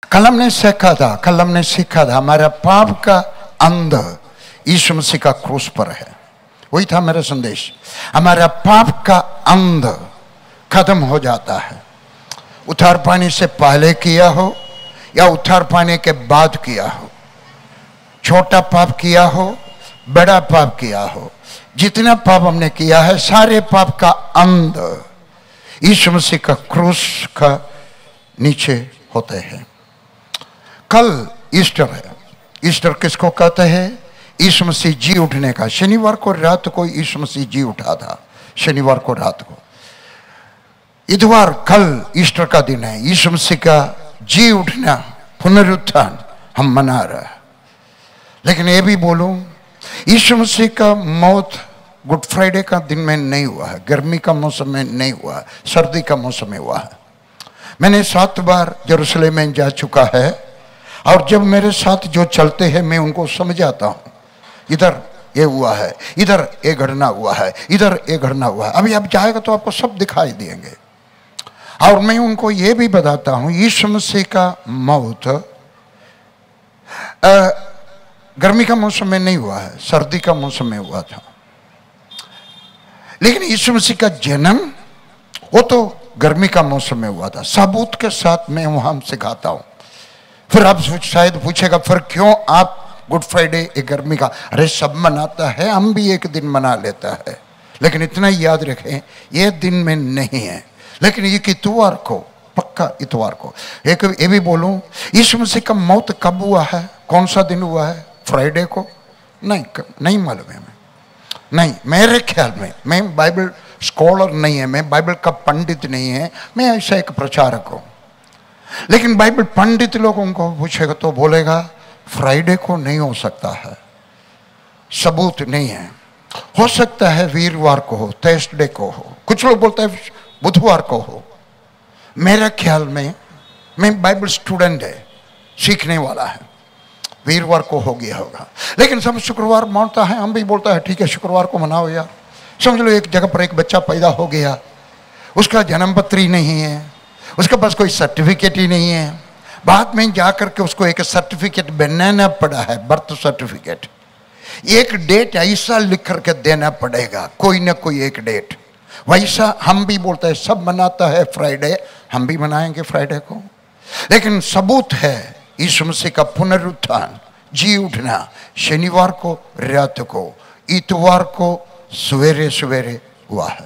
कल हमने सीखा था हमारा पाप का अंध यीशु मसीह का क्रूस पर है। वही था मेरा संदेश। हमारा पाप का अंध खत्म हो जाता है, उद्धार पाने से पहले किया हो या उद्धार पाने के बाद किया हो, छोटा पाप किया हो, बड़ा पाप किया हो, जितना पाप हमने किया है सारे पाप का अंध यीशु मसीह का क्रूस का नीचे होते हैं। कल ईस्टर है। ईस्टर किसको कहते हैं? यीशु मसीह जी उठने का। शनिवार को रात को यीशु मसीह जी उठा था, शनिवार को रात को। इतवार कल ईस्टर का दिन है। यीशु मसीह का जी उठना, पुनरुत्थान हम मना रहे हैं। लेकिन ये भी बोलूं, यीशु मसीह का मौत गुड फ्राइडे का दिन में नहीं हुआ है, गर्मी का मौसम में नहीं हुआ है, सर्दी का मौसम में हुआ है। मैंने 7 बार यरूशलेम में जा चुका है और जब मेरे साथ जो चलते हैं मैं उनको समझाता हूँ, इधर ये हुआ है, इधर ये घटना हुआ है, इधर ये घटना हुआ है। अभी आप जाएगा तो आपको सब दिखाई देंगे। और मैं उनको ये भी बताता हूँ, यीशु मसीह का मौत गर्मी का मौसम में नहीं हुआ है, सर्दी का मौसम में हुआ था। लेकिन यीशु मसीह का जन्म वो तो गर्मी का मौसम में हुआ था। सबूत के साथ मैं वहां सिखाता हूं। फिर आप शायद पूछेगा फिर क्यों आप गुड फ्राइडे एक गर्मी का? अरे सब मनाता है, हम भी एक दिन मना लेता है, लेकिन इतना याद रखें ये दिन में नहीं है। लेकिन ये इतवार को, पक्का इतवार को। एक ये भी बोलूं, यीशु मसीह का मौत कब हुआ है, कौन सा दिन हुआ है? फ्राइडे को? नहीं मालूम है। नहीं, मेरे ख्याल में, मैं बाइबल स्कॉलर नहीं है, मैं बाइबल का पंडित नहीं है, मैं ऐसा एक प्रचारक हूं। लेकिन बाइबल पंडित लोगों को पूछेगा तो बोलेगा फ्राइडे को नहीं हो सकता है, सबूत नहीं है। हो सकता है वीरवार को हो, थर्सडे को हो, कुछ लोग बोलते हैं बुधवार को हो। मेरे ख्याल में, मैं बाइबल स्टूडेंट है, सीखने वाला है, वीरवार को हो गया होगा। लेकिन सब शुक्रवार मानता है, हम भी बोलता है ठीक है शुक्रवार को मनाओ यार। समझ लो एक जगह पर एक बच्चा पैदा हो गया, उसका जन्म पत्री नहीं है, उसके पास कोई सर्टिफिकेट ही नहीं है, बाद में जाकर के उसको एक सर्टिफिकेट बनाना पड़ा है, बर्थ सर्टिफिकेट। एक डेट ऐसा लिख करके देना पड़ेगा, कोई ना कोई एक डेट। वैसा हम भी बोलते हैं, सब मनाता है फ्राइडे, हम भी मनाएंगे फ्राइडे को। लेकिन सबूत है यीशु मसीह का पुनरुत्थान, जी उठना शनिवार को रात को, इतवार को सवेरे सवेरे हुआ है।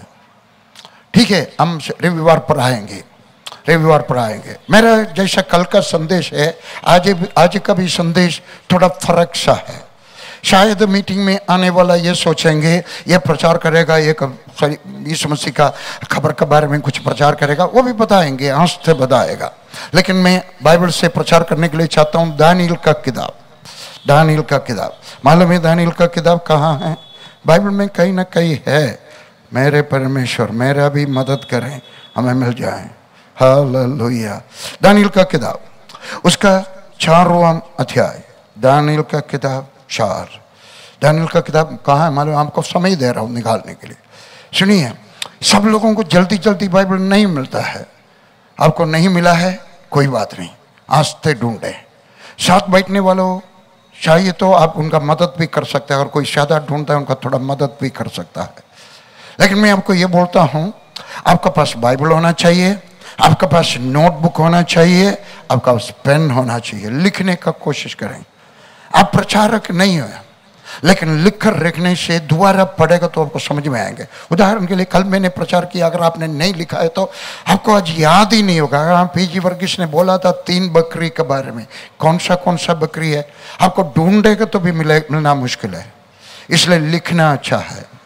ठीक है, हम रविवार पर आएंगे, रविवार पर आएंगे। मेरा जैसा कल का संदेश है, आज का भी संदेश थोड़ा फर्क सा है। शायद मीटिंग में आने वाला ये सोचेंगे ये प्रचार करेगा, एक यीशु मसीह का खबर के बारे में कुछ प्रचार करेगा, वो भी बताएंगे, आंख से बताएगा। लेकिन मैं बाइबल से प्रचार करने के लिए चाहता हूँ दानियल का किताब। दानियल का किताब मालूम है दानियल का किताब कहाँ है? बाइबल में कहीं ना कहीं है। मेरे परमेश्वर मेरा भी मदद करें, हमें मिल जाए। हालेलुया। दानियल का किताब, उसका 4वां अध्याय, दानियल का किताब 4। दानियल का किताब कहाँ है मालूम? आपको समय दे रहा हूँ निकालने के लिए। सुनिए, सब लोगों को जल्दी जल्दी बाइबल नहीं मिलता है। आपको नहीं मिला है कोई बात नहीं, आस्ते ढूंढे। साथ बैठने वालों चाहिए तो आप उनका मदद भी कर सकते हैं, अगर कोई ज़्यादा ढूंढता है उनका थोड़ा मदद भी कर सकता है। लेकिन मैं आपको ये बोलता हूँ, आपका पास बाइबल होना चाहिए, आपका पास नोटबुक होना चाहिए, आपका पास पेन होना चाहिए। लिखने का कोशिश करें। आप प्रचारक नहीं हो, लेकिन लिखकर रखने से दोबारा पढ़ेगा तो आपको समझ में आएंगे। उदाहरण के लिए कल मैंने प्रचार किया, अगर आपने नहीं लिखा है तो आपको आज याद ही नहीं होगा। अगर पीजी वर्गीस ने बोला था 3 बकरी के बारे में, कौन सा बकरी है, आपको ढूंढेगा तो भी मिलना मुश्किल है। इसलिए लिखना अच्छा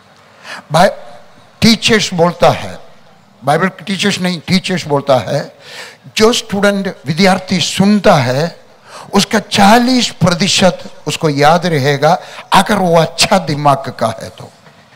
है। टीचर्स बोलता है, बाइबल टीचर्स नहीं, टीचर्स बोलता है, जो स्टूडेंट विद्यार्थी सुनता है उसका 40% उसको याद रहेगा अगर वो अच्छा दिमाग का है तो,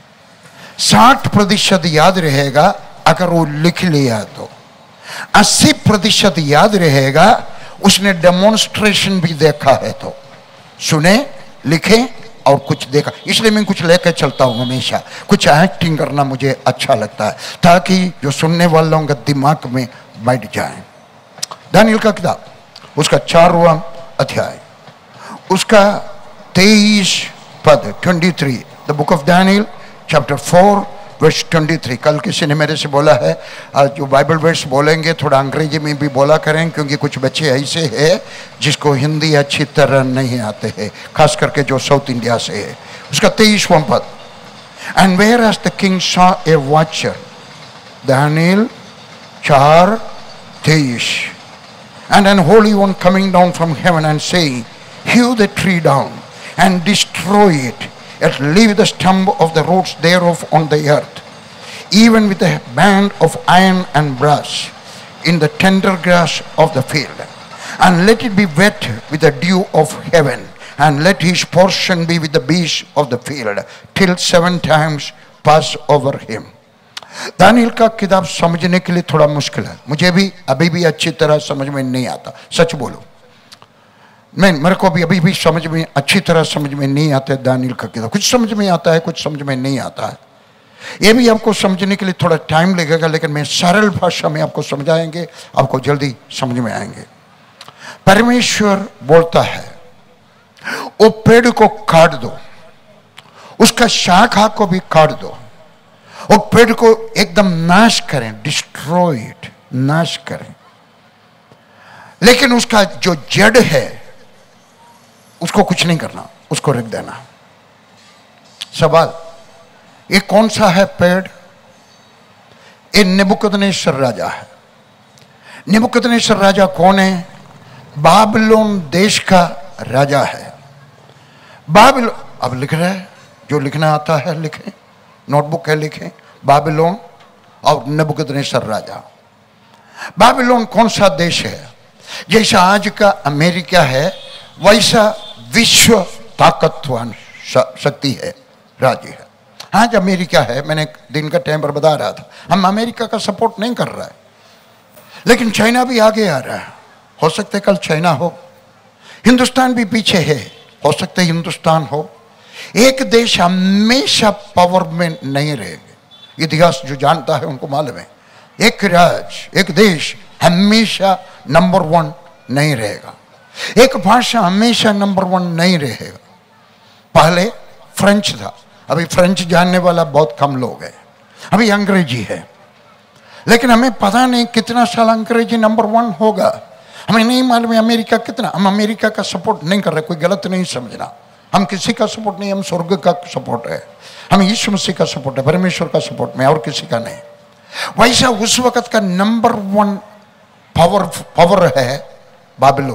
60% याद रहेगा अगर वो लिख लिया तो, 80% याद रहेगा उसने डेमोन्स्ट्रेशन भी देखा है तो। सुने, लिखे और कुछ देखा। इसलिए मैं कुछ लेकर चलता हूँ हमेशा, कुछ एक्टिंग करना मुझे अच्छा लगता है ताकि जो सुनने वालों का दिमाग में बैठ जाए। दानियल का किताब उसका 4वां अध्याय, उसका 23 पद 23, the book of Daniel chapter 4 verse 23। कल किसी ने मेरे से बोला है आज जो बाइबल वर्स बोलेंगे थोड़ा अंग्रेजी में भी बोला करें, क्योंकि कुछ बच्चे ऐसे हैं जिसको हिंदी अच्छी तरह नहीं आते हैं, खास करके जो साउथ इंडिया से है। उसका 23वां पद, and where as the king saw a watcher, Daniel 4:23, and an holy one coming down from heaven and saying, hew the tree down and destroy it, yet leave the stump of the roots thereof on the earth, even with a band of iron and brass in the tender grass of the field, and let it be wet with the dew of heaven, and let his portion be with the beasts of the field, till 7 times pass over him. दानियल का किताब समझने के लिए थोड़ा मुश्किल है, मुझे भी अभी भी अच्छी तरह समझ में नहीं आता, सच बोलो। मेरे को भी अभी भी समझ में अच्छी तरह समझ में नहीं आता है दानियल का किताब। कुछ समझ में आता है, कुछ समझ में नहीं आता है। ये भी आपको समझने के लिए थोड़ा टाइम लगेगा, लेकिन मैं सरल भाषा में आपको समझाएंगे, आपको जल्दी समझ में आएंगे। परमेश्वर बोलता है वो पेड़ को काट दो, उसका शाखा को भी काट दो, वो पेड़ को एकदम नाश करें, डिस्ट्रॉय इट, नाश करें, लेकिन उसका जो जड़ है उसको कुछ नहीं करना, उसको रख देना। सवाल, ये कौन सा है पेड़? ये नेबुकदनेस्सर राजा है। नेबुकदनेस्सर राजा कौन है? बाबिलोन देश का राजा है। बाबिलोन, अब लिख रहे हैं, जो लिखना आता है लिखें, नोटबुक है लिखें, बाबिलोन और नेबुकदनेस्सर राजा। बाबिलोन कौन सा देश है? जैसा आज का अमेरिका है वैसा विश्व ताकतवान शक्ति है, राज्य है। आज अमेरिका है, मैंने दिन का टाइम पर बता रहा था, हम अमेरिका का सपोर्ट नहीं कर रहा है, लेकिन चाइना भी आगे आ रहा है। हो सकता है कल चाइना हो, हिंदुस्तान भी पीछे है, हो सकता है हिंदुस्तान हो। एक देश हमेशा पावर में नहीं रहेगा, इतिहास जो जानता है उनको मालूम है। एक राज्य, एक देश हमेशा नंबर 1 नहीं रहेगा, एक भाषा हमेशा नंबर 1 नहीं रहेगा। पहले फ्रेंच था, अभी फ्रेंच जानने वाला बहुत कम लोग हैं, अभी अंग्रेजी है, लेकिन हमें पता नहीं कितना साल अंग्रेजी नंबर 1 होगा, हमें नहीं मालूम है अमेरिका कितना। हम अमेरिका का सपोर्ट नहीं कर रहे, कोई गलत नहीं समझना, हम किसी का सपोर्ट नहीं, हम स्वर्ग का सपोर्ट है, हम यीशु मसीह का सपोर्ट है, परमेश्वर का सपोर्ट में, और किसी का नहीं। वैसा उस वक्त का नंबर 1 पावर है बाबिलोन,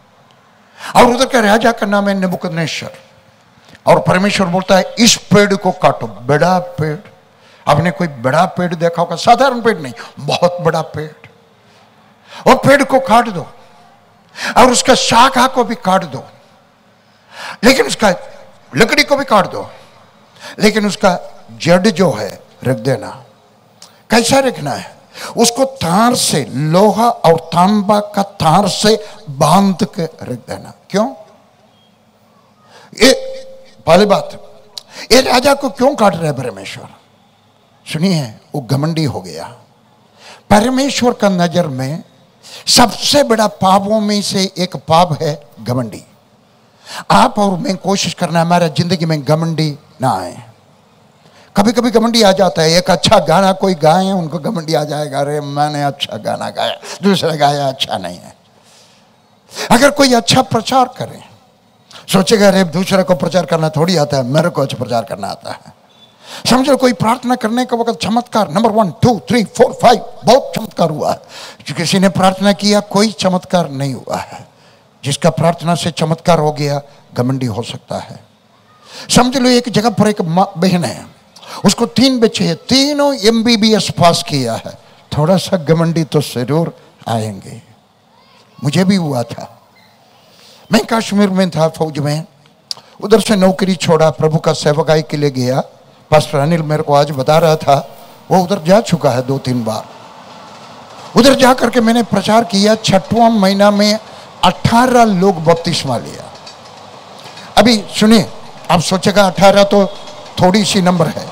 और उधर का राजा का नाम है नेबुकदनेस्सर। और परमेश्वर बोलता है इस पेड़ को काटो, बड़ा पेड़। आपने कोई बड़ा पेड़ देखा होगा, साधारण पेड़ नहीं, बहुत बड़ा पेड़, और पेड़ को काट दो और उसका शाखा को भी काट दो, लेकिन उसका लकड़ी को भी काट दो, लेकिन उसका जड़ जो है रख देना। कैसा रखना है? उसको तार से, लोहा और तांबा का तार से बांध के रख देना। क्यों? ये पहली बात, ये राजा को क्यों काट रहे परमेश्वर? सुनिए, वो घमंडी हो गया। परमेश्वर का नजर में सबसे बड़ा पापों में से एक पाप है घमंडी। आप और मैं कोशिश करना हमारा जिंदगी में घमंडी ना आए। कभी कभी घमंडी आ जाता है, एक अच्छा गाना कोई गाए उनको घमंडी आ जाएगा, अरे मैंने अच्छा गाना गाया, दूसरा गाया अच्छा नहीं है। अगर कोई अच्छा प्रचार करे, सोचेगा अरे दूसरे को प्रचार करना थोड़ी आता है, मेरे को अच्छा प्रचार करना आता है। समझो, कोई प्रार्थना करने का वक्त चमत्कार नंबर 1 2 3 4 5 बहुत चमत्कार हुआ है। किसी ने प्रार्थना किया, कोई चमत्कार नहीं हुआ है। जिसका प्रार्थना से चमत्कार हो गया घमंडी हो सकता है। समझ लो, एक जगह पर एक बहन है, उसको 3 बच्चे हैं, तीनों MBBS पास किया है। थोड़ा सा घमंडी तो जरूर आएंगे। मुझे भी हुआ था, मैं कश्मीर में था फौज में, उधर से नौकरी छोड़ा, प्रभु का सेवकाई के लिए गया। पास्टर अनिल मेरे को आज बता रहा था, वो उधर जा चुका है 2-3 बार। उधर जा करके मैंने प्रचार किया। 6वां महीना में 18 लोग बपतिस्मा लिया। अभी सुनिए, आप सोचेगा 18 तो थोड़ी सी नंबर है,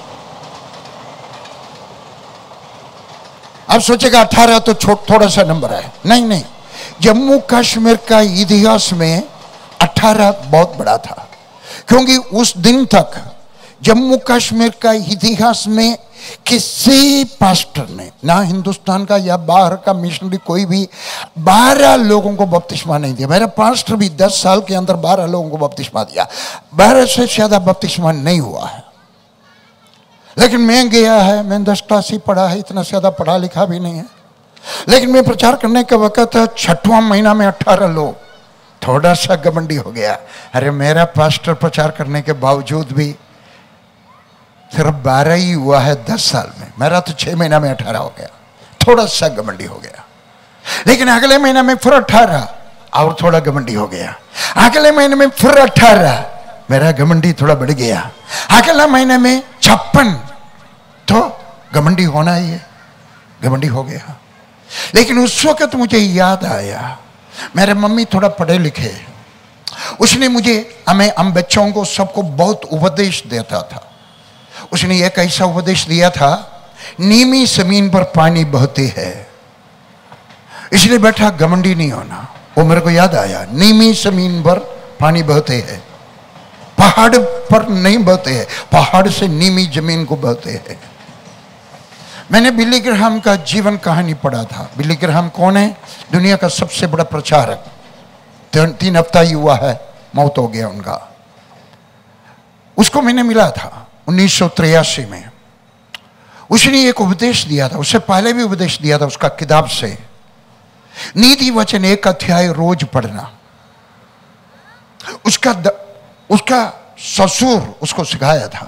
आप सोचेगा 18 तो थोड़ा सा नंबर है। नहीं नहीं, जम्मू कश्मीर का इतिहास में 18 बहुत बड़ा था, क्योंकि उस दिन तक जम्मू कश्मीर का इतिहास में किसी पास्टर ने, ना हिंदुस्तान का या बाहर का मिशनरी, कोई भी 12 लोगों को बपतिस्मा नहीं दिया। मेरा पास्टर भी 10 साल के अंदर 12 लोगों को बपतिस्मा दिया। 12 से ज्यादा बपतिस्मा नहीं हुआ है। लेकिन मैं गया है, मैंने 10 क्लास ही पढ़ा है, इतना ज्यादा पढ़ा लिखा भी नहीं है। लेकिन मैं प्रचार करने के वक्त 6वां महीना में 18 लोग, थोड़ा सा घमंडी हो गया। अरे मेरा पास्टर प्रचार करने के बावजूद भी सिर्फ 12 ही हुआ है 10 साल में, मेरा तो 6 महीना में 18 हो गया, थोड़ा सा घमंडी हो गया। लेकिन अगले महीना में फिर 18 और थोड़ा घमंडी हो गया। अगले महीने में फिर 18, मेरा घमंडी थोड़ा बढ़ गया। अगले महीने में 56, तो घमंडी होना ही है, घमंडी हो गया। लेकिन उस वक्त मुझे याद आया, मेरे मम्मी थोड़ा पढ़े लिखे, उसने मुझे, हम बच्चों को सबको बहुत उपदेश देता था। उसने एक ऐसा उपदेश दिया था, नीमी जमीन पर पानी बहती है, इसलिए बेटा घमंडी नहीं होना। वो मेरे को याद आया, नीमी जमीन पर पानी बहते हैं, पहाड़ पर नहीं बहते हैं, पहाड़ से नीमी जमीन को बहते हैं। मैंने बिली ग्राहम का जीवन कहानी पढ़ा था। बिली ग्राहम कौन है? दुनिया का सबसे बड़ा प्रचारक। 3 हफ्ता ही हुआ है, मौत हो गया उनका। उसको मैंने मिला था 1983 में। उसने एक उपदेश दिया था, उससे पहले भी उपदेश दिया था उसका किताब से, नीति वचन 1 अध्याय रोज पढ़ना। उसका ससुर उसको सिखाया था।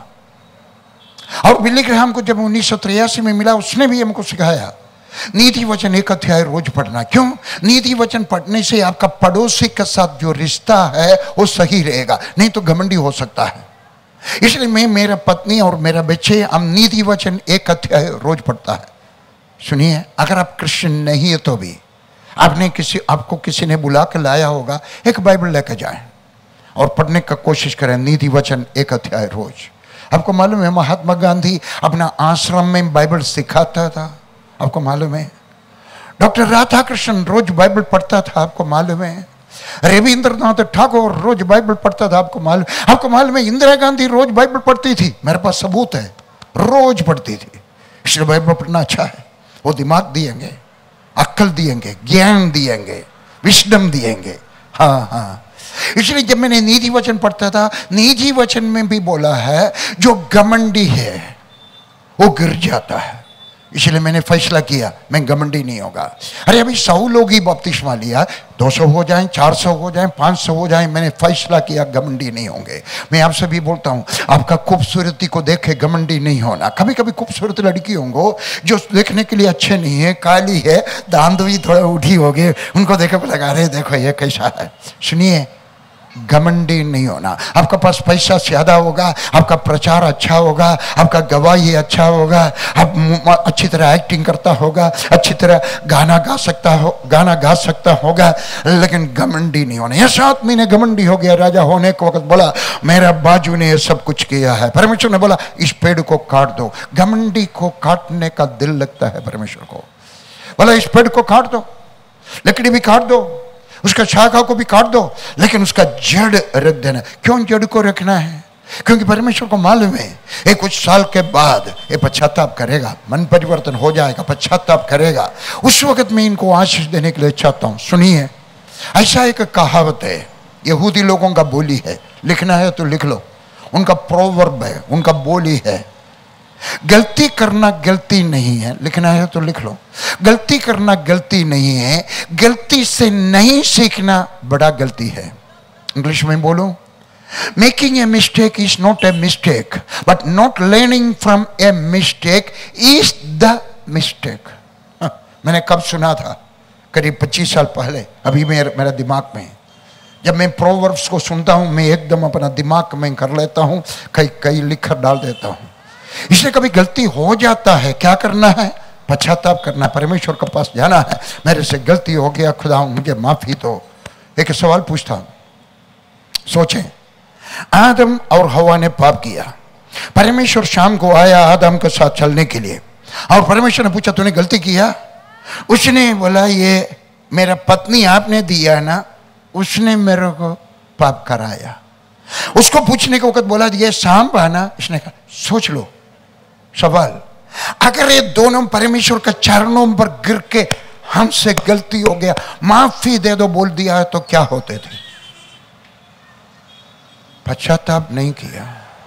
और बिली ग्राहम को जब 1983 में मिला, उसने भी हमको सिखाया नीति वचन 1 अध्याय रोज पढ़ना। क्यों? नीति वचन पढ़ने से आपका पड़ोसी के साथ जो रिश्ता है वो सही रहेगा, नहीं तो घमंडी हो सकता है। इसलिए मैं, मेरा पत्नी और मेरा बच्चे, हम नीति वचन 1 अध्याय रोज पढ़ता है। सुनिए, अगर आप क्रिश्चियन नहीं है तो भी आपको किसी ने बुला के लाया होगा, एक बाइबल लेकर जाएं और पढ़ने का कोशिश करें, नीति वचन 1 अध्याय रोज। आपको मालूम है महात्मा गांधी अपना आश्रम में बाइबल सिखाता था, आपको मालूम है। डॉक्टर राधा कृष्ण रोज बाइबल पढ़ता था, आपको मालूम है। रविंद्रनाथ ठाकुर रोज बाइबल पढ़ता था, आपको मालूम है। इंदिरा गांधी रोज बाइबल पढ़ती थी, मेरे पास सबूत है, रोज पढ़ती थी। इसलिए बाइबल पढ़ना अच्छा है, वो दिमाग दिएंगे, अक्ल दिएंगे, ज्ञान दिएंगे, विस्डम दिएंगे। हाँ हाँ, इसलिए जब मैंने नीति वचन पढ़ता था, नीति वचन में भी बोला है जो घमंडी है वो गिर जाता है। इसलिए मैंने फैसला किया मैं घमंडी नहीं होगा। अरे अभी 100 लोग ही बपतिस्मा लिया, 200 हो जाएं, 400 हो जाएं, 500 हो जाएं, मैंने फैसला किया घमंडी नहीं होंगे। मैं आपसे भी बोलता हूं, आपका खूबसूरती को देखे घमंडी नहीं होना। कभी कभी खूबसूरत लड़की होंगे जो देखने के लिए अच्छे नहीं है, काली है, दांत भी थोड़ा उठी हो गए, उनको देखे लगा रहे देखो ये कैसा है। सुनिए, घमंडी नहीं होना। आपका पास पैसा ज्यादा होगा, आपका प्रचार अच्छा होगा, आपका गवाही अच्छा होगा, आप अच्छी तरह एक्टिंग करता होगा, अच्छी तरह गाना गा सकता होगा, लेकिन घमंडी नहीं होना। यह 7 महीने घमंडी हो गया। राजा होने के वक्त बोला मेरा बाजू ने यह सब कुछ किया है। परमेश्वर ने बोला इस पेड़ को काट दो। घमंडी को काटने का दिल लगता है परमेश्वर को। बोला इस पेड़ को काट दो, लकड़ी भी काट दो, उसका शाखा को भी काट दो, लेकिन उसका जड़ रख देना। क्यों जड़ को रखना है? क्योंकि परमेश्वर को मालूम है ये कुछ साल के बाद ये पश्चाताप करेगा, मन परिवर्तन हो जाएगा, पश्चाताप करेगा। उस वक्त मैं इनको आशीष देने के लिए चाहता हूं। सुनिए, ऐसा एक कहावत है, यहूदी लोगों का बोली है, लिखना है तो लिख लो, उनका प्रोवर्ब है, उनका बोली है। गलती करना गलती नहीं है, लिखना है तो लिख लो। गलती करना गलती नहीं है, गलती से नहीं सीखना बड़ा गलती है। इंग्लिश में बोलो, making a mistake is not a mistake, but not learning from a mistake is the mistake. मैंने कब सुना था? करीब 25 साल पहले। अभी मेरा दिमाग में, जब मैं प्रोवर्ब्स को सुनता हूं, मैं एकदम अपना दिमाग में कर लेता हूं, कई लिख कर डाल देता हूं। इसलिए कभी गलती हो जाता है, क्या करना है? पश्चाताप करना, परमेश्वर के पास जाना है, मेरे से गलती हो गया, खुदा मुझे माफी दो। एक सवाल पूछता हूं, सोचें, आदम और हवा ने पाप किया। परमेश्वर शाम को आया आदम के साथ चलने के लिए, और परमेश्वर ने पूछा तूने गलती किया? उसने बोला ये मेरा पत्नी आपने दिया ना, उसने मेरे को पाप कराया। उसको पूछने के वक्त बोला ये सांप आना, इसने कहा सोच लो सवाल, अगर ये दोनों परमेश्वर के चरणों पर गिर के हमसे गलती हो गया माफी दे दो बोल दिया है तो क्या होते थे? पश्चाताप नहीं किया।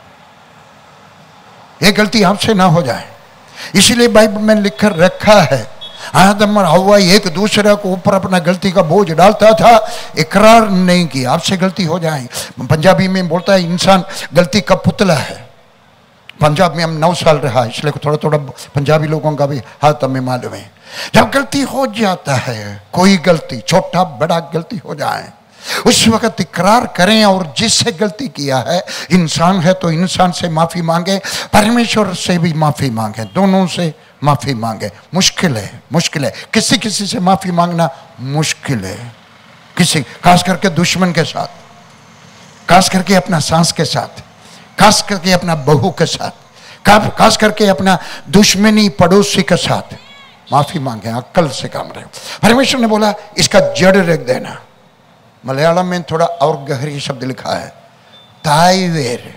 ये गलती हमसे ना हो जाए, इसलिए बाइबल में लिखकर रखा है आदम और हव्वा एक दूसरे को ऊपर अपना गलती का बोझ डालता था, इकरार नहीं किया। आपसे गलती हो जाए, पंजाबी में बोलता है इंसान गलती का पुतला है। पंजाब में हम 9 साल रहा, इसलिए थोड़ा थोड़ा पंजाबी लोगों का भी हाथ हमें मालूम है। जब गलती हो जाता है, कोई गलती छोटा बड़ा गलती हो जाए, उस वक्त इकरार करें और जिससे गलती किया है, इंसान है तो इंसान से माफी मांगे, परमेश्वर से भी माफी मांगे, दोनों से माफी मांगे। मुश्किल है, मुश्किल है, किसी किसी से माफी मांगना मुश्किल है, किसी खास करके दुश्मन के साथ, खास करके अपना सास के साथ, खास करके अपना बहू के साथ, खास करके अपना दुश्मनी पड़ोसी के साथ माफी मांगे, अक्ल से काम रहे। परमेश्वर ने बोला इसका जड़ रख देना। मलयालम में थोड़ा और गहरी शब्द लिखा है ताईवेर,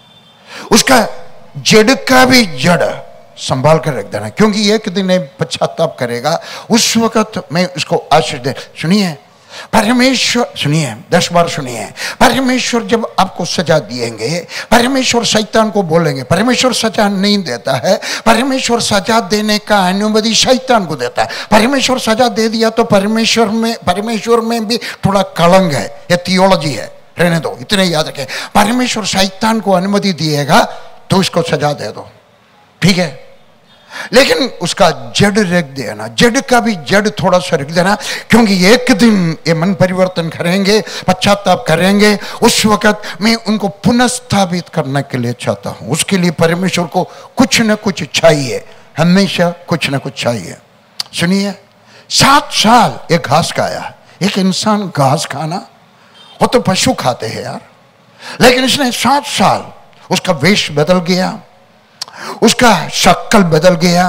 उसका जड़ का भी जड़ संभाल कर रख देना, क्योंकि एक दिन पश्चाताप करेगा, उस वक्त मैं उसको आशीष दे। सुनिए परमेश्वर, सुनिए 10 बार सुनिए, परमेश्वर जब आपको सजा दिएंगे, परमेश्वर शैतान को बोलेंगे, परमेश्वर सजा नहीं देता है, परमेश्वर सजा देने का अनुमति शैतान को देता है। परमेश्वर सजा दे दिया तो परमेश्वर में भी थोड़ा कलंक है, ये थियोलॉजी है, रहने दो, इतने याद रखें। परमेश्वर शैतान को अनुमति दिएगा तो उसको सजा दे दो, ठीक है, लेकिन उसका जड़ रख देना, जड़ का भी जड़ थोड़ा सा रख देना, क्योंकि एक दिन ये मन परिवर्तन करेंगे, पश्चाताप करेंगे, उस वक्त मैं उनको पुनः स्थापित करने के लिए चाहता हूं। उसके लिए परमेश्वर को कुछ न कुछ चाहिए, हमेशा कुछ न कुछ चाहिए। सुनिए 7 साल एक घास खाया, एक इंसान घास खाना, वो तो पशु खाते हैं यार, लेकिन इसने 7 साल उसका वेश बदल गया, उसका शक्ल बदल गया,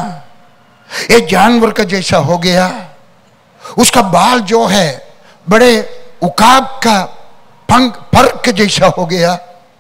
एक जानवर का जैसा हो गया, उसका बाल जो है बड़े उकाब का फर्क के जैसा हो गया,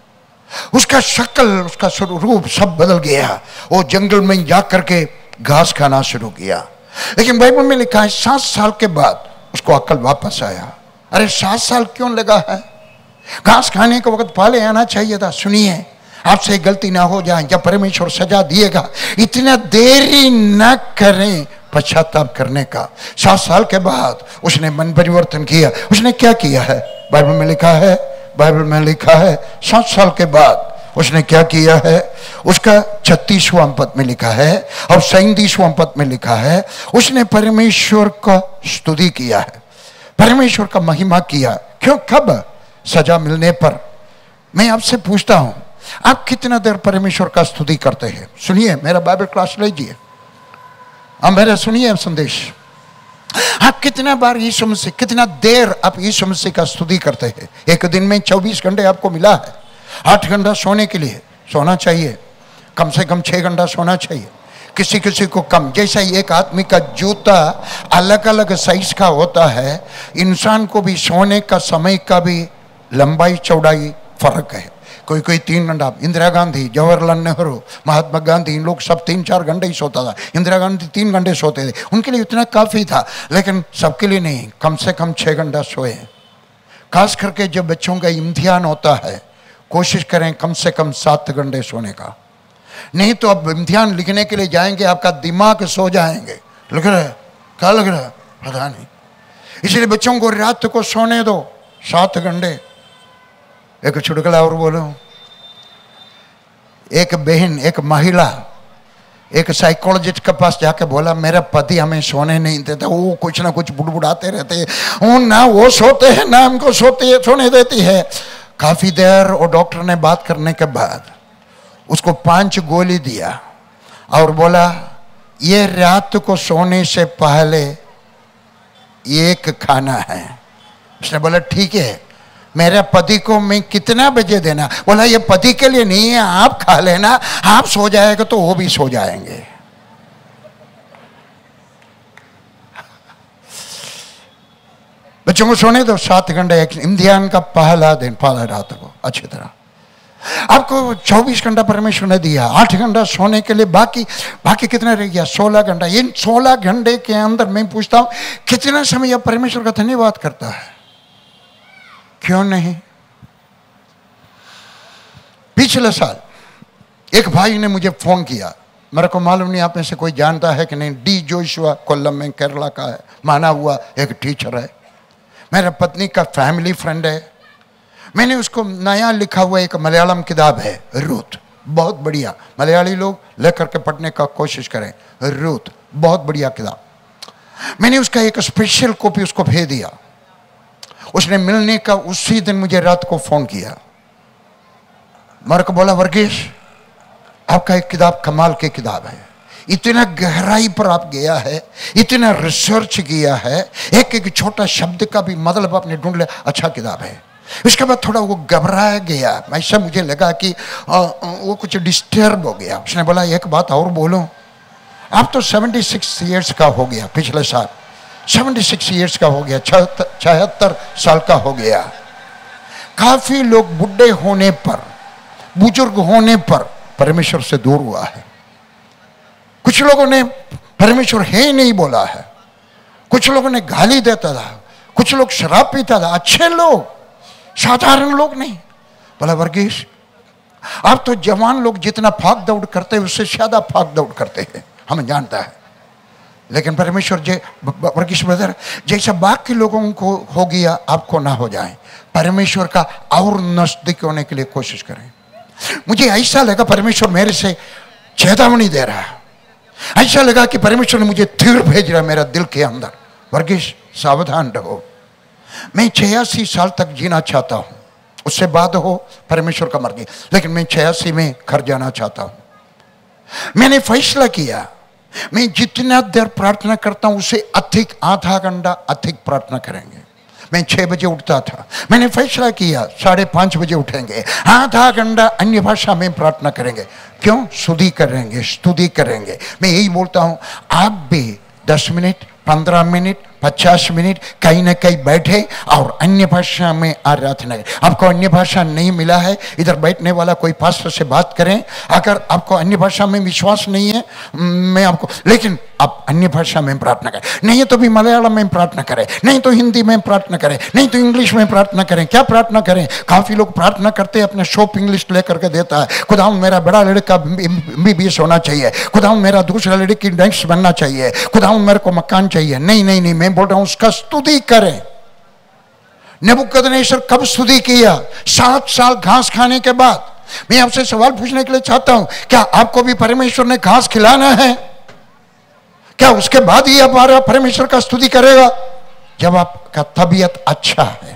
उसका शक्ल, उसका स्वरूप सब बदल गया। वो जंगल में जाकर के घास खाना शुरू किया। लेकिन बाइबल में लिखा है 7 साल के बाद उसको अक्ल वापस आया। अरे 7 साल क्यों लगा है? घास खाने के वक्त पहले आना चाहिए था। सुनिए आपसे गलती ना हो जाए, जब परमेश्वर सजा दिएगा इतना देरी न करें पश्चाताप करने का। 7 साल के बाद उसने मन परिवर्तन किया। उसने क्या किया है? बाइबल में लिखा है, बाइबल में लिखा है 7 साल के बाद उसने क्या किया है? उसका 36वां पद में लिखा है और 37वां पद में लिखा है, उसने परमेश्वर का स्तुति किया है, परमेश्वर का महिमा किया। क्यों? कब? सजा मिलने पर। मैं आपसे पूछता हूं, आप कितना देर परमेश्वर का स्तुति करते हैं? सुनिए, मेरा बाइबल क्लास लीजिए, आप मेरा सुनिए संदेश। आप कितना बार यीशु मसीह, कितना देर आप यीशु मसीह का स्तुति करते हैं? एक दिन में 24 घंटे आपको मिला है, 8 घंटा सोने के लिए सोना चाहिए, कम से कम 6 घंटा सोना चाहिए, किसी किसी को कम। जैसा एक आदमी का जूता अलग अलग साइज का होता है, इंसान को भी सोने का समय का भी लंबाई चौड़ाई फर्क है। कोई कोई 3 घंटा, इंदिरा गांधी, जवाहरलाल नेहरू, महात्मा गांधी, इन लोग सब 3-4 घंटे ही सोता था। इंदिरा गांधी 3 घंटे सोते थे, उनके लिए इतना काफ़ी था, लेकिन सबके लिए नहीं, कम से कम 6 घंटा सोए। खास करके जब बच्चों का इम्तिहान होता है, कोशिश करें कम से कम 7 घंटे सोने का, नहीं तो अब इम्तिहान लिखने के लिए जाएंगे, आपका दिमाग सो जाएंगे। लग रहा है, क्या लग रहा है पता नहीं। इसलिए बच्चों को रात को सोने दो 7 घंटे। एक चुटकुला और बोलो, एक बहन, एक महिला एक साइकोलॉजिस्ट के पास जाके बोला, मेरा पति हमें सोने नहीं देता, वो कुछ ना कुछ बुड़बुड़ाते रहते हैं, ना वो सोते हैं ना हमको सोने देती है। काफी देर और डॉक्टर ने बात करने के बाद उसको 5 गोली दिया और बोला, ये रात को सोने से पहले 1 खाना है। उसने बोला ठीक है, मेरे पति को मैं कितना बजे देना? बोला ये पति के लिए नहीं है, आप खा लेना, आप सो जाएगा तो वो भी सो जाएंगे। बच्चों को सोने दो 7 घंटे, एक इम्तिहान का पहला दिन पहला रात को अच्छी तरह। आपको 24 घंटा परमेश्वर ने दिया, 8 घंटा सोने के लिए, बाकी कितना रह गया? 16 घंटा। इन 16 घंटे के अंदर मैं पूछता हूं कितना समय आप परमेश्वर का धन्यवाद करता है? क्यों नहीं? पिछले साल एक भाई ने मुझे फोन किया, मेरे को मालूम नहीं आप में से कोई जानता है कि नहीं, डी जोशुआ कोल्लम में केरला का है, माना हुआ एक टीचर है, मेरा पत्नी का फैमिली फ्रेंड है। मैंने उसको नया लिखा हुआ एक मलयालम किताब है रूथ, बहुत बढ़िया, मलयाली लोग लेकर के पढ़ने का कोशिश करें, रूथ बहुत बढ़िया किताब। मैंने उसका एक स्पेशल कॉपी उसको भेज दिया। उसने मिलने का उसी दिन मुझे रात को फोन किया, मेरे को बोला वर्गीस आपका एक किताब कमाल की किताब है, इतना गहराई पर आप गया है, इतना रिसर्च किया है, एक एक छोटा शब्द का भी मतलब आपने ढूंढ लिया, अच्छा किताब है। उसके बाद थोड़ा वो घबराया गया, ऐसा मुझे लगा कि वो कुछ डिस्टर्ब हो गया। उसने बोला एक बात और बोलो, आप तो 76 ईयर्स का हो गया, पिछले साल 76 ईयर्स का हो गया, 76 साल का हो गया। काफी लोग बुढ़े होने पर, बुजुर्ग होने पर परमेश्वर से दूर हुआ है। कुछ लोगों ने परमेश्वर है नहीं बोला है, कुछ लोगों ने गाली देता था, कुछ लोग शराब पीता था, अच्छे लोग, साधारण लोग नहीं। बोला वर्गीस आप तो जवान लोग जितना भाग दौड़ करते हैं उससे ज्यादा भाग दौड़ करते हैं, हमें जानता है, लेकिन परमेश्वर वर्गीस ब्रदर जैसा बाकी लोगों को हो गया आपको ना हो जाए, परमेश्वर का और नजदीक होने के लिए कोशिश करें। मुझे ऐसा लगा परमेश्वर मेरे से चेतावनी दे रहा है, ऐसा लगा कि परमेश्वर ने मुझे तीर भेज रहा है मेरा दिल के अंदर, वर्गीस सावधान रहो। मैं 86 साल तक जीना चाहता हूं, उससे बाद हो परमेश्वर का मर्जी, लेकिन मैं 86 में घर जाना चाहता हूं। मैंने फैसला किया मैं जितना देर प्रार्थना करता हूं उससे अधिक आधा घंटा अधिक प्रार्थना करेंगे। मैं 6 बजे उठता था, मैंने फैसला किया 5:30 बजे उठेंगे, आधा घंटा अन्य भाषा में प्रार्थना करेंगे। क्यों? स्तुति करेंगे, स्तुति करेंगे। मैं यही बोलता हूं आप भी 10 मिनट 15 मिनट 50 मिनट कहीं ना कहीं बैठे और अन्य भाषा में आराधना करें। आपको अन्य भाषा नहीं मिला है, इधर बैठने वाला कोई पास्टर से बात करें। अगर आपको अन्य भाषा में विश्वास नहीं है, मैं आपको, लेकिन आप अन्य भाषा में प्रार्थना करें, नहीं तो भी मलयालम में प्रार्थना करें, नहीं तो हिंदी में प्रार्थना करें, नहीं तो इंग्लिश में प्रार्थना करें। क्या प्रार्थना करें? काफी लोग प्रार्थना करते हैं, अपने शॉपिंग लिस्ट लेकर के देता है, खुदावंद मेरा बड़ा लड़का MBBS होना चाहिए, खुदावंद मेरा दूसरा लड़की नर्स बनना चाहिए, खुदावंद मेरे को मकान चाहिए। नहीं नहीं नहीं, मैं बोल रहा हूं उसका स्तुति करें। नेबुकदनेस्सर कब स्तुति किया? 7 साल घास खाने के बाद। मैं आपसे सवाल पूछने के लिए चाहता हूं, क्या आपको भी परमेश्वर ने घास खिलाना है? क्या उसके बाद ही आप परमेश्वर का स्तुति करेगा? जब आपका तबीयत अच्छा है,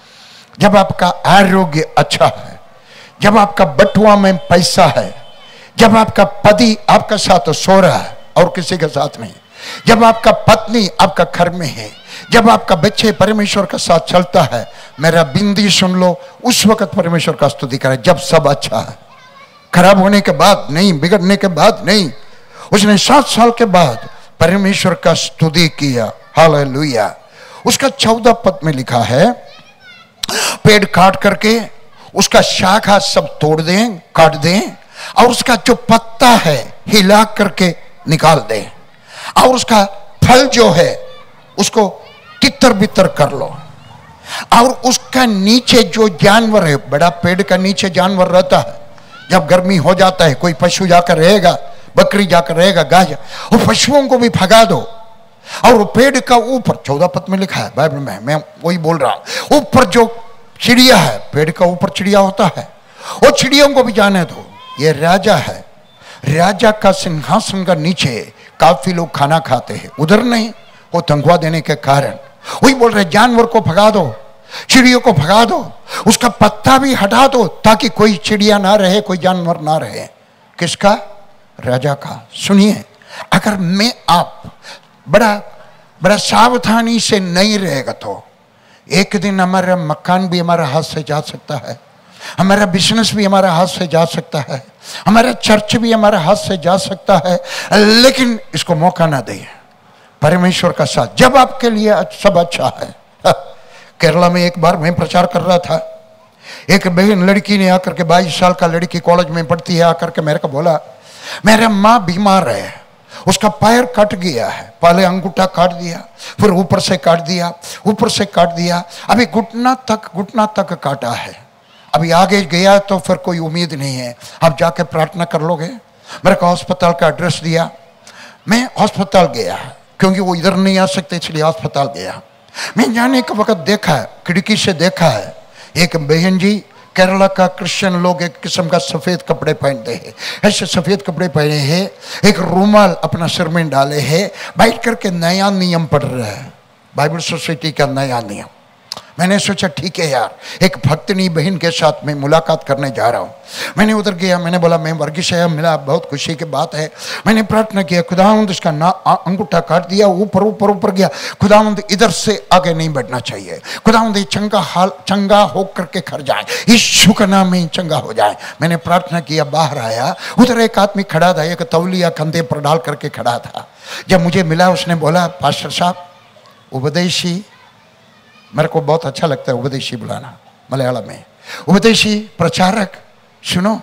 जब आपका आरोग्य अच्छा है, जब आपका बटुआ में पैसा है, जब आपका पति आपका साथ सो रहा है और किसी के साथ नहीं, जब आपका पत्नी आपका घर में है, जब आपका बच्चे परमेश्वर का साथ चलता है, मेरा बिंदी सुन लो, उस वक्त परमेश्वर का स्तुति करें जब सब अच्छा है। खराब होने के बाद नहीं, बिगड़ने के बाद नहीं। उसने 7 साल के बाद परमेश्वर का स्तुति किया। हालेलुया। उसका 14 पद में लिखा है, पेड़ काट करके उसका शाखा सब तोड़ दें, काट दें, और उसका जो पत्ता है हिला करके निकाल दें, और उसका फल जो है उसको तितर बितर कर लो, और उसका नीचे जो जानवर है, बड़ा पेड़ का नीचे जानवर रहता है, जब गर्मी हो जाता है कोई पशु जाकर रहेगा, बकरी जाकर रहेगा, गाय, और पशुओं को भी भगा दो। और वो पेड़ का ऊपर 14 पद में लिखा है बाइबल में, मैं वही बोल रहा हूं, ऊपर जो चिड़िया है, पेड़ का ऊपर चिड़िया होता है, वो चिड़ियों को भी जाने दो। ये राजा है, राजा का सिंहासन का नीचे काफी लोग खाना खाते हैं, उधर नहीं, वो तनख्वाह देने के कारण। वही बोल रहे जानवर को भगा दो, चिड़ियों को भगा दो, उसका पत्ता भी हटा दो, ताकि कोई चिड़िया ना रहे, कोई जानवर ना रहे। किसका? राजा का। सुनिए, अगर मैं आप बड़ा सावधानी से नहीं रहेगा तो एक दिन हमारा मकान भी हमारा हाथ से जा सकता है, हमारा बिजनेस भी हमारा हाथ से जा सकता है, हमारा चर्च भी हमारा हाथ से जा सकता है, लेकिन इसको मौका ना दें। परमेश्वर का साथ, जब आपके लिए सब अच्छा है, केरला में एक बार मैं प्रचार कर रहा था, एक बहन लड़की ने आकर के 22 साल का लड़की कॉलेज में पढ़ती है, आकर के मेरे को बोला मेरा माँ बीमार है, उसका पैर कट गया है, पहले अंगूठा काट दिया, फिर ऊपर से काट दिया, ऊपर से काट दिया, अभी घुटना तक काटा है, अभी आगे गया तो फिर कोई उम्मीद नहीं है, आप जाके प्रार्थना कर लोगे। मेरे को अस्पताल का एड्रेस दिया, मैं अस्पताल गया क्योंकि वो इधर नहीं आ सकते इसलिए अस्पताल गया। मैं जाने के वक्त देखा है, खिड़की से देखा है, एक बहन जी, केरला का क्रिश्चियन लोग एक किस्म का सफेद कपड़े पहनते हैं, ऐसे सफेद कपड़े पहने हैं, एक रूमाल अपना सिर में डाले हैं, बैठ करके नया नियम पढ़ रहा है, बाइबल सोसाइटी का नया नियम। मैंने सोचा ठीक है यार, एक भक्तनी बहन के साथ मैं मुलाकात करने जा रहा हूँ। मैंने उधर गया, मैंने बोला मैं वर्गीस साहब मिला, बहुत खुशी की बात है। मैंने प्रार्थना किया, खुदावंद इसका अंगूठा काट दिया, ऊपर ऊपर ऊपर गया, खुदावंद इधर से आगे नहीं बढ़ना चाहिए, खुदावंद ये चंगा हो करके घर जाए, यीशु का नाम में चंगा हो जाए। मैंने प्रार्थना किया, बाहर आया, उधर एक आदमी खड़ा था, एक तौलिया कंधे पर डाल करके खड़ा था। जब मुझे मिला उसने बोला पास्टर साहब उपदेशी, मेरे को बहुत अच्छा लगता है उपदेशी बुलाना मलयालम में, उपदेशी प्रचारक सुनो,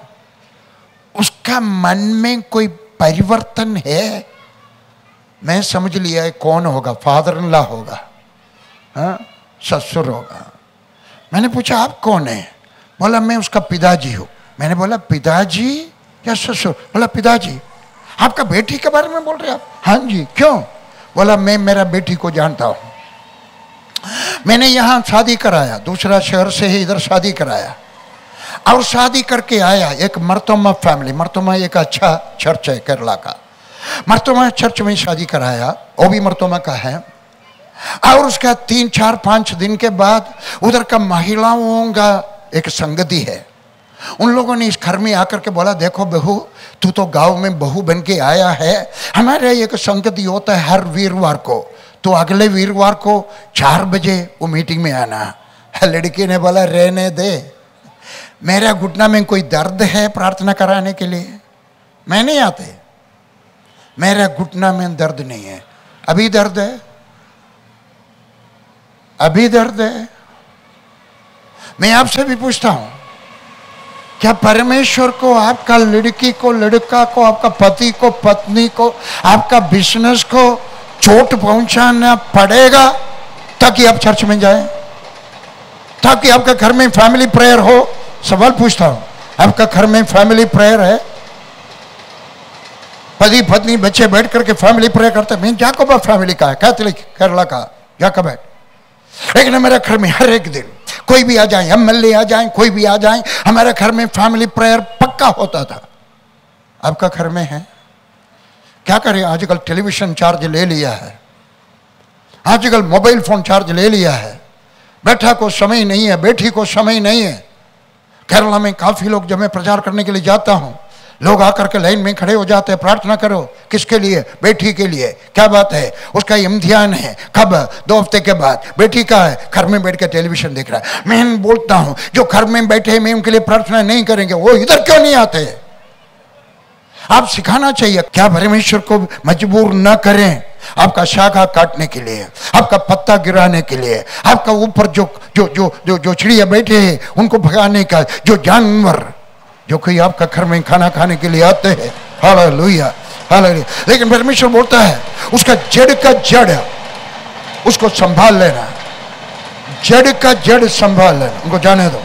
उसका मन में कोई परिवर्तन है। मैं समझ लिया है कौन होगा, फादर इन लॉ होगा, हाँ ससुर होगा। मैंने पूछा आप कौन है? बोला मैं उसका पिताजी हूँ। मैंने बोला पिताजी या ससुर? बोला पिताजी। आपका बेटी के बारे में बोल रहे आप? हाँ जी। क्यों? बोला मैं मेरा बेटी को जानता हूँ, मैंने यहाँ शादी कराया, दूसरा शहर से ही इधर शादी कराया और शादी करके आया एक मर्तोमा फैमिली, मर्तोमा एक अच्छा चर्च है केरला का, मर्तोमा चर्च में शादी कराया, वो भी मर्तोमा का है। और उसका 3, 4, 5 दिन के बाद उधर का महिलाओं का एक संगति है, उन लोगों ने इस घर में आकर के बोला देखो बहू, तू तो गांव में बहू बन के आया है, हमारे एक संगति होता है हर वीरवार को, तो अगले वीरवार को 4 बजे वो मीटिंग में आना। लड़की ने बोला रहने दे, मेरा घुटना में कोई दर्द है प्रार्थना कराने के लिए? मैं नहीं आते, मेरा घुटना में दर्द नहीं है। अभी दर्द है, अभी दर्द है। मैं आपसे भी पूछता हूं, क्या परमेश्वर को आपका लड़की को, लड़का को, आपका पति को, पत्नी को, आपका बिजनेस को चोट पहुंचाना पड़ेगा ताकि आप चर्च में जाएं, ताकि आपका घर में फैमिली प्रेयर हो? सवाल पूछता हूं, आपका घर में फैमिली प्रेयर है? पति पत्नी बच्चे बैठ करके फैमिली प्रेयर करते हैं। मैं जाकोबा फैमिली का है, कैथोलिक केरला का जाकोबा, लेकिन मेरे घर में हर एक दिन कोई भी आ जाए, एमएलए आ जाए, कोई भी आ जाए, हमारे घर में फैमिली प्रेयर पक्का होता था। आपका घर में है? क्या करें, आजकल टेलीविजन चार्ज ले लिया है, आजकल मोबाइल फोन चार्ज ले लिया है, बेटा को समय नहीं है, बेटी को समय नहीं है। केरला में काफी लोग, जब मैं प्रचार करने के लिए जाता हूं, लोग आकर के लाइन में खड़े हो जाते हैं, प्रार्थना करो। किसके लिए? बेटी के लिए। क्या बात है? उसका इम्तिहान है, कब? 2 हफ्ते के बाद। बेटी का है, घर में बैठ के टेलीविजन देख रहा है। मैं बोलता हूं जो घर में बैठे हैं, मैं उनके लिए प्रार्थना नहीं करेंगे, वो इधर क्यों नहीं आते? आप सिखाना चाहिए। क्या परमेश्वर को मजबूर न करें आपका शाखा काटने के लिए, आपका पत्ता गिराने के लिए, आपका ऊपर जो जो जो जो जो चिड़िया बैठे हैं उनको भगाने का, जो जानवर जो कोई आपका घर में खाना खाने के लिए आते हैं। Hallelujah, hallelujah. लेकिन परमेश्वर बोलता है उसका जड़ का जड़ उसको संभाल लेना, जड़ का जड़ संभाल लेना, उनको जाने दो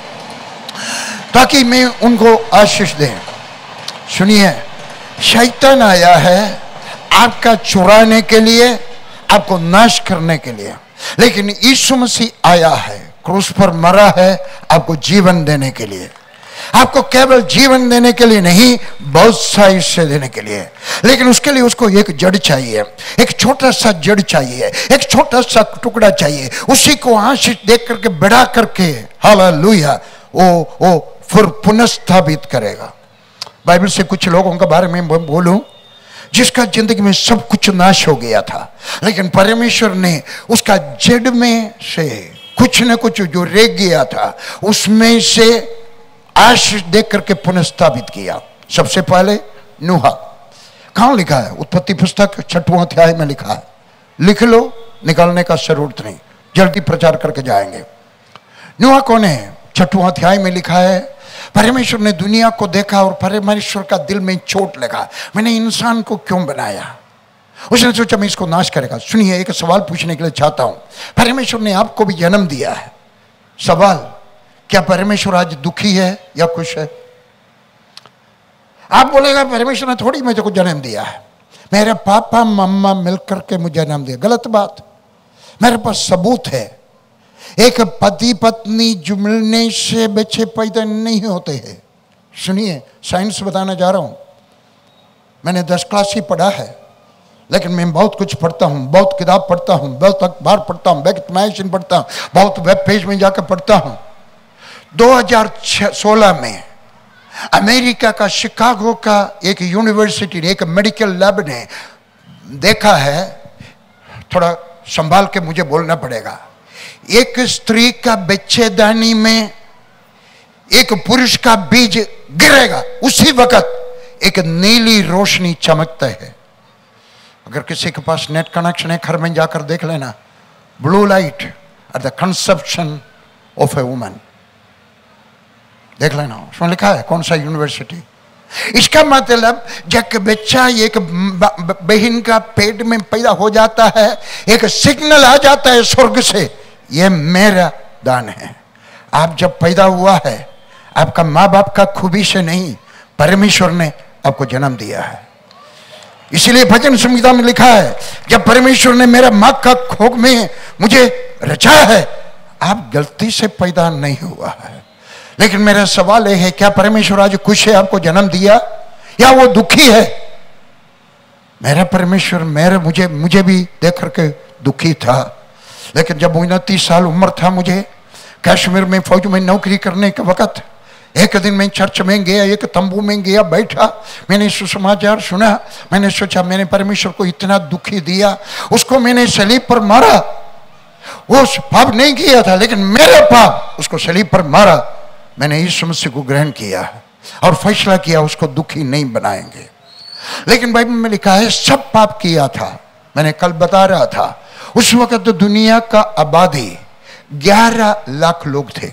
ताकि मैं उनको आशीष दें। सुनिए, शैतान आया है आपका चुराने के लिए, आपको नाश करने के लिए, लेकिन यीशु मसीह आया है, क्रूस पर मरा है आपको जीवन देने के लिए। आपको केवल जीवन देने के लिए नहीं, बहुत सा हिस्से देने के लिए। लेकिन उसके लिए उसको एक जड़ चाहिए, एक छोटा सा जड़ चाहिए, एक छोटा सा टुकड़ा चाहिए, उसी को आशीष देख करके बढ़ा करके हालेलुया वो फिर पुनर्स्थापित करेगा। बाइबल से कुछ लोगों के बारे में बोलूं जिसका जिंदगी में सब कुछ नाश हो गया था, लेकिन परमेश्वर ने उसका जड़ में से कुछ न कुछ जो रह गया था उसमें से आशीष देख करके पुनर्स्थापित किया। सबसे पहले नूहा। कहां लिखा है? उत्पत्ति पुस्तक 6वां अध्याय में लिखा है। लिख लो, निकालने का जरूरत नहीं, जल्दी प्रचार करके जाएंगे। नूह कौन है? 6वां अध्याय में लिखा है, परमेश्वर ने दुनिया को देखा और परमेश्वर का दिल में चोट लगा, मैंने इंसान को क्यों बनाया। उसने सोचा मैं इसको नाश करेगा। सुनिए, एक सवाल पूछने के लिए चाहता हूं। परमेश्वर ने आपको भी जन्म दिया है। सवाल, क्या परमेश्वर आज दुखी है या खुश है? आप बोलेगा परमेश्वर ने थोड़ी मुझे को जन्म दिया है, मेरे पापा मम्मा मिलकर के मुझे जन्म दिया। गलत बात। मेरे पास सबूत है। एक पति पत्नी जुड़ने से बच्चे पैदा नहीं होते हैं। सुनिए, साइंस बताना जा रहा हूं। मैंने 10 क्लास ही पढ़ा है, लेकिन मैं बहुत कुछ पढ़ता हूं, बहुत किताब पढ़ता हूं, बहुत अखबार पढ़ता हूं, मैगजीन पढ़ता हूं, बहुत वेब पेज में जाकर पढ़ता हूं। 2016 में अमेरिका का शिकागो का एक यूनिवर्सिटी ने, एक मेडिकल लैब ने देखा है, थोड़ा संभाल के मुझे बोलना पड़ेगा, एक स्त्री का बच्चेदानी में एक पुरुष का बीज गिरेगा, उसी वक्त एक नीली रोशनी चमकता है। अगर किसी के पास नेट कनेक्शन है, घर में जाकर देख लेना, blue light at the conception of a woman, देख लेना, उसमें लिखा है कौन सा यूनिवर्सिटी। इसका मतलब जब बच्चा एक बहन का पेट में पैदा हो जाता है, एक सिग्नल आ जाता है स्वर्ग से, ये मेरा दान है। आप जब पैदा हुआ है, आपका माँ बाप का खूबी से नहीं, परमेश्वर ने आपको जन्म दिया है। इसलिए भजन संहिता में लिखा है, जब परमेश्वर ने मेरा माँ का कोख में मुझे रचा है, आप गलती से पैदा नहीं हुआ है। लेकिन मेरा सवाल यह है, क्या परमेश्वर आज खुश है आपको जन्म दिया, या वो दुखी है? मेरा परमेश्वर मुझे भी देख करके दुखी था। लेकिन जब 29 साल उम्र था, मुझे कश्मीर में फौज में नौकरी करने के वक्त एक दिन मैं चर्च में गया, एक तंबू में गया, बैठा, मैंने सुसमाचार सुना। मैंने सोचा मैंने परमेश्वर को इतना दुखी दिया, उसको मैंने सलीब पर मारा। वो पाप नहीं किया था, लेकिन मेरे पाप उसको सलीब पर मारा। मैंने इस समस्या को ग्रहण किया और फैसला किया उसको दुखी नहीं बनाएंगे। लेकिन बाइबल में लिखा है सब पाप किया था। मैंने कल बता रहा था, उस वक्त तो दुनिया का आबादी 11 लाख लोग थे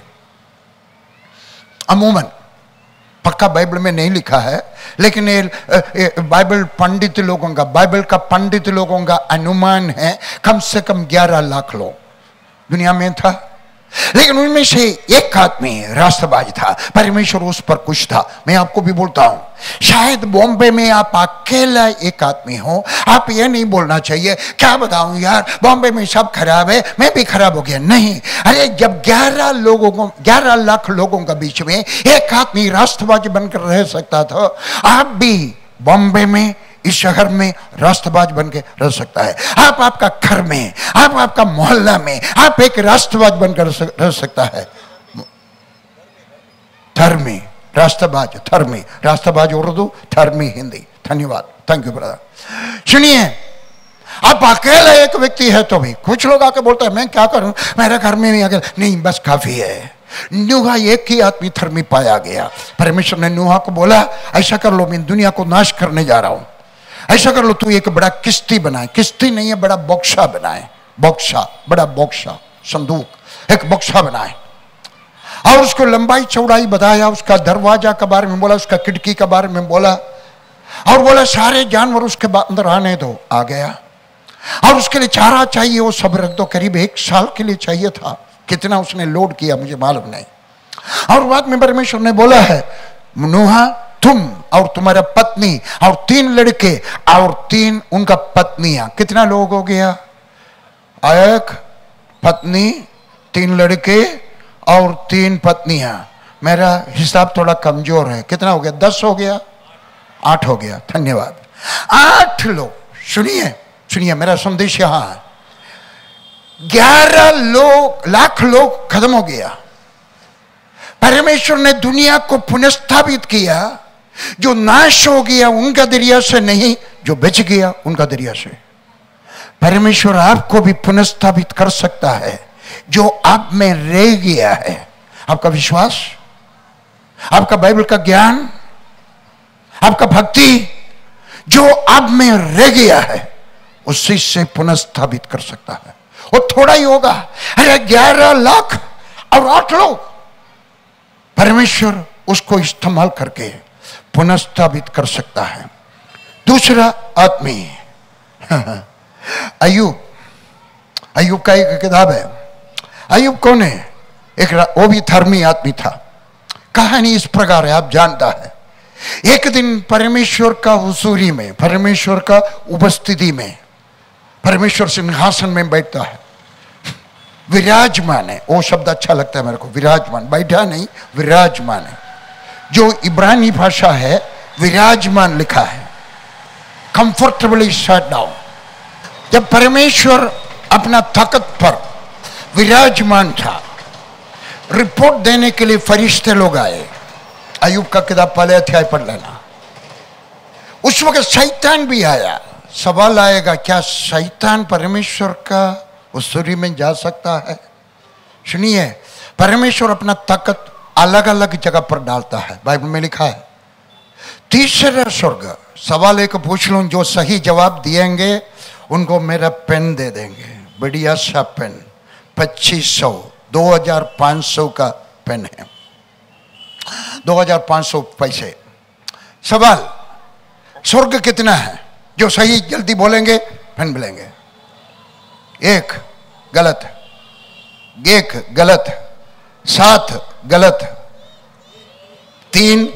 अमूमन। पक्का बाइबल में नहीं लिखा है, लेकिन ये बाइबल पंडित लोगों का, बाइबल का पंडित लोगों का अनुमान है कम से कम 11 लाख लोग दुनिया में था। लेकिन उनमें से एक आदमी राष्ट्रवादी था, परमेश्वर उस पर कुछ था। मैं आपको भी बोलता हूं, शायद बॉम्बे में आप अकेला एक आदमी हो। आप ये नहीं बोलना चाहिए क्या बताऊं यार, बॉम्बे में सब खराब है, मैं भी खराब हो गया। नहीं, अरे जब 11 लाख लोगों के बीच में एक आदमी राष्ट्रवादी बनकर रह सकता था, आप भी बॉम्बे में, इस शहर में राष्ट्रवाद बन के रह सकता है। आप आपका घर में, आप आपका मोहल्ला में, आप एक राष्ट्रवाद बनकर रह सकता है। धर्मी राष्ट्रवाद, धर्मी राष्ट्रवाद उर्दू, धर्मी हिंदी। धन्यवाद, थैंक यू ब्रदर। सुनिए, आप अकेला एक व्यक्ति है तो भी कुछ लोग आके बोलते हैं मैं क्या करूं, मेरे घर में नहीं, अकेला नहीं, बस काफी है। नूहा एक ही आदमी धर्मी पाया गया। परमेश्वर ने नूहा को बोला ऐसा कर लो, मैं दुनिया को नाश करने जा रहा हूं, ऐसा कर लो, तू एक बड़ा किश्ती बनाए, किश्ती नहीं है, बड़ा बक्सा बनाए, बक्सा, बड़ा बक्सा, संदूक, एक बक्सा बनाए। और उसको लंबाई चौड़ाई बताया, उसका दरवाजा के बारे में बोला, उसका खिड़की के बारे में बोला, और बोला सारे जानवर उसके अंदर आने दो। आ गया। और उसके लिए चारा चाहिए, वो सब रख दो। करीब 1 साल के लिए चाहिए था। कितना उसने लोड किया मुझे मालूम नहीं। और बाद में परमेश्वर ने बोला है, नूहा तुम और तुम्हारा पत्नी और 3 लड़के और 3 उनका पत्नियां, कितना लोग हो गया? 1 पत्नी, 3 लड़के और 3 पत्नियां। मेरा हिसाब थोड़ा कमजोर है, कितना हो गया? 10 हो गया, 8 हो गया। धन्यवाद, 8 लोग। सुनिए सुनिए, मेरा संदेश यहां है, 11 लाख लोग खत्म हो गया। परमेश्वर ने दुनिया को पुनर्स्थापित किया। जो नाश हो गया उनका दरिया से नहीं, जो बच गया उनका दरिया से। परमेश्वर आपको भी पुनर्स्थापित कर सकता है, जो आप में रह गया है। आपका विश्वास, आपका बाइबल का ज्ञान, आपका भक्ति, जो आप में रह गया है, उसी से पुनर्स्थापित कर सकता है। वो थोड़ा ही होगा। अरे 11 लाख और 8 लोग, परमेश्वर उसको इस्तेमाल करके पुनर्स्थापित कर सकता है। दूसरा आदमी अय्यूब। अय्यूब का एक किताब है। अय्यूब कौन है? एक वो भी धर्मी आदमी था। कहानी इस प्रकार है, आप जानता है। एक दिन परमेश्वर का हुजूरी में, परमेश्वर का उपस्थिति में, परमेश्वर सिंहासन में बैठता है, विराजमान है। वो शब्द अच्छा लगता है मेरे को, विराजमान। बैठा नहीं, विराजमान है। जो इब्रानी भाषा है, विराजमान लिखा है, कंफर्टेबली सैट डाउन। जब परमेश्वर अपना ताकत पर विराजमान था, रिपोर्ट देने के लिए फरिश्ते लोग आए। अय्यूब का किताब पहले अध्याय पढ़ लेना। उस वक्त शैतान भी आया। सवाल आएगा, क्या शैतान परमेश्वर का हुजूरी में जा सकता है? सुनिए, परमेश्वर अपना ताकत अलग अलग जगह पर डालता है। बाइबल में लिखा है तीसरा स्वर्ग। सवाल एक पूछ लूं, जो सही जवाब दिएंगे उनको मेरा पेन दे देंगे, बढ़िया सा पेन, 2500 2500 का पेन है, 2500 पैसे। सवाल, स्वर्ग कितना है? जो सही जल्दी बोलेंगे पेन मिलेंगे। एक गलत, एक गलत, 7 गलत, 3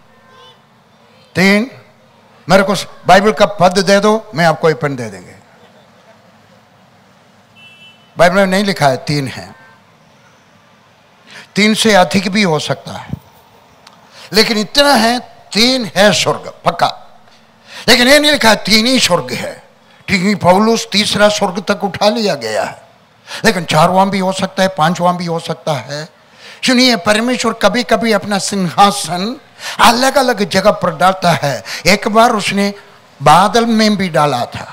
मेरे को बाइबल का पद दे दो, मैं आपको एक पेन दे देंगे। बाइबल में नहीं लिखा है 3 है, 3 से अधिक भी हो सकता है, लेकिन इतना है 3 है स्वर्ग पक्का। लेकिन ये नहीं लिखा है 3 ही स्वर्ग है। ठीक है, पौलुस तीसरा स्वर्ग तक उठा लिया गया है, लेकिन 4वां भी हो सकता है, 5वां भी हो सकता है। सुनिए, परमेश्वर कभी कभी अपना सिंहासन अलग अलग जगह पर डालता है। एक बार उसने बादल में भी डाला था,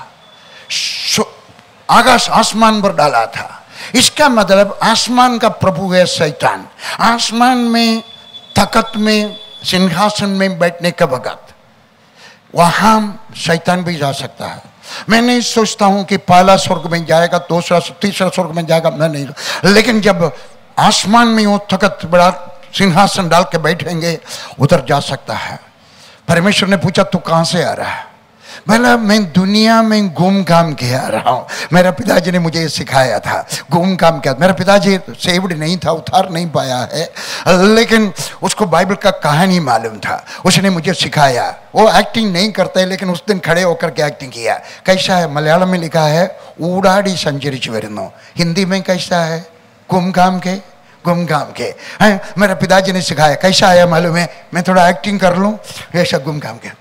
आकाश आसमान पर डाला था। इसका मतलब आसमान का प्रभु है शैतान। आसमान में ताकत में सिंहासन में बैठने के वक्त वहां शैतान भी जा सकता है। मैं नहीं सोचता हूं कि पहला स्वर्ग में जाएगा, दूसरा तीसरा स्वर्ग में जाएगा, मैं नहीं। लेकिन जब आसमान में वो ताकत बड़ा सिंहासन डाल के बैठेंगे, उधर जा सकता है। परमेश्वर ने पूछा, तू कहां से आ रहा है? बोला, मैं दुनिया में घूम घाम के आ रहा हूं। मेरा पिताजी ने मुझे सिखाया था, घूम घाम के। मेरा पिताजी सेव्ड नहीं था, उतार नहीं पाया है, लेकिन उसको बाइबल का कहानी मालूम था, उसने मुझे सिखाया। वो एक्टिंग नहीं करता है, लेकिन उस दिन खड़े होकर के एक्टिंग किया। कैसा है? मलयालम में लिखा है ऊड़ाड़ी संचरिച്ചു വരുന്നു। हिंदी में कैसा है? घूम घाम के, घूम घाम के। मेरा पिताजी ने सिखाया। कैसा आया मालूम है? मैं थोड़ा एक्टिंग कर लूं, ऐसा घूम घाम के।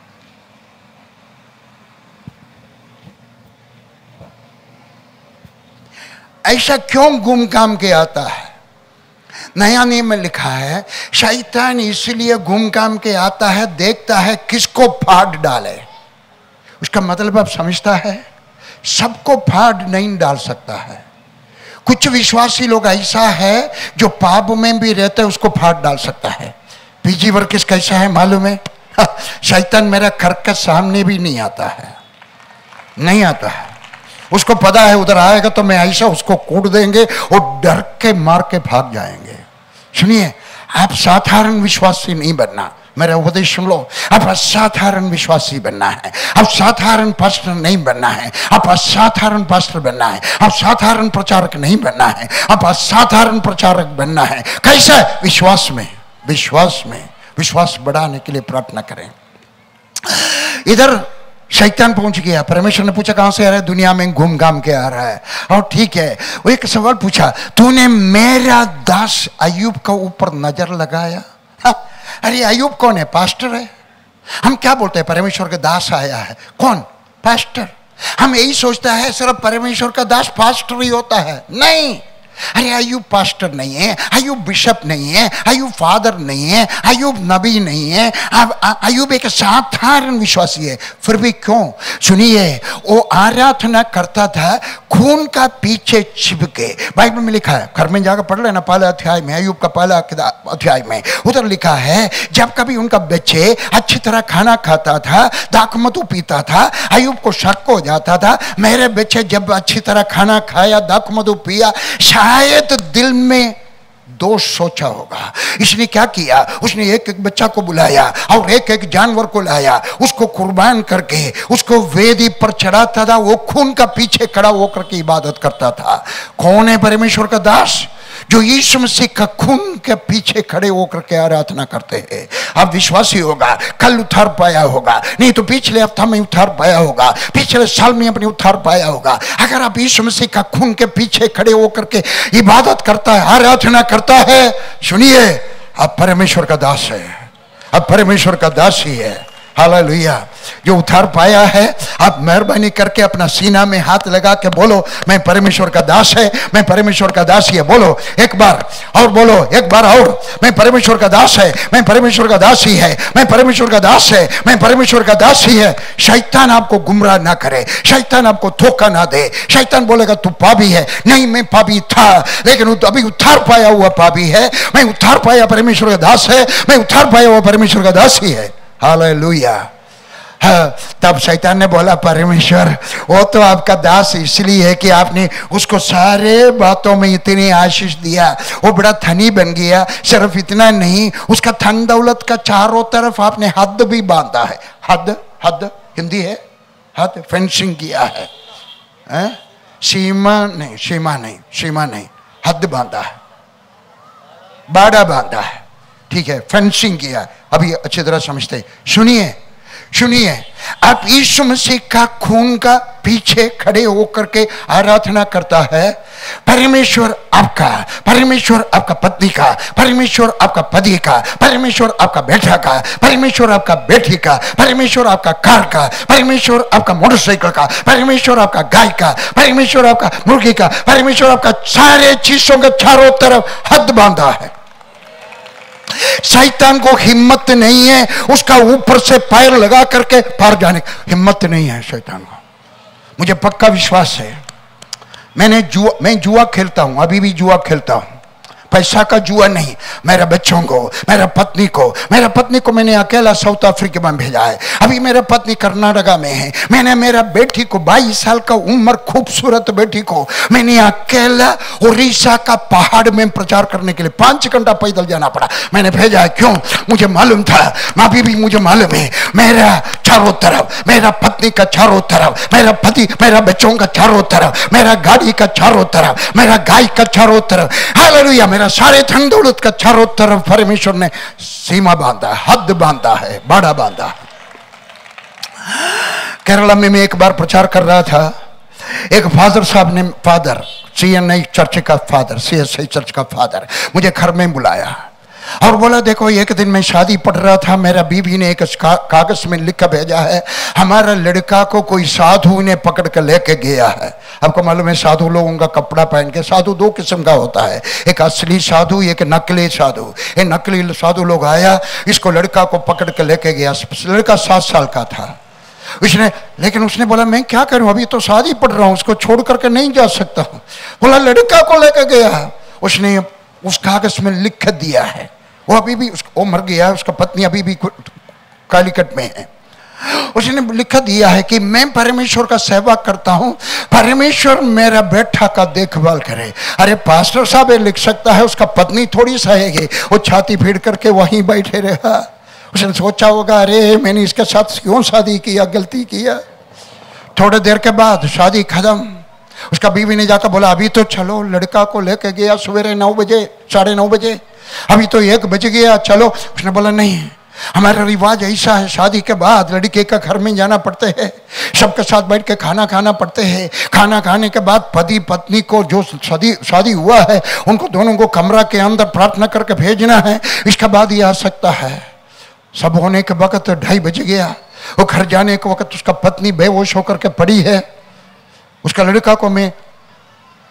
ऐसा क्यों घूम घाम के आता है? नया नियम में लिखा है, शैतान इसलिए घूम घाम के आता है, देखता है किसको फाड़ डाले। उसका मतलब आप समझता है? सबको फाड़ नहीं डाल सकता है। कुछ विश्वासी लोग ऐसा है जो पाप में भी रहते हैं, उसको फाड़ डाल सकता है। पीजी वर्गीस कैसा है मालूम है? शैतान मेरा घर के सामने भी नहीं आता है, नहीं आता है। उसको पता है उधर आएगा तो मैं ऐसा उसको कूट देंगे और डर के मार के भाग जाएंगे। सुनिए, आप साधारण विश्वासी नहीं बनना, मेरा उपदेश सुन लो। आप असाधारण विश्वासी बनना है। आप साधारण पास्टर नहीं बनना है, आप असाधारण पास्टर बनना है। आप साधारण प्रचारक नहीं बनना है, आप असाधारण प्रचारक बनना है। कैसे? विश्वास में, विश्वास में विश्वास बढ़ाने के लिए प्रार्थना करें। इधर शैतान पहुंच गया। परमेश्वर ने पूछा, कहां से आ रहा है? दुनिया में घूम घाम के आ रहा है। और ठीक है, वो एक सवाल पूछा, तूने मेरा दास अय्यूब का ऊपर नजर लगाया? अरे अय्यूब कौन है? पास्टर है। हम क्या बोलते हैं? परमेश्वर का दास आया है। कौन? पास्टर। हम यही सोचता है सिर्फ परमेश्वर का दास पास्टर ही होता है। नहीं, अरे अयूब पास्टर नहीं है, अयूब बिशप नहीं है, अयूब फादर नहीं है, अयूब नबी नहीं है, अयूब एक साधारण विश्वासी है। फिर भी क्यों? सुनिए, वो आराधना करता था खून का पीछे छिप के। बाइबल में लिखा है, घर में जाकर पढ़ लेना, पहला अध्याय में, अयूब का पहला अध्याय में उधर लिखा है, जब कभी उनका बच्चे अच्छी तरह खाना खाता था, दाखमधु पीता था, अयूब को शक हो जाता था, मेरे बच्चे जब अच्छी तरह खाना खाया, दाखमधु पिया, शायद दिल में दोष सोचा होगा। इसने क्या किया? उसने एक एक बच्चा को बुलाया और एक एक जानवर को लाया, उसको कुर्बान करके उसको वेदी पर चढ़ाता था। वो खून का पीछे खड़ा होकर के इबादत करता था। कौन है परमेश्वर का दास? जो यीशु मसीह का खून के पीछे खड़े होकर के आराधना करते हैं। अब विश्वासी होगा, कल उतार पाया होगा, नहीं तो पिछले हफ्ता में उतार पाया होगा, पिछले साल में अपने उतार पाया होगा। अगर आप यीशु मसीह का खून के पीछे खड़े होकर के इबादत करता है, आराधना करता है, सुनिए, आप परमेश्वर का दास है, अब परमेश्वर का दास ही है। हालेलुया। जो उतार पाया है, आप मेहरबानी करके अपना सीना में हाथ लगा के बोलो, मैं परमेश्वर का दास है, मैं परमेश्वर का दास ही है। बोलो एक बार और, बोलो एक बार और, मैं परमेश्वर का दास है, मैं परमेश्वर का दास ही है, मैं परमेश्वर का दास है, मैं परमेश्वर का दास ही है। शैतान आपको गुमराह ना करे, शैतान आपको धोखा ना दे। शैतान बोलेगा तू पापी है, नहीं मैं पापी था, लेकिन अभी उतार पाया हुआ पापी है, मैं उतार पाया परमेश्वर का दास है, मैं उतार पाया हुआ परमेश्वर का दास ही है। हालेलुया। हाँ, तब शैतान ने बोला, परमेश्वर वो तो आपका दास इसलिए है कि आपने उसको सारे बातों में इतनी आशीष दिया, वो बड़ा धनी बन गया। सिर्फ इतना नहीं, उसका धन दौलत का चारों तरफ आपने हद भी बांधा है। हद, हद हिंदी है, हद, फेंसिंग किया है, सीमा नहीं, सीमा नहीं, सीमा नहीं, हद बांधा है, बाड़ा बांधा है, ठीक है, फेंसिंग किया। अभी अच्छी तरह समझते। सुनिए सुनिए, आप यीशु मसीह का खून का पीछे खड़े होकर के आराधना करता है। परमेश्वर आपका पत्नी का, परमेश्वर आपका पति का, परमेश्वर आपका बेटा का, परमेश्वर आपका बेटी का, परमेश्वर आपका कार का, परमेश्वर आपका मोटरसाइकिल का, परमेश्वर आपका गाय का, परमेश्वर आपका मुर्गी का, परमेश्वर आपका सारे चीजों के चारों तरफ हद बांधा है। शैतान को हिम्मत नहीं है उसका ऊपर से पैर लगा करके पार जाने की हिम्मत नहीं है शैतान को। मुझे पक्का विश्वास है। मैं जुआ खेलता हूं, अभी भी जुआ खेलता हूं, पैसा का जुआ नहीं। मेरे बच्चों को, मेरा पत्नी को मैंने अकेला साउथ अफ्रीका में भेजा है। अभी मेरा पत्नी कर्नाटका में है। मैंने मेरा बेटी को 22 साल का उम्र, खूबसूरत बेटी को मैंने अकेला उड़ीसा का पहाड़ में प्रचार करने के लिए 5 घंटा पैदल जाना पड़ा। मैंने भेजा है, क्यों? मुझे मालूम था, अभी भी मुझे मालूम है, मेरा चारों तरफ, मेरा पत्नी का चारों तरफ, मेरा पति, मेरा बच्चों का चारों तरफ, मेरा गाड़ी का चारों तरफ, मेरा गाय का चारों तरफ, हालेलुया, मेरा सारे धन दौलत का चारों तरफ परमेश्वर ने सीमा बांधा, हद बांधा है, बाड़ा बांधा है। केरला में मैं एक बार प्रचार कर रहा था। एक फादर साहब ने, फादर CNI चर्च का फादर, CSI चर्च का फादर मुझे घर में बुलाया और बोला, देखो एक दिन मैं शादी पढ़ रहा था, मेरा बीवी ने एक कागज में लिख भेजा है, हमारा लड़का को कोई साधु ने पकड़ कर लेके गया है। आपको मालूम है साधु लोगों का कपड़ा पहन के, साधु 2 किस्म का होता है, एक असली साधु, एक नकली साधु। ये नकली साधु लोग आया, इसको लड़का को पकड़ कर लेके गया। लड़का 7 साल का था। लेकिन उसने बोला, मैं क्या करूं, अभी तो शादी पढ़ रहा हूं, उसको छोड़ करके नहीं जा सकता। बोला लड़का को लेके गया। उसने उस कागज में लिख दिया है, वो अभी भी वो मर गया, उसका पत्नी अभी भी कालीकट में है। उसने लिखा दिया है कि मैं परमेश्वर का सेवा करता हूं, परमेश्वर मेरा बेटा का देखभाल करे। अरे पास्टर साहब ये लिख सकता है, उसका पत्नी थोड़ी सहेगी, वो छाती भीड़ करके वहीं बैठे रहा। उसने सोचा होगा, अरे मैंने इसके साथ क्यों शादी किया, गलती किया। थोड़ी देर के बाद शादी खत्म। उसका बीवी ने जाकर बोला, अभी तो चलो, लड़का को लेके गया सवेरे 9 बजे, 9:30 बजे, अभी तो 1 बज गया, चलो। उसने बोला, नहीं, हमारा रिवाज ऐसा है, शादी के बाद लड़के का घर में जाना पड़ते है, सबके साथ बैठ के खाना खाना पड़ते हैं। खाना खाने के बाद पति पत्नी को, जो शादी हुआ है, उनको दोनों को कमरा के अंदर प्रार्थना करके भेजना है, इसके बाद ही आ सकता है। सब होने के वक्त 2:30 बज गया। वो घर जाने के वक्त उसका पत्नी बेहोश होकर के पड़ी है। उसका लड़का को मैं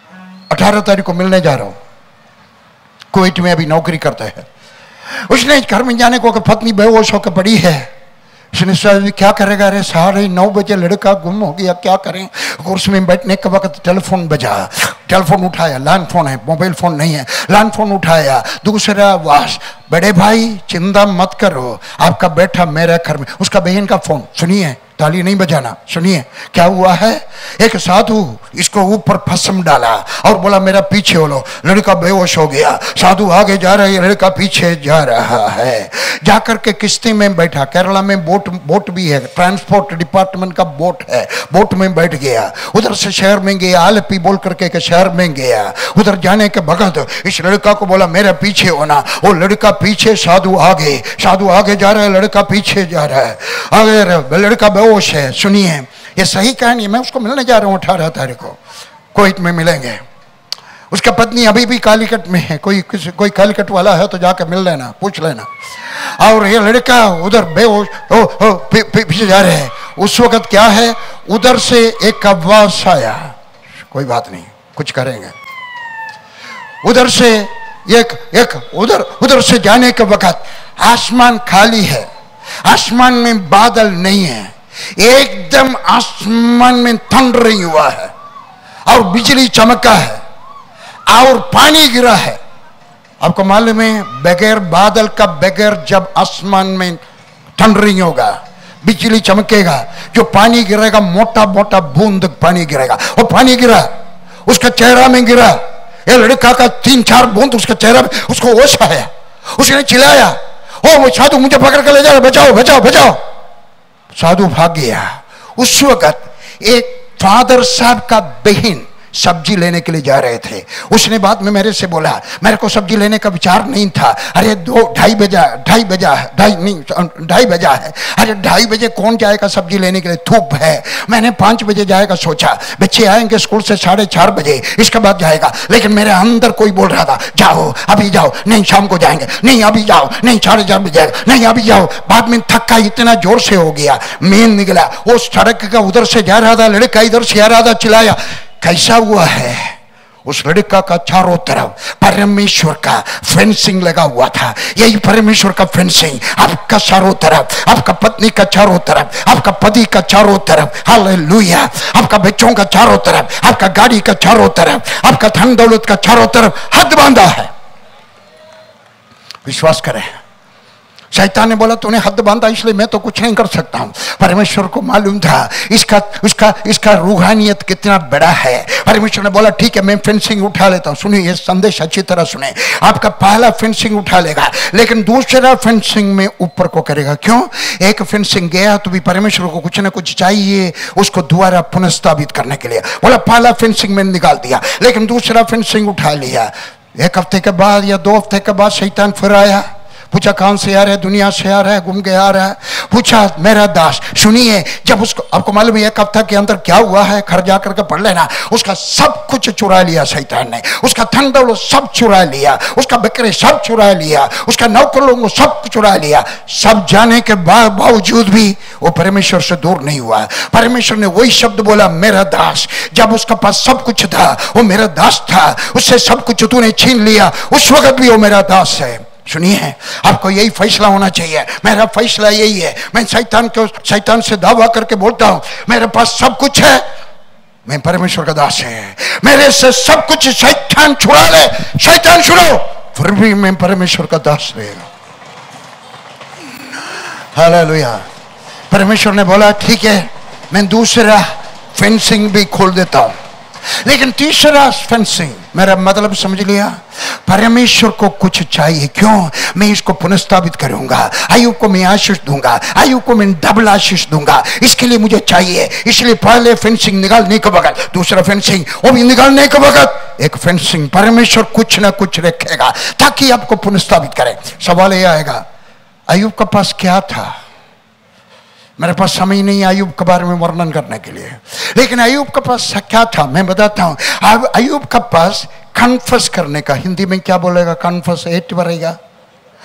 18 तारीख को मिलने जा रहा हूं, कुवैत में अभी नौकरी करता है। उसने घर में जाने को कि पत्नी बेहोश होकर पड़ी है। उसने सोचा क्या करेगा, अरे 9:30 बजे लड़का गुम हो गया, क्या करें। कुर्सी में बैठने के वक्त टेलीफोन बजा, टेलीफोन उठाया, लैंड फोन है, मोबाइल फोन नहीं है, लैंड फोन उठाया। दूसरा आवाज, बड़े भाई चिंता मत करो, आपका बेटा मेरे घर में। उसका बहन का फोन, सुनिए, ताली नहीं बजाना, सुनिए क्या हुआ है। एक साधु इसको ऊपर फसम डाला और बोला मेरा पीछे हो लो। लड़का बेहोश हो गया, साधु आगे जा रहा है, लड़का पीछे जा रहा है। जाकर के किश्ती में बैठा, केरला में बोट भी है, ट्रांसपोर्ट डिपार्टमेंट का बोट है, बोट में बैठ गया। उधर से शहर में गया, आलपी बोल करके के शहर में गया। उधर जाने के बगत इस लड़का को बोला मेरा पीछे होना। वो लड़का पीछे, साधु आगे, साधु आगे जा रहा है, लड़का पीछे जा रहा है। आगे लड़का बेहोश है। सुनिए ये सही कहानी है, मैं उसको मिलने जा रहा हूं 18 तारीख को, कुवैत में मिलेंगे। उसका पत्नी अभी भी कालीकट में है, कोई कालीकट वाला है तो जाकर मिल लेना, पूछ लेना। और ये लड़का उधर बेहोश पीछे जा रहे हैं। उस वक्त क्या है, उधर से एक आवाज आया, कोई बात नहीं कुछ करेंगे। उधर से उधर से जाने के वक्त आसमान खाली है, आसमान में बादल नहीं है, एकदम आसमान में थंडरिंग हुआ है और बिजली चमका है और पानी गिरा है। आपको मालूम है बगैर बादल का, बगैर जब आसमान में थंडरिंग होगा, बिजली चमकेगा, जो पानी गिरेगा मोटा मोटा बूंद पानी गिरेगा। वो पानी गिरा, उसका चेहरा में गिरा, ये लड़का का 3-4 बूंद उसका चेहरा में, उसको होश आया। उसने चिल्लाया, ओ वो साधु मुझे पकड़ कर ले जा, बचाओ बचाओ बचाओ। साधु भाग गया। उस वक्त एक फादर साहब का बहन सब्जी लेने के लिए जा रहे थे। उसने बाद में मेरे से बोला, मेरे को सब्जी लेने का विचार नहीं था। अरे 2-2:30 बजा है, 2:30 बजा है। अरे 2:30 बजे कौन जाएगा सब्जी लेने के लिए, धूप है। मैंने 5 बजे जाएगा सोचा, बच्चे आएंगे स्कूल से 4:30 बजे, इसके बाद जाएगा। लेकिन मेरे अंदर कोई बोल रहा था, जाओ अभी जाओ, नहीं शाम को जाएंगे, नहीं अभी जाओ, नहीं 4:30 बजे जाएगा, नहीं अभी जाओ। बाद में थक्का इतना जोर से हो गया, मेन निकला। वो सड़क का उधर से जा रहा था, लड़का इधर से आ रहा था, चिल्लाया कैसा हुआ है। उस लड़का का चारों तरफ परमेश्वर का फेंसिंग लगा हुआ था। यही परमेश्वर का फेंसिंग आपका चारों तरफ, आपका पत्नी का चारों तरफ, आपका पति का चारों तरफ, हालेलुया, आपका बच्चों का चारों तरफ, आपका गाड़ी का चारों तरफ, आपका धन दौलत का चारों तरफ हद बांधा है। विश्वास करें। शैतान ने बोला तूने हद बांधा इसलिए मैं तो कुछ नहीं कर सकता हूं। परमेश्वर को मालूम था इसका रूहानियत कितना बड़ा है। परमेश्वर ने बोला ठीक है मैं फेंसिंग उठा लेता हूं। सुनिए ये संदेश अच्छी तरह सुने। आपका पहला फेंसिंग उठा लेगा, लेकिन दूसरा फेंसिंग में ऊपर को करेगा। क्यों? एक फेंसिंग गया तो भी परमेश्वर को कुछ ना कुछ चाहिए उसको दोबारा पुनर्स्थापित करने के लिए। बोला पहला फेंसिंग मैंने निकाल दिया, लेकिन दूसरा फेंसिंग उठा लिया। 1 हफ्ते के बाद या 2 हफ्ते के बाद शैतान फिर आया, पूछा कहां से आ रहा है, दुनिया से आ रहा है, घूम के आ रहा है। पूछा मेरा दास, सुनिए जब उसको, आपको मालूम है 1 हफ्ता के अंदर क्या हुआ है, घर जाकर के पढ़ लेना। उसका सब कुछ चुरा लिया शैतान ने, उसका धन दौलत सब चुरा लिया, उसका बकरे सब चुरा लिया, उसका नौकरों को सब चुरा लिया। सब जाने के बावजूद भी वो परमेश्वर से दूर नहीं हुआ। परमेश्वर ने वही शब्द बोला मेरा दास। जब उसका पास सब कुछ था वो मेरा दास था, उससे सब कुछ तूने छीन लिया, उस वक्त भी वो मेरा दास है। सुनिए आपको यही फैसला होना चाहिए। मेरा फैसला यही है। मैं शैतान से दावा करके बोलता हूं मेरे पास सब कुछ है, मैं परमेश्वर का दास है। मेरे से सब कुछ शैतान छुड़ा ले, शैतान छुड़ो, फिर भी मैं परमेश्वर का दास रहेगा। हालेलुया। परमेश्वर ने बोला ठीक है मैं दूसरा फेंसिंग भी खोल देता हूं, लेकिन तीसरा फेंसिंग, मेरा मतलब समझ लिया, परमेश्वर को कुछ चाहिए। क्यों? मैं इसको पुनर्स्थापित करूंगा, आयु को मैं आशीष दूंगा, आयु को मैं डबल आशीष दूंगा, इसके लिए मुझे चाहिए। इसलिए पहले फेंसिंग निकालने के वक्त, दूसरा फेंसिंग वो भी निकालने के वक्त, एक फेंसिंग परमेश्वर कुछ ना कुछ रखेगा ताकि आपको पुनर्स्थापित करे। सवाल यह आएगा अय्यूब के पास क्या था? मेरे पास समय नहीं अय्यूब के बारे में वर्णन करने के लिए, लेकिन अय्यूब के पास क्या था मैं बताता हूं। अय्यूब के पास कन्फेस करने का, हिंदी में क्या बोलेगा, कन्फेस 8 बनेगा,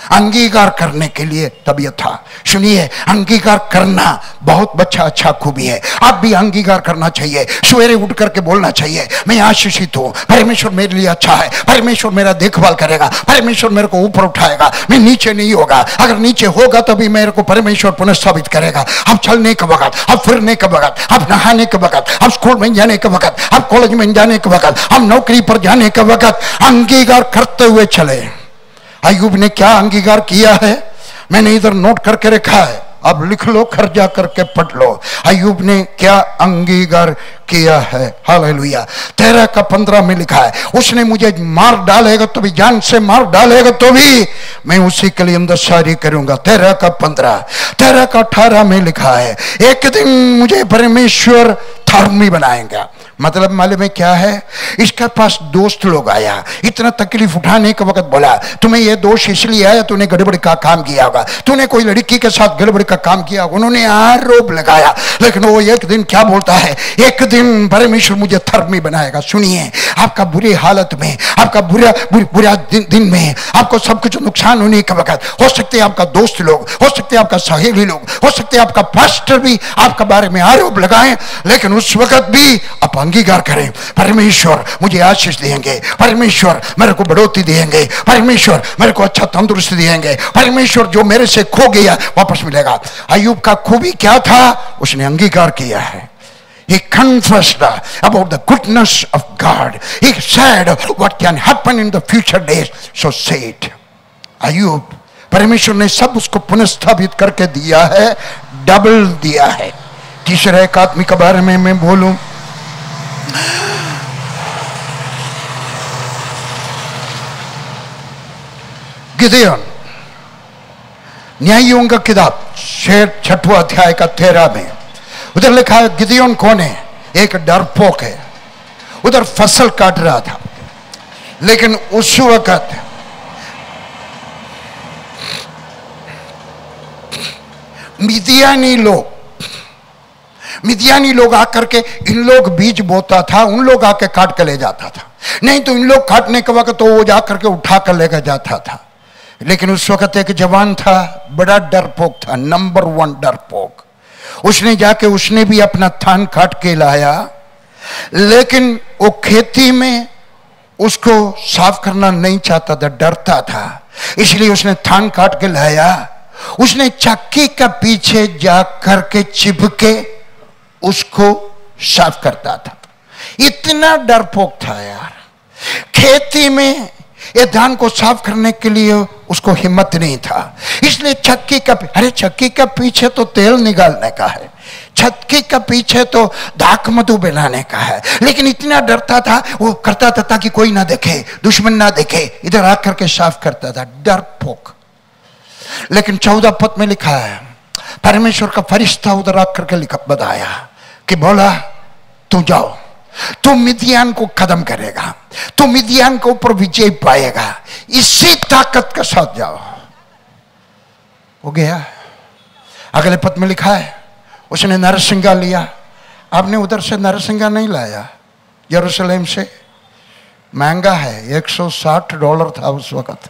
अंगीकार करने के लिए तबीयत था। सुनिए, अंगीकार करना बहुत अच्छा खूबी है। आप भी अंगीकार करना चाहिए। सवेरे उठ करके बोलना चाहिए, मैं आशीषित हूं, परमेश्वर मेरे लिए अच्छा है, परमेश्वर मेरा देखभाल करेगा, परमेश्वर मेरे को ऊपर उठाएगा, मैं नीचे नहीं होगा, अगर नीचे होगा तभी मेरे को परमेश्वर पुनर्स्थापित करेगा। अब चलने के वक्त, अब फिरने के वक्त, अब नहाने के वक्त, अब स्कूल में जाने के वक्त, अब कॉलेज में जाने के वक्त, अब नौकरी पर जाने के वक्त अंगीकार करते हुए चले। अय्यूब ने क्या अंगीकार किया है, मैंने इधर नोट करके रखा है, अब लिख लो, घर जा करके पढ़ लो। अय्यूब ने क्या अंगीकार किया है। हालेलुया। 13:15 में लिखा है, उसने मुझे मार डालेगा तो भी, जान से मार डालेगा तो भी मैं उसी के लिए इंतज़ार करूंगा। 13:15। 13:18 में लिखा है, एक दिन मुझे परमेश्वर धर्मी बनाएंगा। मतलब मालूम है क्या है, इसके पास दोस्त लोग आया, इतना तकलीफ उठाने के वक्त बोला, तुम्हें यह दोष इसलिए आया, तूने गड़बड़ का काम किया होगा, तूने कोई लड़की के साथ गड़बड़ का काम किया होगा। उन्होंने आरोप लगाया, लेकिन वो एक दिन क्या बोलता है, एक दिन परमेश्वर मुझे धर्मी बनाएगा। सुनिए, आपका बुरी हालत में, आपका बुरा दिन में, आपको सब कुछ नुकसान होने के वक्त, हो सकते हैं आपका दोस्त लोग, हो सकते हैं आपका सहेली लोग, हो सकते हैं आपका पास्टर भी आपका बारे में आरोप लगाएं, लेकिन उस वक्त भी आप अंगीकार करें, परमेश्वर मुझे आशीष देंगे, परमेश्वर मेरे को बढ़ोतरी देंगे, परमेश्वर मेरे को अच्छा तंदुरुस्ती देंगे, परमेश्वर जो मेरे से खो गया वापस मिलेगा। अय्यूब का खूबी क्या था, उसने अंगीकार किया है। He confessed about the goodness of God. He said what can happen in the future days. So say it. अय्यूब, परमेश्वर ने सब उसको पुनर्स्थापित करके दिया है, डबल दिया है। तीसरा एक आदमी के बारे में मैं बोलूं, गिदयोन। न्यायियों का किताब 6वां अध्याय का 13 में उधर लिखा है, गिदयोन कौन है, एक डरपोक है। उधर फसल काट रहा था, लेकिन उस वक्त मिदियानी लोग आकर के, इन लोग बीज बोता था, उन लोग आके काट के ले जाता था, नहीं तो इन लोग काटने के वक्त तो वो जाकर के उठा कर लेकर जाता था। लेकिन उस वक्त एक जवान था, बड़ा डरपोक था, नंबर 1 डरपोक। उसने जाके, उसने भी अपना धान काट के लाया, लेकिन वो खेती में उसको साफ करना नहीं चाहता था, डरता था, इसलिए उसने धान काट के लाया। उसने चक्की का पीछे जा करके चिपके उसको साफ करता था। इतना डरपोक था यार। खेती में ये धान को साफ करने के लिए उसको हिम्मत नहीं था, इसलिए चक्की का पीछे तो तेल निकालने का है, चक्की का पीछे तो दाक मधु बनाने का है, लेकिन इतना डरता था, वो करता था ताकि कोई ना देखे, दुश्मन ना देखे, इधर आकर के साफ करता था, डरपोक। लेकिन 14 पद में लिखा है, परमेश्वर का फरिश्ता उधर आकर के बताया कि बोला, तू जाओ, तू मिदियान को खत्म करेगा, तू मिदियान के ऊपर विजय पाएगा, इसी ताकत के साथ जाओ। हो गया। अगले पद में लिखा है, उसने नरसिंगा लिया। आपने उधर से नरसिंगा नहीं लाया, यरूशलेम से, महंगा है, $160 था उस वक्त।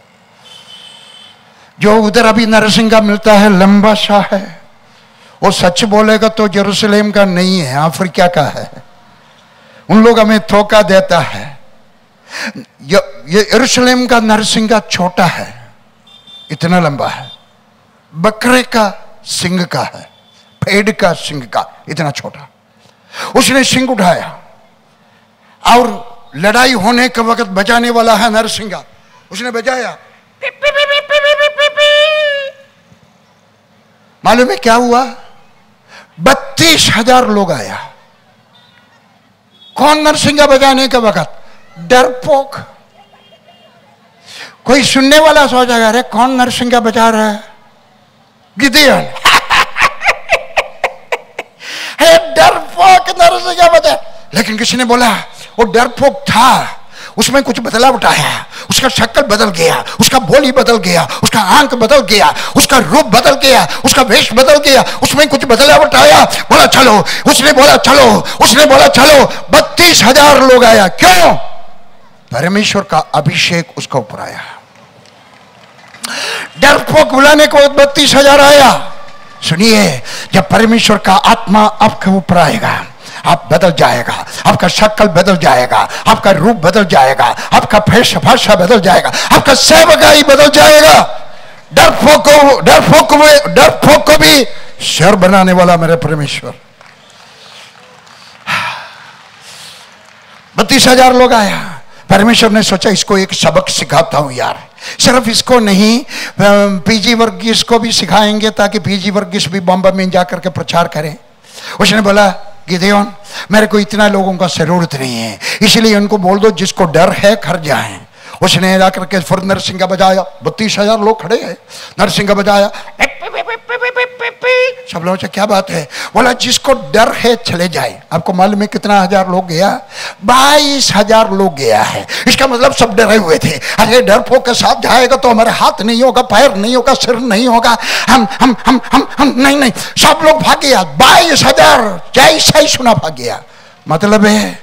जो उधर अभी नरसिंगा मिलता है लंबा सा है, वो सच बोलेगा तो यरूशलेम का नहीं है, अफ्रीका का है। उन लोग हमें धोखा देता है। ये यरूशलेम का नरसिंगा छोटा है, इतना लंबा है, बकरे का सिंग का है, भेड़ का सिंग का इतना छोटा। उसने सिंग उठाया और लड़ाई होने के वक्त बजाने वाला है नरसिंगा, उसने बजाया, मालूम है क्या हुआ, 32,000 लोग आया। कौन नरसिंगा बजाने के वक्त? डरपोक। कोई सुनने वाला सोचेगा, अरे कौन नरसिंगा बजा रहा है? गिदियोन। डरपोक नरसिंगा बजा। लेकिन किसी ने बोला वो डरपोक था, उसमें कुछ बदलाव आया, उसका शक्ल बदल गया, उसका बोली बदल गया, उसका आंख बदल गया, उसका रूप बदल गया, उसका वेश बदल गया, उसमें कुछ बदलाव आया। बोला चलो, उसने बोला चलो, उसने बोला चलो, 32,000 लोग आया। क्यों? परमेश्वर का अभिषेक उसका ऊपर आया। डरपोक बुलाने को 32,000 आया। सुनिए, जब परमेश्वर का आत्मा आपके ऊपर आएगा, आप बदल जाएगा, आपका शक्ल बदल जाएगा, आपका रूप बदल जाएगा, आपका भाषा बदल जाएगा, आपका सेवकाई बदल जाएगा। डरपोक को भी शेर बनाने वाला मेरे परमेश्वर। 32,000 लोग आया। परमेश्वर ने सोचा इसको एक सबक सिखाता हूं यार। सिर्फ इसको नहीं, पीजी वर्गीस को भी सिखाएंगे ताकि पीजी वर्गीस भी बॉम्बे में जाकर के प्रचार करें। उसने बोला, गिदेओन, मेरे को इतना लोगों का जरूरत नहीं है, इसलिए उनको बोल दो जिसको डर है घर जाएं। उसने जाकर के फिर नरसिंगा बजाया। 32,000 लोग खड़े हैं, नरसिंगा बजाया। सब लोगों से क्या बात है? बोला जिसको डर है चले जाए। आपको मालूम है कितना हजार लोग गया? 22,000 लोग गया है। इसका मतलब सब डरे हुए थे। अरे डरपोक के साथ जाएगा तो हमारे हाथ नहीं होगा, पैर नहीं होगा, सिर नहीं होगा, हम नहीं, सब लोग भाग गया। 22,000 जैसा ही सुना भाग गया। मतलब है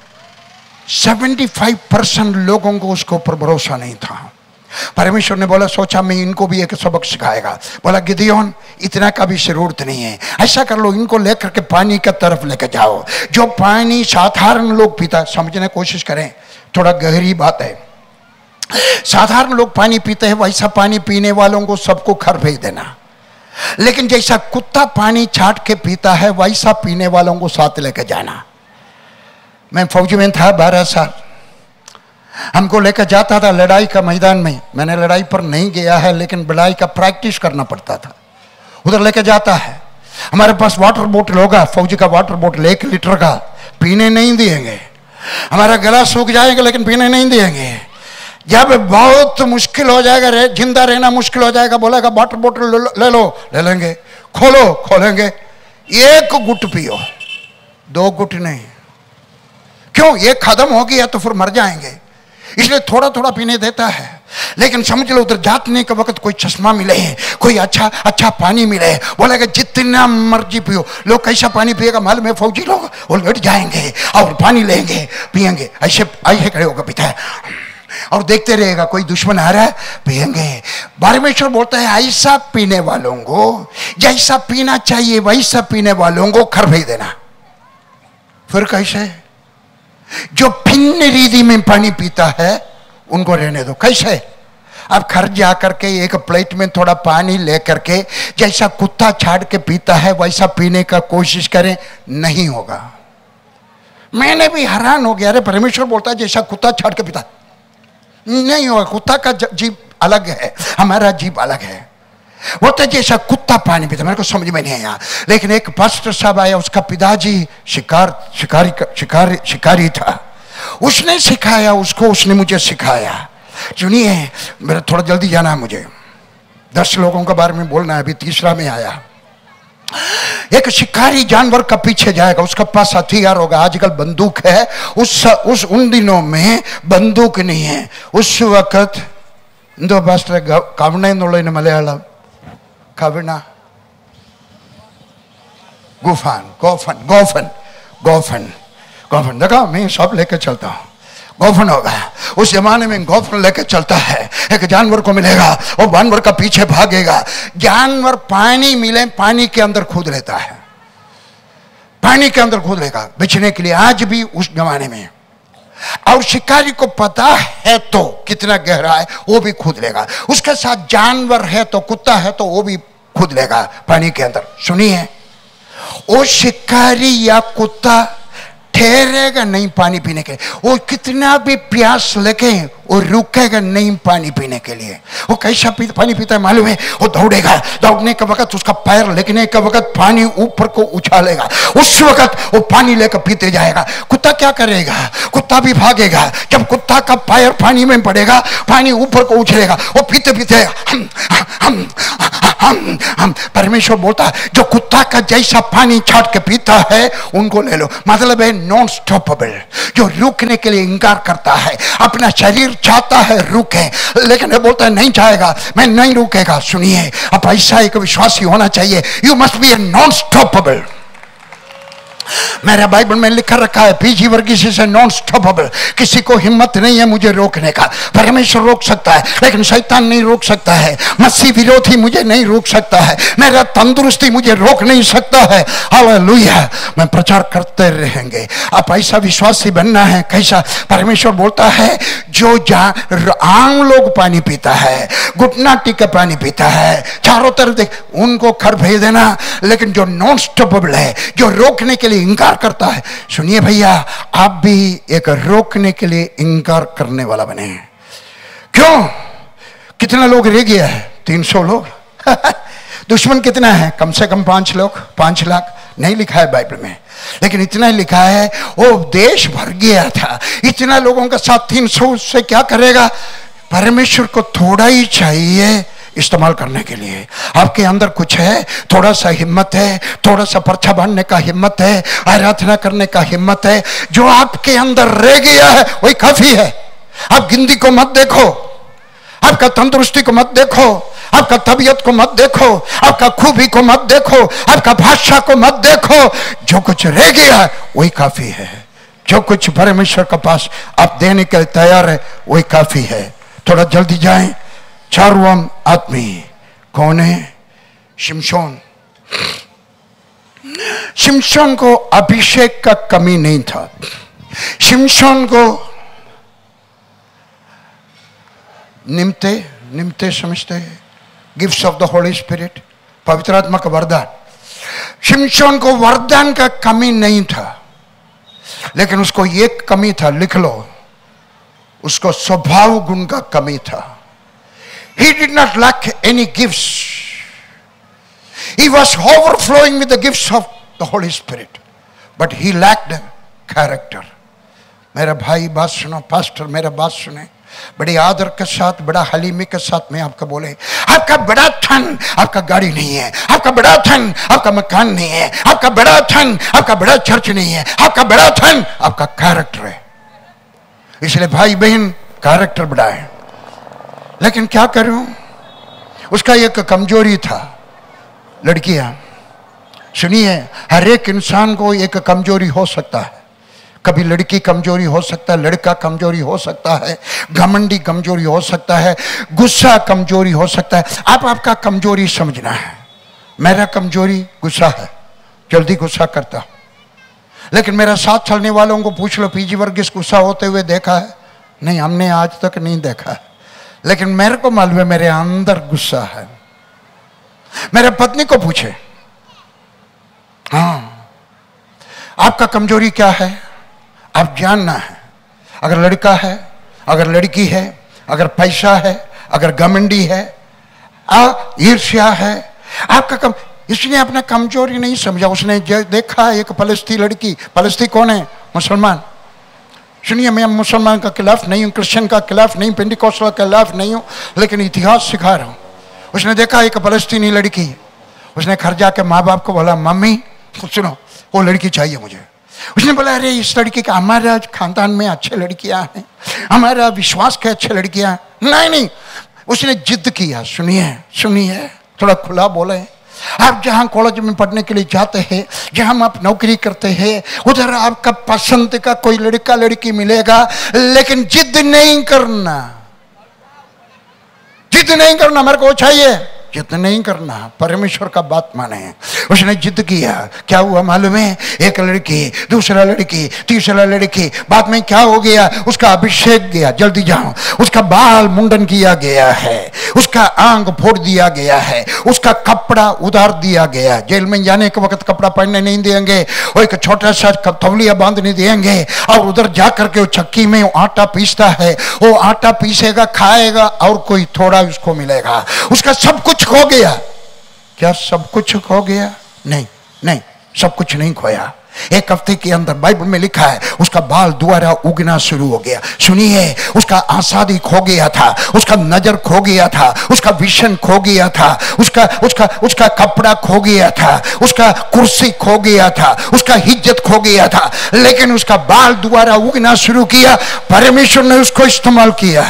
75% लोगों को उसके ऊपर भरोसा नहीं था। परमेश्वर ने बोला, सोचा मैं इनको भी एक सबक सिखाएगा। बोला, गिदियोन, इतना का भी जरूरत नहीं है, ऐसा कर लो, इनको लेकर के पानी की तरफ लेकर जाओ। जो पानी साधारण लोग पीता, समझने की कोशिश करें, थोड़ा गहरी बात है। साधारण लोग पानी पीते हैं, वैसा पानी पीने वालों को सबको घर भेज देना। लेकिन जैसा कुत्ता पानी छाट के पीता है, वैसा पीने वालों को साथ लेकर जाना। मैं फौज में था 12 साल, हमको लेकर जाता था लड़ाई का मैदान में। मैंने लड़ाई पर नहीं गया है, लेकिन लड़ाई का प्रैक्टिस करना पड़ता था। उधर लेकर जाता है, हमारे पास वाटर बोतल होगा, फौजी का वाटर बोतल 1 लीटर का, पीने नहीं देंगे। हमारा गला सूख जाएगा लेकिन पीने नहीं देंगे। जब बहुत मुश्किल हो जाएगा, जिंदा रहना मुश्किल हो जाएगा, बोलेगा वाटर बोतल ले लो, ले लेंगे। खोलो, खोलेंगे। 1 गुट पियो, 2 गुट नहीं। क्यों? ये खत्म हो गया तो फिर मर जाएंगे, इसलिए थोड़ा थोड़ा पीने देता है। लेकिन समझ लो, उधर जाने के वक्त कोई चश्मा मिले, कोई अच्छा पानी मिले, बोलेगा जितना मर्जी पियो। लोग कैसा पानी पिएगा मालूम है? फौजी लोग वो लेट जाएंगे और पानी लेंगे, पिएंगे, ऐसे खड़े होकर पीता है और देखते रहेगा, कोई दुश्मन आ रहा है, पिएंगे। परमेश्वर बोलता है, ऐसा पीने वालों को, जैसा पीना चाहिए वैसा पीने वालों को घर भेज देना। फिर कैसे? जो भिन्न रीति में पानी पीता है उनको रहने दो। कैसे? अब घर जाकर के एक प्लेट में थोड़ा पानी लेकर के जैसा कुत्ता छाड़ के पीता है वैसा पीने का कोशिश करें, नहीं होगा। मैंने भी हैरान हो गया। अरे परमेश्वर बोलता है जैसा कुत्ता छाड़ के पीता, नहीं होगा। कुत्ता का जीभ अलग है, हमारा जीभ अलग है। वो तो जैसा कुत्ता पानी पीता, मेरे को समझ में नहीं आया। लेकिन एक पास्टर साहब आया, उसका पिताजी शिकारी था। उसने सिखाया उसको, उसने मुझे सिखाया। सुनिए, मेरा थोड़ा जल्दी जाना है, मुझे 10 लोगों के बारे में बोलना है, अभी तीसरा में आया। एक शिकारी जानवर का पीछे जाएगा, उसका पास हथियार होगा। आजकल बंदूक है, उन दिनों में बंदूक नहीं है। उस वक्त दो पास्टर कवने मलयालम कविना गोफन देखा, मैं सब लेकर चलता हूँ। गोफन होगा, उस जमाने में गोफन लेकर चलता है। एक जानवर को मिलेगा, वो जानवर का पीछे भागेगा। जानवर पानी मिले, पानी के अंदर कूद लेता है, पानी के अंदर कूद लेगा बचने के लिए। आज भी उस जमाने में, और शिकारी को पता है तो कितना गहरा है वो भी कूद लेगा। उसके साथ जानवर है तो, कुत्ता है तो वो भी कूद लेगा पानी के अंदर। सुनिए, वो शिकारी या कुत्ता ठहरेगा नहीं पानी पीने के लिए। वो कितना भी प्यास लगे वो रुकेगा नहीं पानी पीने के लिए। वो कैसा पानी पीता है मालूम है? वो दौड़ेगा, दौड़ने के वक्त उसका पैर लगने के वक्त पानी ऊपर को उछालेगा, उस वक्त वो पानी लेकर पीते जाएगा। कुत्ता क्या करेगा? कुत्ता भी भागेगा। जब कुत्ता का पैर पानी में पड़ेगा, पानी ऊपर को उछलेगा, वो पीते पीते हम परमेश्वर बोलता है जो कुत्ता का जैसा पानी छाट के पीता है उनको ले लो। मतलब है नॉन स्टॉपेबल, जो रुकने के लिए इंकार करता है। अपना शरीर चाहता है रुके, लेकिन बोलता है नहीं चाहेगा, मैं नहीं रुकेगा। सुनिए, अब ऐसा एक विश्वासी होना चाहिए। You must be a non stoppable. मेरा बाइबल में लिखा रखा है, पीजी वर्गीस से नॉन स्टॉपेबल, किसी को हिम्मत नहीं है मुझे रोकने का। परमेश्वर रोक सकता है लेकिन शैतान नहीं रोक सकता है। मसीह विरोधी मुझे नहीं रोक सकता है, मेरा तंदुरुस्ती मुझे रोक नहीं सकता है। हालेलुया, मैं प्रचार करते रहेंगे। आप ऐसा विश्वासी बनना है। कैसा? परमेश्वर बोलता है जो आम लोग पानी पीता है, घुटना टिक के पानी पीता है, चारों तरफ देख, उनको खर भेज देना। लेकिन जो नॉन स्टॉपेबल है, जो रोकने के लिए इंकार करता है, सुनिए भैया, आप भी एक रोकने के लिए इंकार करने वाला बने। क्यों? कितना लोग रह गया है? 300 लोग दुश्मन कितना है? कम से कम 5 लोग, 5 लाख नहीं लिखा है बाइबल में, लेकिन इतना लिखा है वो देश भर गया था। इतना लोगों का साथ 300 से क्या करेगा? परमेश्वर को थोड़ा ही चाहिए इस्तेमाल करने के लिए। आपके अंदर कुछ है, थोड़ा सा हिम्मत है, थोड़ा सा पर्चा बांधने का हिम्मत है, आराधना करने का हिम्मत है, जो आपके अंदर रह गया है वही काफी है। आप गिनती को मत देखो, आपका तंदुरुस्ती को मत देखो, आपका तबीयत को मत देखो, आपका खूबी को मत देखो, आपका भाषा को मत देखो। जो कुछ रह गया है वही काफी है। जो कुछ परमेश्वर के पास आप देने के लिए तैयार है वही काफी है। थोड़ा जल्दी जाएं। 4वां आदमी कौन है? शिमशोन। शिमशोन को अभिषेक का कमी नहीं था। शिमशोन को निम्ते समझते हैं, gifts of the holy spirit, पवित्र आत्मा का वरदान। शिमशोन को वरदान का कमी नहीं था, लेकिन उसको एक कमी था, लिख लो, उसको स्वभाव गुण का कमी था। He did not lack any gifts. He was overflowing with the gifts of the Holy Spirit, but he lacked character. मेरा भाई बात सुनो, पास्टर मेरा बात सुने, बड़े आदर के साथ, बड़ा हलीमी के साथ मैं आपको बोले, आपका बड़ा धन आपका गाड़ी नहीं है, आपका बड़ा धन आपका मकान नहीं है, आपका बड़ा धन आपका बड़ा चर्च नहीं है, आपका बड़ा धन आपका कैरेक्टर है। इसलिए भाई बहन कैरेक्टर बढ़ाए। लेकिन क्या करूं, उसका एक कमजोरी था, लड़कियां। सुनिए, हर एक इंसान को एक कमजोरी हो सकता है। कभी लड़की कमजोरी हो सकता है, लड़का कमजोरी हो सकता है, घमंडी कमजोरी हो सकता है, गुस्सा कमजोरी हो सकता है। आपका कमजोरी समझना है। मेरा कमजोरी गुस्सा है, जल्दी गुस्सा करता हूं। लेकिन मेरा साथ चलने वालों को पूछ लो, पीजी वर्गीस गुस्सा होते हुए देखा है? नहीं, हमने आज तक नहीं देखा है। लेकिन मेरे को मालूम है मेरे अंदर गुस्सा है। मेरे पत्नी को पूछे, हाँ आपका कमजोरी क्या है? आप जानना है। अगर लड़का है, अगर लड़की है, अगर पैसा है, अगर घमंडी है, ईर्ष्या है, आपका कम, इसने अपना कमजोरी नहीं समझा। उसने देखा एक फलस्ती लड़की, फलस्ती कौन है? मुसलमान। सुनिए, मैं मुसलमान का खिलाफ नहीं हूँ, क्रिश्चियन का खिलाफ नहीं, पेंटिकोस्टल का खिलाफ नहीं हूँ, लेकिन इतिहास सिखा रहा हूँ। उसने देखा एक फलस्तीनी लड़की, उसने घर जाके माँ बाप को बोला, मम्मी सुनो वो लड़की चाहिए मुझे। उसने बोला, अरे इस लड़की का, हमारा खानदान में अच्छे लड़कियां हैं, हमारा विश्वास के अच्छे लड़कियां। नहीं, उसने जिद किया। सुनिए थोड़ा खुला बोले। आप जहां कॉलेज में पढ़ने के लिए जाते हैं, जहां आप नौकरी करते हैं, उधर आपका पसंद का कोई लड़का लड़की मिलेगा, लेकिन जिद नहीं करना। जिद नहीं करना, मेरे को चाहिए, जिद नहीं करना, परमेश्वर का बात माने। उसने जिद किया। क्या हुआ मालूम है? एक लड़की, दूसरा लड़की, तीसरा लड़की, बाद में क्या हो गया? उसका अभिषेक गया। जल्दी जाओ। उसका बाल मुंडन किया गया है, उसका आंग फोड़ दिया गया है, उसका कपड़ा उतार दिया गया। जेल में जाने के वक्त कपड़ा पहनने नहीं देंगे, वो एक छोटा सा तौलिया बांधने देंगे, और उधर जाकर के वो चक्की में आटा पीसता है, वो आटा पीसेगा, खाएगा, और कोई थोड़ा उसको मिलेगा। उसका सब कुछ खो गया। क्या सब कुछ खो गया? नहीं, सब कुछ नहीं खोया। एक हफ्ते के अंदर बाइबल में लिखा है उसका बाल दोबारा उगना शुरू हो गया। सुनिए, उसका आसादी खो गया था, उसका नजर खो गया था, उसका विजन खो गया था, उसका कपड़ा खो गया था, उसका कुर्सी खो गया था, उसका इज्जत खो गया था, लेकिन उसका बाल दोबारा उगना शुरू किया। परमेश्वर ने उसको इस्तेमाल किया है।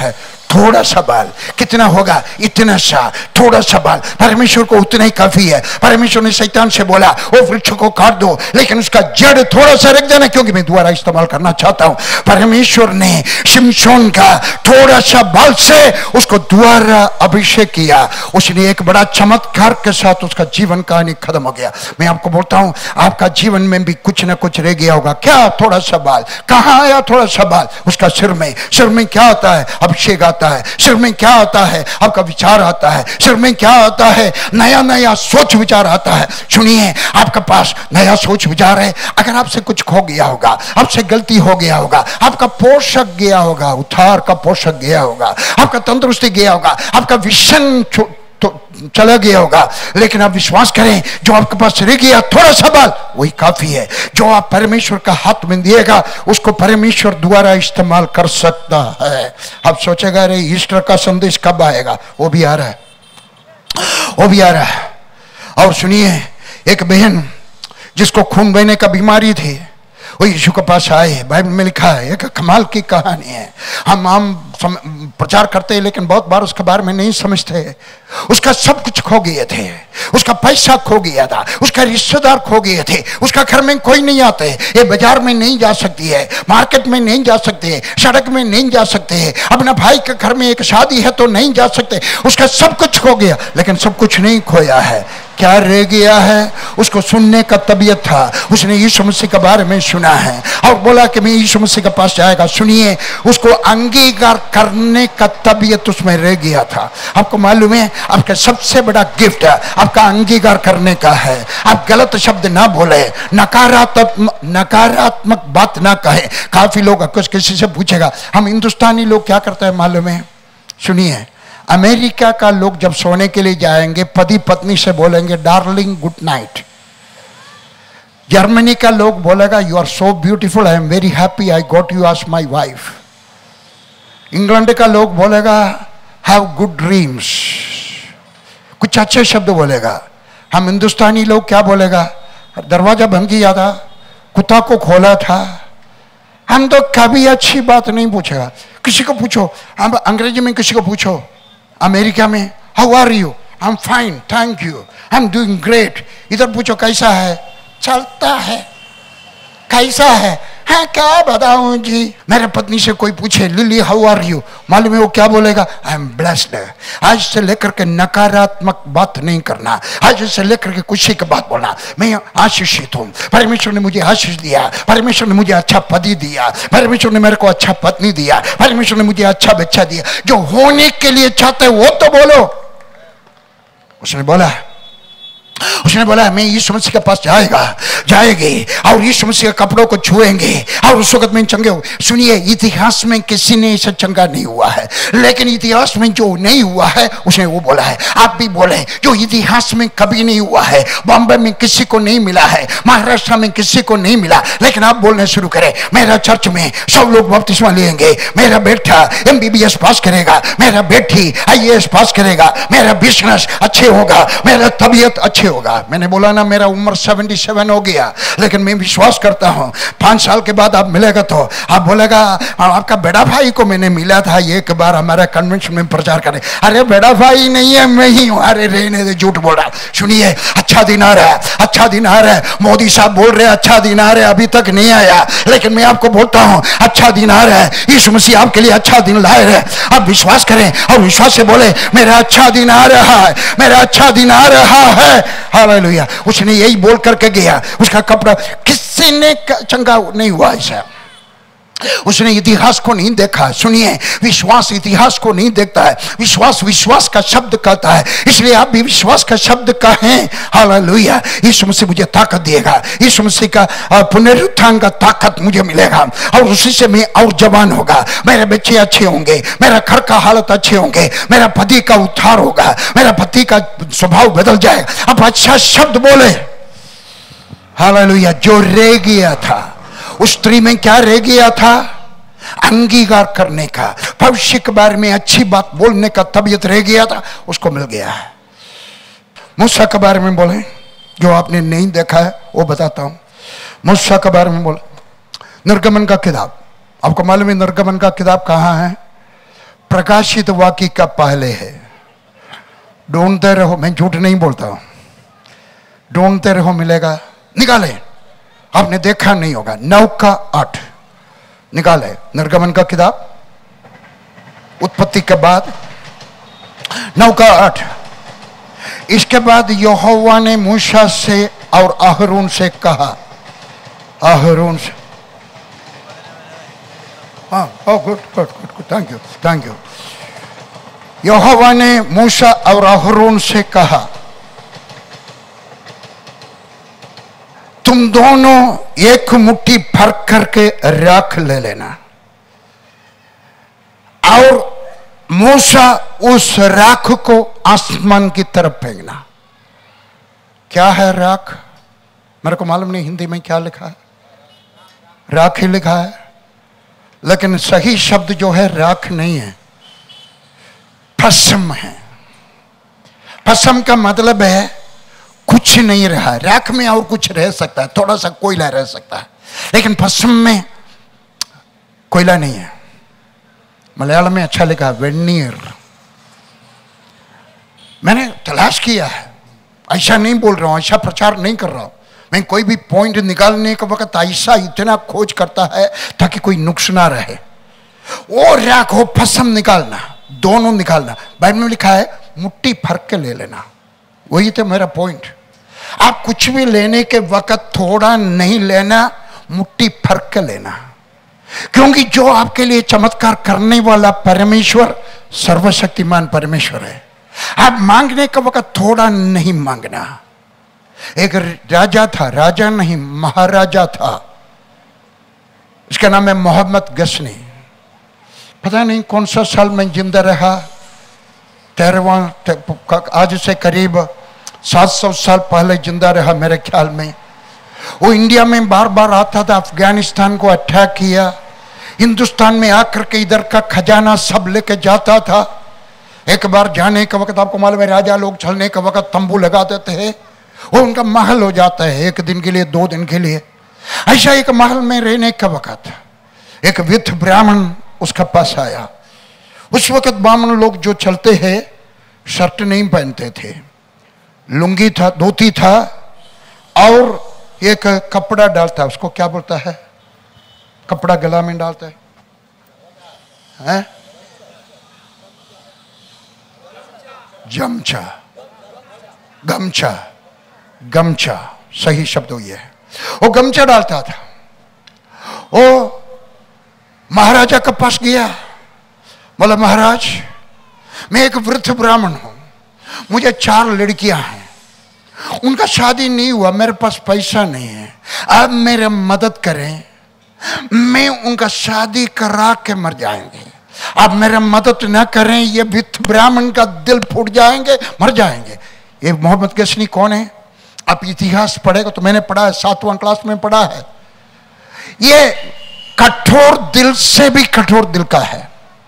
थोड़ा सा बाल कितना होगा, इतना सा थोड़ा सा बाल, परमेश्वर को उतना ही काफी है। परमेश्वर ने शैतान से बोला वो वृक्ष को काट दो, लेकिन उसका जड़ थोड़ा सा रख देना क्योंकि मैं दोबारा इस्तेमाल करना चाहता हूं। परमेश्वर ने शिमशोन का थोड़ा सा बाल से उसको दोबारा अभिषेक किया। उसने एक बड़ा चमत्कार के साथ उसका जीवन कहानी खत्म हो गया। मैं आपको बोलता हूं आपका जीवन में भी कुछ ना कुछ रह गया होगा। क्या थोड़ा सा बाल, कहां आया थोड़ा सा बाल? उसका सिर में क्या आता है? अभिषेक आता है। सिर में क्या आता है? आपका विचार आता है। सिर में क्या आता है? नया नया सोच विचार आता है। सुनिए, आपके पास नया सोच विचार है। अगर आपसे कुछ खो गया होगा, आपसे गलती हो गया होगा, आपका पोषक गया होगा, उद्धार का पोषक गया होगा, आपका तंदुरुस्ती गया होगा, आपका विजन तो चला गया होगा, लेकिन आप विश्वास करें जो आपके पास रह गया थोड़ा सा बाल वही काफी है। जो आप परमेश्वर का हाथ में दिएगा उसको परमेश्वर द्वारा इस्तेमाल कर सकता है। आप सोचेगा अरे ईस्टर का संदेश कब आएगा? वो भी आ रहा है, वो भी आ रहा है। और सुनिए, एक बहन जिसको खून बहने का बीमारी थी वो यीशु के पास आए। बाइबल में लिखा है, एक कमाल की कहानी है। हम प्रचार करते हैं लेकिन बहुत बार उसके बारे में नहीं समझते। उसका सब कुछ खो गए थे, उसका पैसा खो गया था, उसका रिश्तेदार खो गए थे, उसका घर में कोई नहीं आते, ये बाजार में नहीं जा सकती है, मार्केट में नहीं जा सकते, सड़क में नहीं जा सकते, अपना भाई के घर में एक शादी है तो नहीं जा सकते। उसका सब कुछ खो गया लेकिन सब कुछ नहीं खोया है। क्या रह गया है? उसको सुनने का तबीयत था। उसने यीशु मसीह के बारे में सुना है और बोला कि मैं यीशु मसीह के पास जाएगा। सुनिए, उसको अंगीकार करने का तबीयत उसमें रह गया था। आपको मालूम है आपका सबसे बड़ा गिफ्ट आपका अंगीकार करने का है। आप गलत शब्द ना बोले, नकारात्मक बात ना कहे। काफी लोग कुछ किसी से पूछेगा, हम हिंदुस्तानी लोग क्या करते हैं मालूम है? सुनिए, अमेरिका का लोग जब सोने के लिए जाएंगे पति पत्नी से बोलेंगे डार्लिंग गुड नाइट। जर्मनी का लोग बोलेगा you are so beautiful, I am very happy I got you as my wife. England का लोग बोलेगा हैव गुड ड्रीम्स, कुछ अच्छे शब्द बोलेगा। हम हिंदुस्तानी लोग क्या बोलेगा? दरवाजा बंद किया था, कुत्ता को खोला था। हम तो कभी अच्छी बात नहीं पूछेगा। किसी को पूछो, हम अंग्रेजी में किसी को पूछो अमेरिका में how are you, I am fine thank you, I am doing great. इधर पूछो कैसा है, चलता है। कैसा है? हाँ क्या बताऊं जी। मेरे पत्नी से कोई पूछे लिली हाउ आर यू, मालूम है वो क्या बोलेगा? I am blessed. आज से लेकर के नकारात्मक बात नहीं करना, आज से लेकर के खुशी की बात बोलना। मैं आशीषित हूँ, परमेश्वर ने मुझे आशीष दिया, परमेश्वर ने मुझे अच्छा पति दिया, परमेश्वर ने मेरे को अच्छा पत्नी दिया, परमेश्वर ने मुझे अच्छा बच्चा दिया। जो होने के लिए चाहते वो तो बोलो। उसने बोला मैं यीशु मसीह के पास जाएगी और यीशु मसीह के कपड़ों को छुएंगे और उस वक्त में चंगे हो। सुनिए, इतिहास में किसी ने ऐसा चंगा नहीं हुआ है, लेकिन इतिहास में जो नहीं हुआ है उसने वो बोला है। आप भी बोले जो इतिहास में कभी नहीं हुआ है, बॉम्बे में किसी को नहीं मिला है, महाराष्ट्र में किसी को नहीं मिला, लेकिन आप बोलने शुरू करें मेरा चर्च में सब लोग बपतिस्मा लेंगे, मेरा बेटा MBBS पास करेगा, मेरा बेटी IAS पास करेगा, मेरा बिजनेस अच्छे होगा, मेरा तबीयत अच्छे होगा। मैंने बोला ना मेरा उम्र 77 हो गया, लेकिन मैं विश्वास करता हूं 5 साल के बाद आप मिलेगा तो आप बोलेगा आपका बड़ा भाई को मैंने मिला था एक बार हमारे कन्वेंशन में प्रचार करें। अरे बड़ा भाई नहीं है, मैं ही हूं। अरे रहने दे, झूठ बोल रहा। सुनिए, अच्छा दिन आ रहा है, अच्छा दिन आ रहा है। मोदी साहब बोल रहे अच्छा दिन आ रहा है, अभी तक नहीं आया, लेकिन मैं आपको बोलता हूं अच्छा दिन आ रहा है। यीशु मसीह आपके लिए अच्छा दिन लाए रहे। आप विश्वास करें और विश्वास से बोले मेरा अच्छा दिन आ रहा है, मेरा अच्छा दिन आ रहा है। हालेलुया। उसने यही बोल करके गया, उसका कपड़ा किसी ने चंगा नहीं हुआ ऐसा। उसने इतिहास को नहीं देखा। सुनिए, विश्वास इतिहास को नहीं देखता है, विश्वास का शब्द कहता है। इसलिए आप भी विश्वास का शब्द कहें। हालेलुया। यीशु मसीह मुझे ताकत देगा, यीशु मसीह का पुनरुत्थान का ताकत मुझे मिलेगा और उसी से मैं और जवान होगा। मेरे बच्चे अच्छे होंगे, मेरा घर का हालत अच्छे होंगे, मेरा पति का उद्धार होगा, मेरा पति का स्वभाव बदल जाएगा। आप अच्छा शब्द बोले। हालेलुया। जो रह गया था उस स्त्री में क्या रह गया था? अंगीकार करने का, भविष्य के बारे में अच्छी बात बोलने का तबीयत रह गया था, उसको मिल गया है। मूसा के बारे में बोले, जो आपने नहीं देखा है वो बताता हूं। मूसा के बारे में बोले, निर्गमन का किताब, आपको मालूम है निर्गमन का किताब कहां है? प्रकाशित वाक्य का पहले है। ढूंढते रहो, मैं झूठ नहीं बोलता हूं, ढूंढते रहो मिलेगा। निकाले, आपने देखा नहीं होगा। 9 का 8 निकाले, निर्गमन का किताब, उत्पत्ति के बाद 9 का 8। इसके बाद यहोवा ने मूसा से और अहरोन से कहा, अहरोन से, हाँ, good good good, thank you thank you. यहोवा ने मूसा और अहरोन से कहा, तुम दोनों एक मुट्ठी भर करके राख ले लेना और मूसा उस राख को आसमान की तरफ फेंकना। क्या है राख? मेरे को मालूम नहीं हिंदी में क्या लिखा है, राख ही लिखा है, लेकिन सही शब्द जो है राख नहीं है, भस्म है। भस्म का मतलब है कुछ नहीं रहा। राख में और कुछ रह सकता है, थोड़ा सा कोयला रह सकता है, लेकिन भस्म में कोयला नहीं है। मलयालम में अच्छा लिखा है, वेन्नीर। मैंने तलाश किया है, ऐसा नहीं बोल रहा हूं, ऐसा प्रचार नहीं कर रहा हूं मैं। कोई भी पॉइंट निकालने के वक्त ऐसा इतना खोज करता है ताकि कोई नुक्स ना रहे। वो राख हो, भस्म निकालना, दोनों निकालना। बाइबल में लिखा है मुट्ठी भर के ले लेना। वही तो मेरा पॉइंट। आप कुछ भी लेने के वक्त थोड़ा नहीं लेना, मुट्ठी भर के लेना, क्योंकि जो आपके लिए चमत्कार करने वाला परमेश्वर सर्वशक्तिमान परमेश्वर है। आप मांगने के वक्त थोड़ा नहीं मांगना। एक राजा था, राजा नहीं महाराजा था, उसका नाम है मोहम्मद गजनी। पता नहीं कौन सा साल में जिंदा रहा, 13वां, आज से करीब 700 साल पहले जिंदा रहा मेरे ख्याल में। वो इंडिया में बार बार आता था, अफगानिस्तान को अटैक किया, हिंदुस्तान में आकर के इधर का खजाना सब लेके जाता था। एक बार जाने के वक्त, आपको मालूम है राजा लोग चलने के वक्त तंबू लगा देते हैं, वो उनका महल हो जाता है 1 दिन के लिए, 2 दिन के लिए। ऐसा एक महल में रहने के वक्त एक विद्ध ब्राह्मण उसका पास आया। उस वक्त ब्राह्मण लोग जो चलते हैं शर्ट नहीं पहनते थे, लुंगी था, धोती था और एक कपड़ा डालता है, उसको क्या बोलता है, कपड़ा गला में डालता है, हैं? जमचा, गमछा, गमछा सही शब्द ये है। वो गमछा डालता था। वो महाराजा के पास गया, बोला महाराज मैं एक वृद्ध ब्राह्मण हूं, मुझे 4 लड़कियां हैं, उनका शादी नहीं हुआ, मेरे पास पैसा नहीं है, आप मेरे मदद करें, मैं उनका शादी करा के मर जाएंगे। आप मेरा मदद ना करें, ये वृद्ध ब्राह्मण का दिल फूट जाएंगे, मर जाएंगे। ये मोहम्मद गजनी कौन है? आप इतिहास पढ़ेगा तो मैंने पढ़ा है, 7वां क्लास में पढ़ा है। ये कठोर दिल से भी कठोर दिल का है।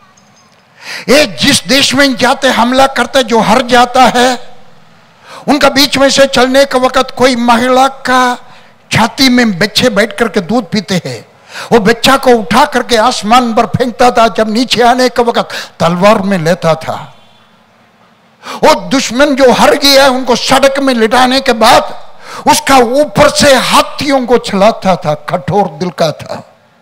ये जिस देश में जाते हमला करते, जो हार जाता है, उनका बीच में से चलने के वक्त कोई महिला का छाती में बच्चे बैठ करके दूध पीते हैं, वो बच्चा को उठा करके आसमान पर फेंकता था, जब नीचे आने के वक्त तलवार में लेता था। वो दुश्मन जो हार गया है उनको सड़क में लिटाने के बाद उसका ऊपर से हाथियों को चलाता था, कठोर दिल का था।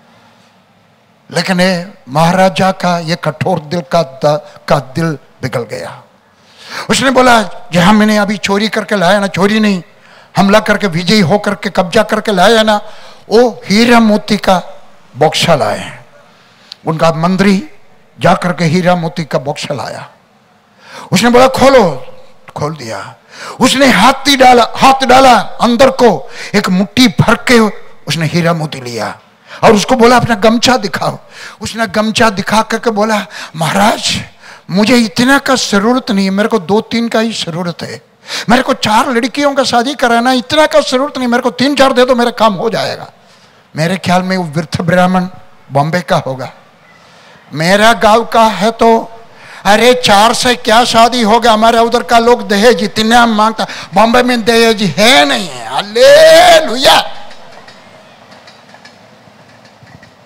लेकिन महाराजा का ये कठोर दिल का दिल पिघल गया। उसने बोला जहां मैंने अभी चोरी करके लाया ना, चोरी नहीं, हमला करके विजयी होकर के कब्जा करके लाया ना, वो हीरा मोती का बॉक्सा लाए। उनका मंत्री जाकर के हीरा मोती का बॉक्सा लाया। उसने बोला खोलो, खोल दिया। उसने हाथ डाला अंदर को, एक मुट्ठी भर के उसने हीरा मोती लिया और उसको बोला अपना गमछा दिखाओ। उसने गमछा दिखा करके बोला महाराज मुझे इतना का जरूरत नहीं है, मेरे को 2-3 का ही जरूरत है, मेरे को 4 लड़कियों का शादी कराना, इतना का जरूरत नहीं, मेरे को 3-4 दे दो, मेरा काम हो जाएगा। मेरे ख्याल में वो वृद्ध ब्राह्मण बॉम्बे का होगा, मेरा गांव का है तो अरे 4 से क्या शादी होगा, हमारे उधर का लोग दहेज इतना मांगता, बॉम्बे में दहेज है नहीं है। हालेलुया।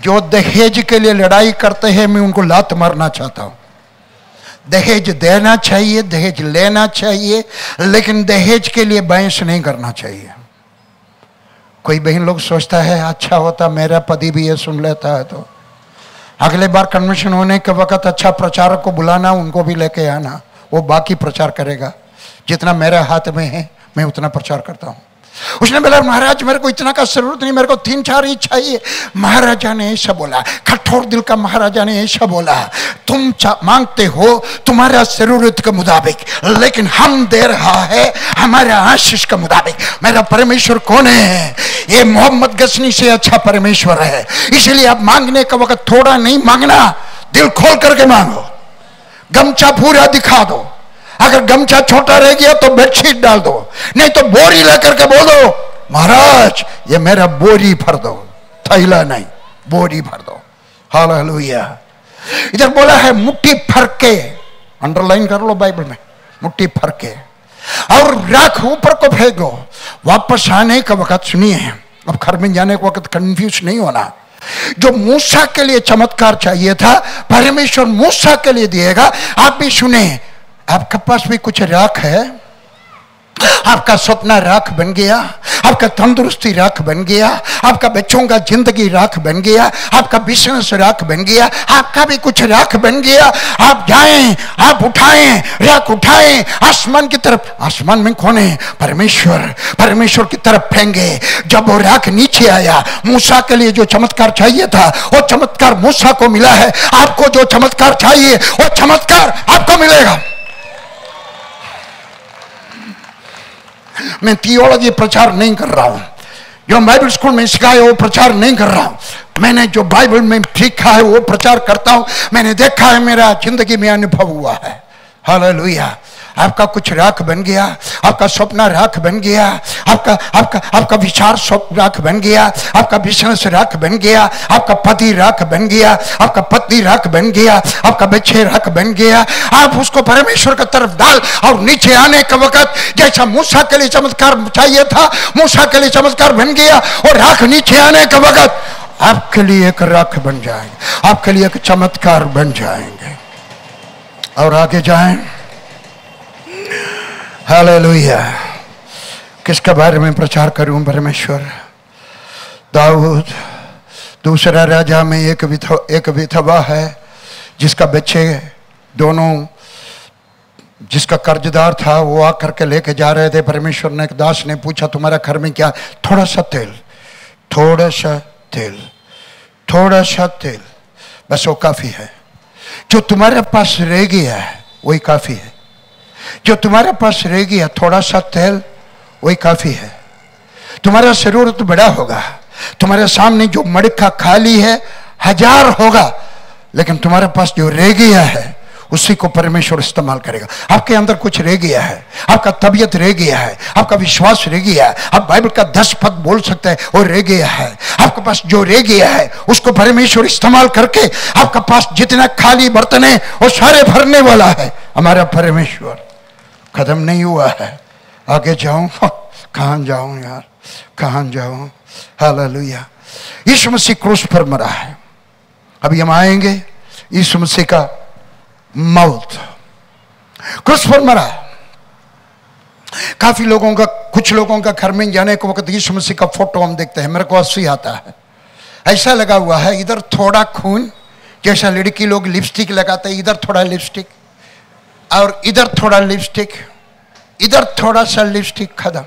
जो दहेज के लिए लड़ाई करते हैं मैं उनको लात मारना चाहता हूं। दहेज देना चाहिए, दहेज लेना चाहिए, लेकिन दहेज के लिए बहस नहीं करना चाहिए। कोई बहन लोग सोचता है अच्छा होता मेरा पति भी ये सुन लेता है तो अगले बार कन्वेंशन होने के वक्त अच्छा प्रचारक को बुलाना, उनको भी लेके आना, वो बाकी प्रचार करेगा। जितना मेरे हाथ में है मैं उतना प्रचार करता हूं। उसने बोला महाराज मेरे को इतना का जरूरत नहीं, मेरे को 3-4 ही चाहिए। महाराजा ने ऐसा बोला, कठोर दिल का महाराजा ने ऐसा बोला, तुम मांगते हो तुम्हारा जरूरत के मुताबिक, लेकिन हम दे रहा है हमारा आशीष के मुताबिक। मेरा परमेश्वर कौन है? ये मोहम्मद गजनी से अच्छा परमेश्वर है। इसलिए आप मांगने का वक्त थोड़ा नहीं मांगना, दिल खोल करके मांगो। गमछा पूरा दिखा दो, अगर गमछा छोटा रह गया तो बेडशीट डाल दो, नहीं तो बोरी लेकर के बोल दो महाराज ये मेरा बोरी भर दो, थैला नहीं बोरी भर दो। हालेलुया। इधर बोला है मुट्ठी भर के, अंडरलाइन कर लो बाइबल में, मुट्ठी भर के और राख ऊपर को फेंको। वापस आने का वक्त सुनिए, अब घर में जाने के वक्त कंफ्यूज नहीं होना। जो मूसा के लिए चमत्कार चाहिए था परमेश्वर मूसा के लिए दिएगा। आप भी सुने, आपके पास भी कुछ राख है, आपका सपना राख बन गया, आपका तंदुरुस्ती राख बन गया, आपका बच्चों का जिंदगी राख बन गया, आपका बिजनेस राख बन गया, आपका भी कुछ राख बन गया। आप जाएं, आप उठाएं, राख उठाएं आसमान की तरफ। आसमान में कौन है? परमेश्वर। परमेश्वर की तरफ फेंगे। जब वो राख नीचे आया, मूसा के लिए जो चमत्कार चाहिए था वो चमत्कार मूसा को मिला है। आपको जो चमत्कार चाहिए वो चमत्कार आपको मिलेगा। मैं थियोलॉजी प्रचार नहीं कर रहा हूं, जो बाइबल स्कूल में सिखाया वो प्रचार नहीं कर रहा हूं। मैंने जो बाइबल में सीखा है वो प्रचार करता हूं। मैंने देखा है, मेरा जिंदगी में अनुभव हुआ है। हालेलुया। आपका कुछ राख बन गया, आपका सपना राख बन गया, आपका आपका आपका विचार राख बन गया, आपका बिजनेस राख बन गया, आपका पति राख बन गया, आपका पत्नी राख बन गया, आपका बच्चे राख बन गया। आप उसको परमेश्वर की तरफ डाल और नीचे आने के वक्त जैसा मूसा के लिए चमत्कार चाहिए था, मूसा के लिए चमत्कार बन गया और राख नीचे आने के वक्त आपके लिए एक राख बन जाएंगे, आपके लिए एक चमत्कार बन जाएंगे। और आगे जाएं। हालेलुया। किसके बारे में प्रचार करूं? परमेश्वर। दाऊद दूसरा राजा में एक विधवा है जिसका बच्चे दोनों, जिसका कर्जदार था वो आकर के लेके जा रहे थे। परमेश्वर ने, एक दास ने पूछा तुम्हारा घर में क्या? थोड़ा सा तेल, थोड़ा सा तेल, थोड़ा सा तेल, बस वो काफी है। जो तुम्हारे पास रह गया है वही काफी है। जो तुम्हारे पास रह गया थोड़ा सा तेल वही काफी है। तुम्हारा जरूरत बड़ा होगा, तुम्हारे सामने जो मटका खाली है 1000 होगा, लेकिन तुम्हारे पास जो रह गया है उसी को परमेश्वर इस्तेमाल करेगा। आपके अंदर कुछ रह गया है, आपका तबीयत रह गया है, आपका विश्वास रह गया है, आप बाइबल का 10 पद बोल सकते हैं, वो रह गया है। आपके पास जो रह गया है उसको परमेश्वर इस्तेमाल करके आपका पास जितना खाली बर्तन है वो सारे भरने वाला है। हमारा परमेश्वर खत्म नहीं हुआ है। आगे जाऊं, कहां जाऊं यार, कहां जाऊं। हालेलुया। यीशु मसीह क्रूस पर मरा है। अभी हम आएंगे यीशु मसीह का मौत, क्रूस पर मरा। काफी लोगों का, कुछ लोगों का घर में जाने के वक्त यीशु मसीह का फोटो हम देखते हैं, मेरे को हंसी आता है। ऐसा लगा हुआ है, इधर थोड़ा खून, जैसा लड़की लोग लिपस्टिक लगाते हैं, इधर थोड़ा लिपस्टिक और इधर थोड़ा लिपस्टिक, इधर थोड़ा सा लिपस्टिक, खत्म।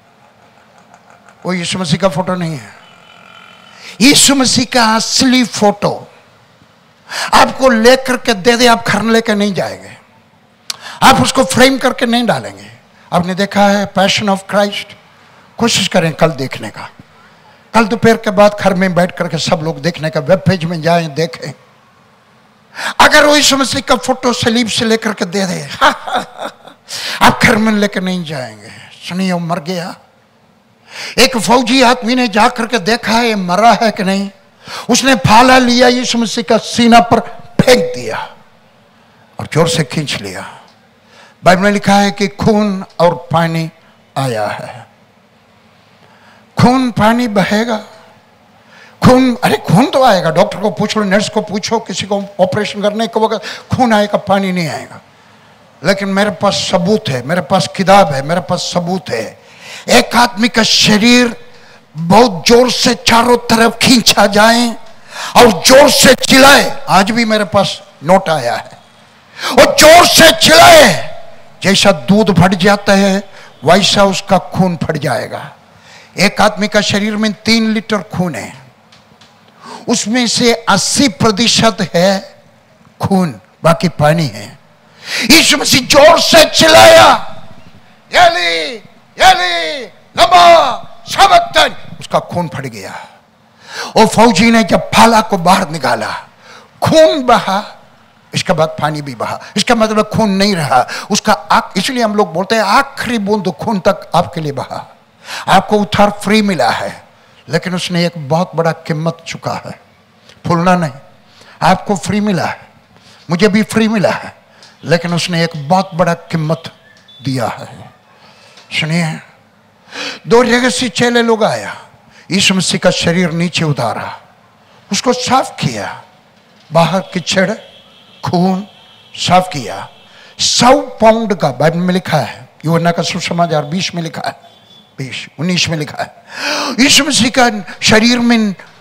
वो यीशु मसीह का फोटो नहीं है। यीशु मसीह का असली फोटो आपको लेकर के दे दे, आप घर लेकर नहीं जाएंगे, आप उसको फ्रेम करके नहीं डालेंगे। आपने देखा है पैशन ऑफ क्राइस्ट? कोशिश करें कल देखने का, कल दोपहर के बाद घर में बैठ करके सब लोग देखने का, वेब पेज में जाएं देखें। अगर वो यीशु मसीह का फोटो सलीब से लेकर के दे दे आप घर में लेकर नहीं जाएंगे। सुनिए, वो मर गया। एक फौजी आदमी ने जाकर के देखा है मरा है कि नहीं, उसने फाला लिया, यीशु मसीह का सीना पर फेंक दिया और जोर से खींच लिया। बाइबल में लिखा है कि खून और पानी आया है। खून पानी बहेगा, खून, अरे खून तो आएगा, डॉक्टर को पूछ लो, नर्स को पूछो, किसी को ऑपरेशन करने को वक्त खून आएगा, पानी नहीं आएगा। लेकिन मेरे पास सबूत है, मेरे पास किताब है, मेरे पास सबूत है। एक आदमी का शरीर बहुत जोर से चारों तरफ खींचा जाए और जोर से चिल्लाए, आज भी मेरे पास नोट आया है, और जोर से चिल्लाए, जैसा दूध फट जाता है वैसा उसका खून फट जाएगा। एक आदमी का शरीर में 3 लीटर खून है, उसमें से 80% है खून, बाकी पानी है। यीशु मसीह जोर से चिल्लाया, एली एली लमा सबक्तन, उसका खून फट गया। और फौजी ने जब भाला को बाहर निकाला, खून बहा, इसके बाद पानी भी बहा, इसका मतलब खून नहीं रहा उसका इसलिए हम लोग बोलते हैं आखिरी बूंद खून तक आपके लिए बहा। आपको उद्धार फ्री मिला है, लेकिन उसने एक बहुत बड़ा कीमत चुका है, भूलना नहीं। आपको फ्री मिला है, मुझे भी फ्री मिला है, लेकिन उसने एक बहुत बड़ा कीमत दिया है। सुनिए, 2 रहस्य चेले लोग आया, यीशु मसीह का शरीर नीचे उतारा, उसको साफ किया, बाहर कीचड़ खून साफ किया। 100 पाउंड का बाइबल में लिखा है, यूहन्ना का सुसमाचार 20 में लिखा है, 19 में लिखा है। यीशु मसीह का शरीर में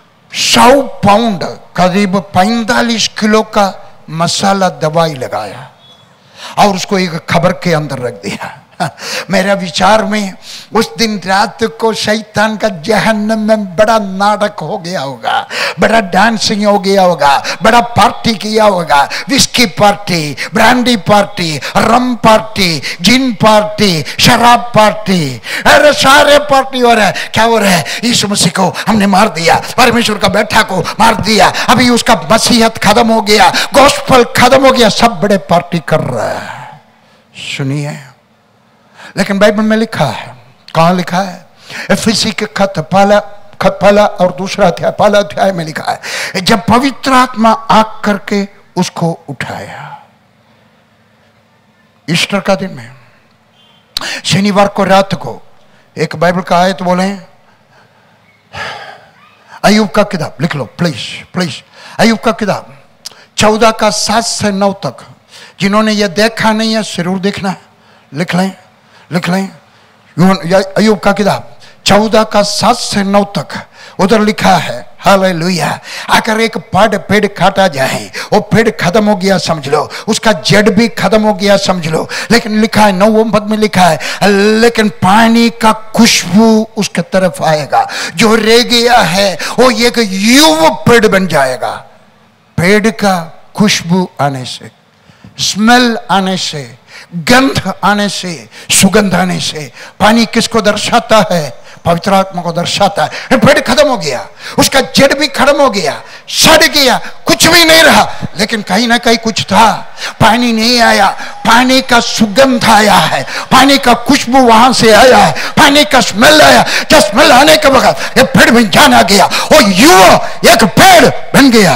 100 पाउंड करीब 45 किलो का मसाला दवाई लगाया और उसको एक खबर के अंदर रख दिया। मेरा विचार में उस दिन रात को शैतान का जहन्नम में बड़ा नाटक हो गया होगा, बड़ा डांसिंग हो गया होगा, बड़ा पार्टी किया होगा, whisky party, brandy party, rum party, gin party, शराब पार्टी, अरे सारे पार्टी हो रहा है। क्या हो रहा है? यीशु मसीह को हमने मार दिया, परमेश्वर का बेटा को मार दिया, अभी उसका मसीहत खत्म हो गया, गॉस्पेल खत्म हो गया, सब बड़े पार्टी कर रहा है। सुनिए, लेकिन बाइबल में लिखा है, कहां लिखा है? एफिसी के खत पहला और दूसरा अध्याय, पहला अध्याय में लिखा है, जब पवित्र आत्मा आग करके उसको उठाया। ईस्टर का दिन में शनिवार को रात को एक बाइबल का आयत बोले, अय्यूब का किताब लिख लो प्लीज प्लीज, अय्यूब का किताब 14 का 7 से 9 तक। जिन्होंने ये देखा नहीं है जरूर देखना है, लिख लें लिख लें। अय्यूब का किताब 14 का 7 से 9 तक उधर लिखा है, हालेलुया। अगर एक पेड़ काटा जाए, वो पेड़ खत्म हो गया समझ लो, उसका जड़ भी खत्म हो गया समझ लो, लेकिन लिखा है 9 पद में लिखा है, लेकिन पानी का खुशबू उसके तरफ आएगा, जो रह गया है वो एक युव पेड़ बन जाएगा। पेड़ का खुशबू आने से, स्मेल आने से, गंध आने से, सुगंध आने से, पानी किसको दर्शाता है? पवित्र आत्मा को दर्शाता है। पेड़ खत्म हो गया, उसका जड़ भी खत्म हो गया, सड़ गया, कुछ भी नहीं रहा, लेकिन कहीं ना कहीं कुछ था। पानी नहीं आया, पानी का सुगंध आया है, पानी का खुशबू वहां से आया है, पानी का स्मेल आया। जब स्मेल आने के वक्त ये पेड़ में जान आ गया, वो युवा एक पेड़ बन गया।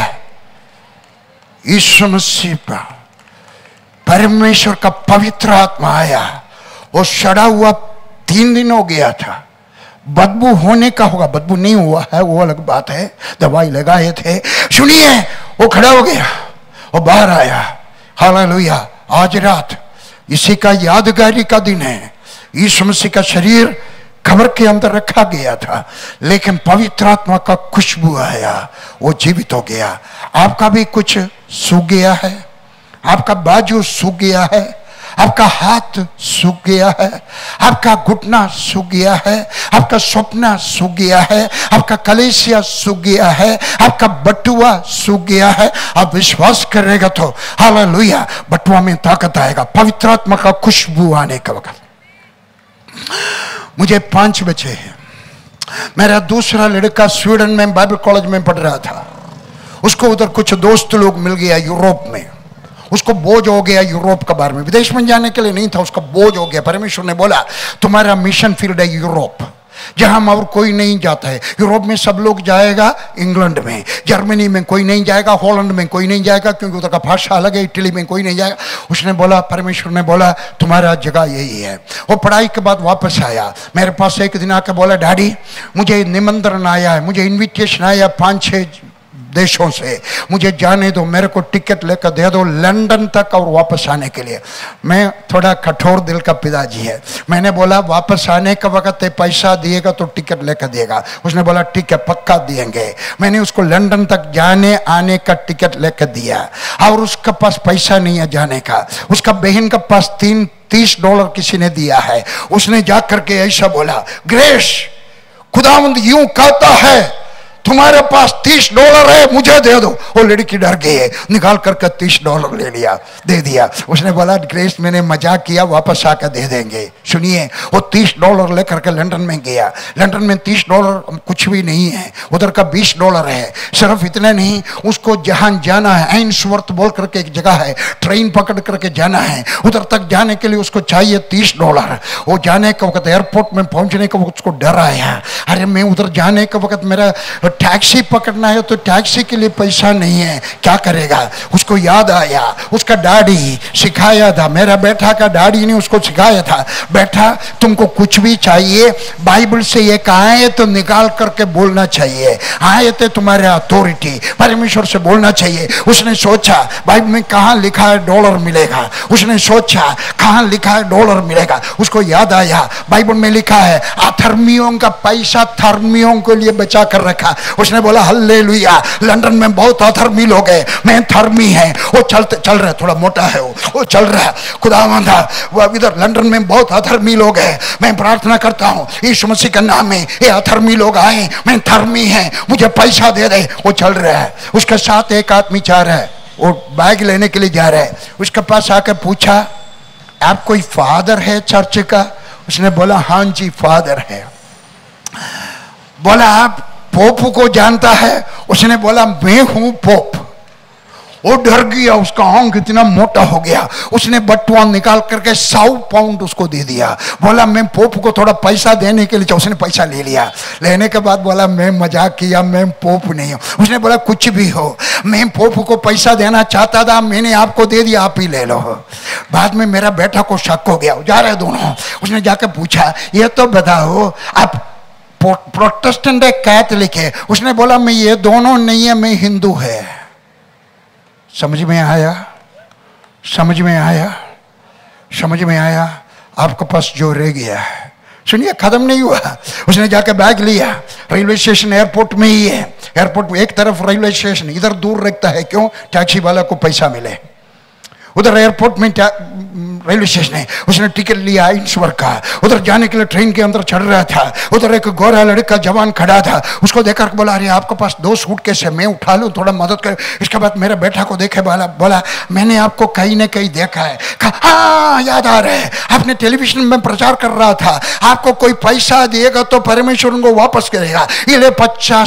यीशु मसीह पर परमेश्वर का पवित्र आत्मा आया, वो सड़ा हुआ 3 दिन हो गया था, बदबू होने का होगा, बदबू नहीं हुआ है वो अलग बात है, दवाई लगाए थे। सुनिए, वो खड़ा हो गया, वो बाहर आया। हालेलुया। आज रात इसी का यादगारी का दिन है। यीशु मसीह का शरीर कब्र के अंदर रखा गया था, लेकिन पवित्र आत्मा का खुशबू आया, वो जीवित हो गया। आपका भी कुछ सूख गया है, आपका बाजू सूख गया है, आपका हाथ सूख गया है, आपका घुटना सूख गया है, आपका सपना सूख गया है, आपका कलेसिया सूख गया है, आपका बटुआ सूख गया है। आप विश्वास करेगा तो हालेलुया, बटुआ में ताकत आएगा, पवित्र आत्मा का खुशबू आने का वक्त। मुझे 5 बच्चे हैं। मेरा दूसरा लड़का स्वीडन में बाइबल कॉलेज में पढ़ रहा था, उसको उधर कुछ दोस्त लोग मिल गया यूरोप में, उसको बोझ हो गया यूरोप के बारे में, विदेश में जाने के लिए नहीं था, उसका बोझ हो गया। परमेश्वर ने बोला तुम्हारा मिशन फील्ड है यूरोप, जहां और कोई नहीं जाता है। यूरोप में सब लोग जाएगा, इंग्लैंड में, जर्मनी में कोई नहीं जाएगा, हॉलैंड में कोई नहीं जाएगा क्योंकि उधर का भाषा अलग है, इटली में कोई नहीं जाएगा। उसने बोला, परमेश्वर ने बोला तुम्हारा जगह यही है। वो पढ़ाई के बाद वापस आया, मेरे पास एक दिन आकर बोला, डैडी मुझे निमंत्रण आया है, मुझे इन्विटेशन आया 5-6 देशों से, मुझे जाने दो, मेरे को टिकट लेकर दे दो लंदन तक और वापस आने के लिए। मैं थोड़ा कठोर दिल का पिताजी है, मैंने बोला वापस आने का वक्त है, पैसा दिएगा तो टिकट लेकर देगा। उसने बोला ठीक है पक्का देंगे। मैंने उसको लंदन तक जाने आने का टिकट लेकर दिया और उसके पास पैसा नहीं है जाने का। उसका बहन के पास $30 किसी ने दिया है। उसने जाकर के ऐसा बोला, ग्रेस खुदावंद यूं कहता है तुम्हारे पास $30 है, मुझे दे दो। वो लड़की डर गई है, निकाल करके $30 ले लिया, दे दिया। उसने बोला ग्रेस मैंने मजाक किया, वापस आकर दे देंगे। सुनिए, वो $30 लेकर के लंदन में गया। लंदन में $30 कुछ भी नहीं है, उधर का $20 है। सिर्फ इतना नहीं, उसको जहां जाना है, आइंसवर्थ बोल करके एक जगह है, ट्रेन पकड़ करके जाना है। उधर तक जाने के लिए उसको चाहिए $30। वो जाने के वक्त, एयरपोर्ट में पहुंचने के वक्त उसको डर आया, अरे मैं उधर जाने के वक्त मेरा टैक्सी पकड़ना है तो टैक्सी के लिए पैसा नहीं है, क्या करेगा। उसको याद आया, उसका डैडी सिखाया था, मेरा बेटा का डैडी ने उसको सिखाया था, बेटा तुमको कुछ भी चाहिए बाइबल से एक आए तो निकाल करके बोलना चाहिए, आए तो तुम्हारे अथॉरिटी परमेश्वर से बोलना चाहिए। उसने सोचा बाइबल में कहाँ लिखा है डॉलर मिलेगा, उसने सोचा कहाँ लिखा है डॉलर मिलेगा। उसको याद आया बाइबल में लिखा है अधर्मियों का पैसा धर्मियों के लिए बचा कर रखा। उसने बोला हल्लेलुया, लंदन में बहुत अधर्मी लोग हैं, मैं धर्मी है। वो चल रहा है, थोड़ा मोटा है वो चल रहा है, खुदावंद वो इधर लंदन में बहुत अधर्मी लोग हैं, मैं प्रार्थना करता हूँ यीशु मसीह के नाम में ये अधर्मी लोग आए, मैं धर्मी है, मुझे पैसा दे दे। वो चल रहा है, उसके साथ एक आदमी जा रहा है, वो बैग लेने के लिए जा रहा है। उसके पास आकर पूछा आप कोई फादर है चर्च का? उसने बोला हाँ जी फादर है। बोला आप पोप को जानता है? उसने बोला मैं हूं पोप। वो डर गया, उसका आंख इतना मोटा हो गया। उसने बटुआ निकाल करके 100 पाउंड उसको दे दिया। बोला मैं पोप को थोड़ा पैसा देने के लिए, उसने पैसा ले लिया। लेने के बाद बोला मैं मजाक किया, मैं पोप नहीं हूं। उसने बोला कुछ भी हो, मैं पोप को पैसा देना चाहता था, मैंने आपको दे दिया, आप ही ले लो। बाद में मेरा बेटा को शक हो गया, जा रहे दोनों। उसने जाकर पूछा ये तो बताओ आप प्रोटेस्टेंट है कैथोलिक है? उसने बोला मैं ये दोनों नहीं है, मैं हिंदू है। समझ में आया? समझ में आया? समझ में आया? आपके पास जो रह गया है, सुनिए खत्म नहीं हुआ। उसने जाकर बैग लिया, रेलवे स्टेशन एयरपोर्ट में ही है, एयरपोर्ट में एक तरफ रेलवे स्टेशन, इधर दूर रखता है, क्यों? टैक्सी वाला को पैसा मिले। उधर एयरपोर्ट में रेलवे स्टेशन है, उसने टिकट लिया इंश्वर का, उधर जाने के लिए ट्रेन के अंदर चढ़ रहा था। उधर एक गोरा लड़का जवान खड़ा था, उसको देखकर बोला अरे आपके पास 2 सूटकेस है, मैं उठा लूं, थोड़ा मदद कर। इसके बाद मेरे बेटा को देखे बोला मैंने आपको कहीं ना कहीं देखा है। कहा हाँ याद आ रहा है, आपने टेलीविजन में प्रचार कर रहा था, आपको कोई पैसा देगा तो परमेश्वर उनको वापस करेगा। ये ले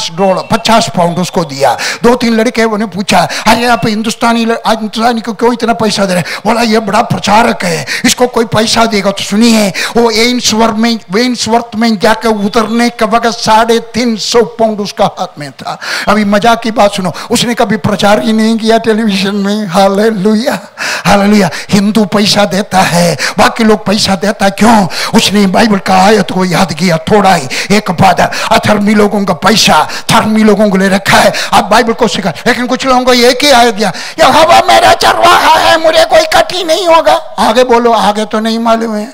$50 उसको दिया। 2-3 लड़के उन्हें पूछा अरे आप हिंदुस्तानी को क्यों इतना पैसा दे रहे? बोला ये बड़ा प्रचारक है, इसको कोई पैसा देगा। तो सुनिए वो एइंसवर्थ में जाकर उतरने का वक्त 350 पाउंड उसका हाथ में था। अभी मजाक की बात सुनो, उसने कभी प्रचार ही नहीं किया टेलीविजन में। Hallelujah hallelujah. हिंदू पैसा देता है, बाकी लोग पैसा देता है, क्यों? उसने बाइबल का आयत को याद किया, थोड़ा ही एक बाद अधर्मी लोगों का पैसा धर्मी लोगों को ले रखा है। अब बाइबल को सिखा, लेकिन कुछ लोगों को एक ही आयत दिया, यहोवा मेरा चरवाहा है, मुझे कोई कठी नहीं होगा। आगे बोलो, आगे तो नहीं मालूम है।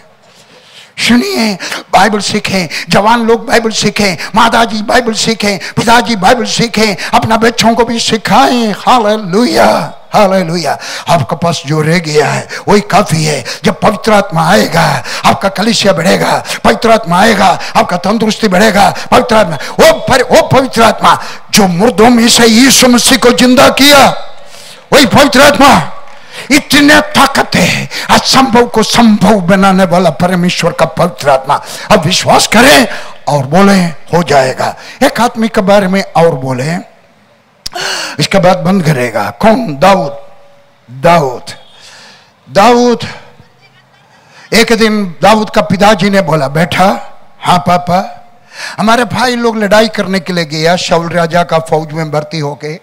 सुनिए बाइबल सीखें, जवान लोग बाइबल सीखें, माताजी बाइबल सीखें, पिताजी बाइबल सीखें, अपना बच्चों को भी सिखाएं। Hallelujah hallelujah. आपके पास जो रह गया है वही काफी है। जब पवित्र आत्मा आएगा आपका कलीसिया बढ़ेगा, पवित्र आत्मा आएगा आपका तंदुरुस्ती बढ़ेगा। पवित्र आत्मा वो पवित्र आत्मा जो मुर्दों में से यीशु मसीह को जिंदा किया, वही पवित्र आत्मा इतने ताकत है, असंभव को संभव बनाने वाला परमेश्वर का पवित्र आत्मा। अब विश्वास करें और बोले हो जाएगा। एक आदमी के बारे में और बोले, इसके बाद बंद करेगा। कौन? दाऊद। एक दिन दाऊद का पिताजी ने बोला बेटा, हाँ पापा, हमारे भाई लोग लड़ाई करने के लिए गया, शाऊल राजा का फौज में भर्ती होके।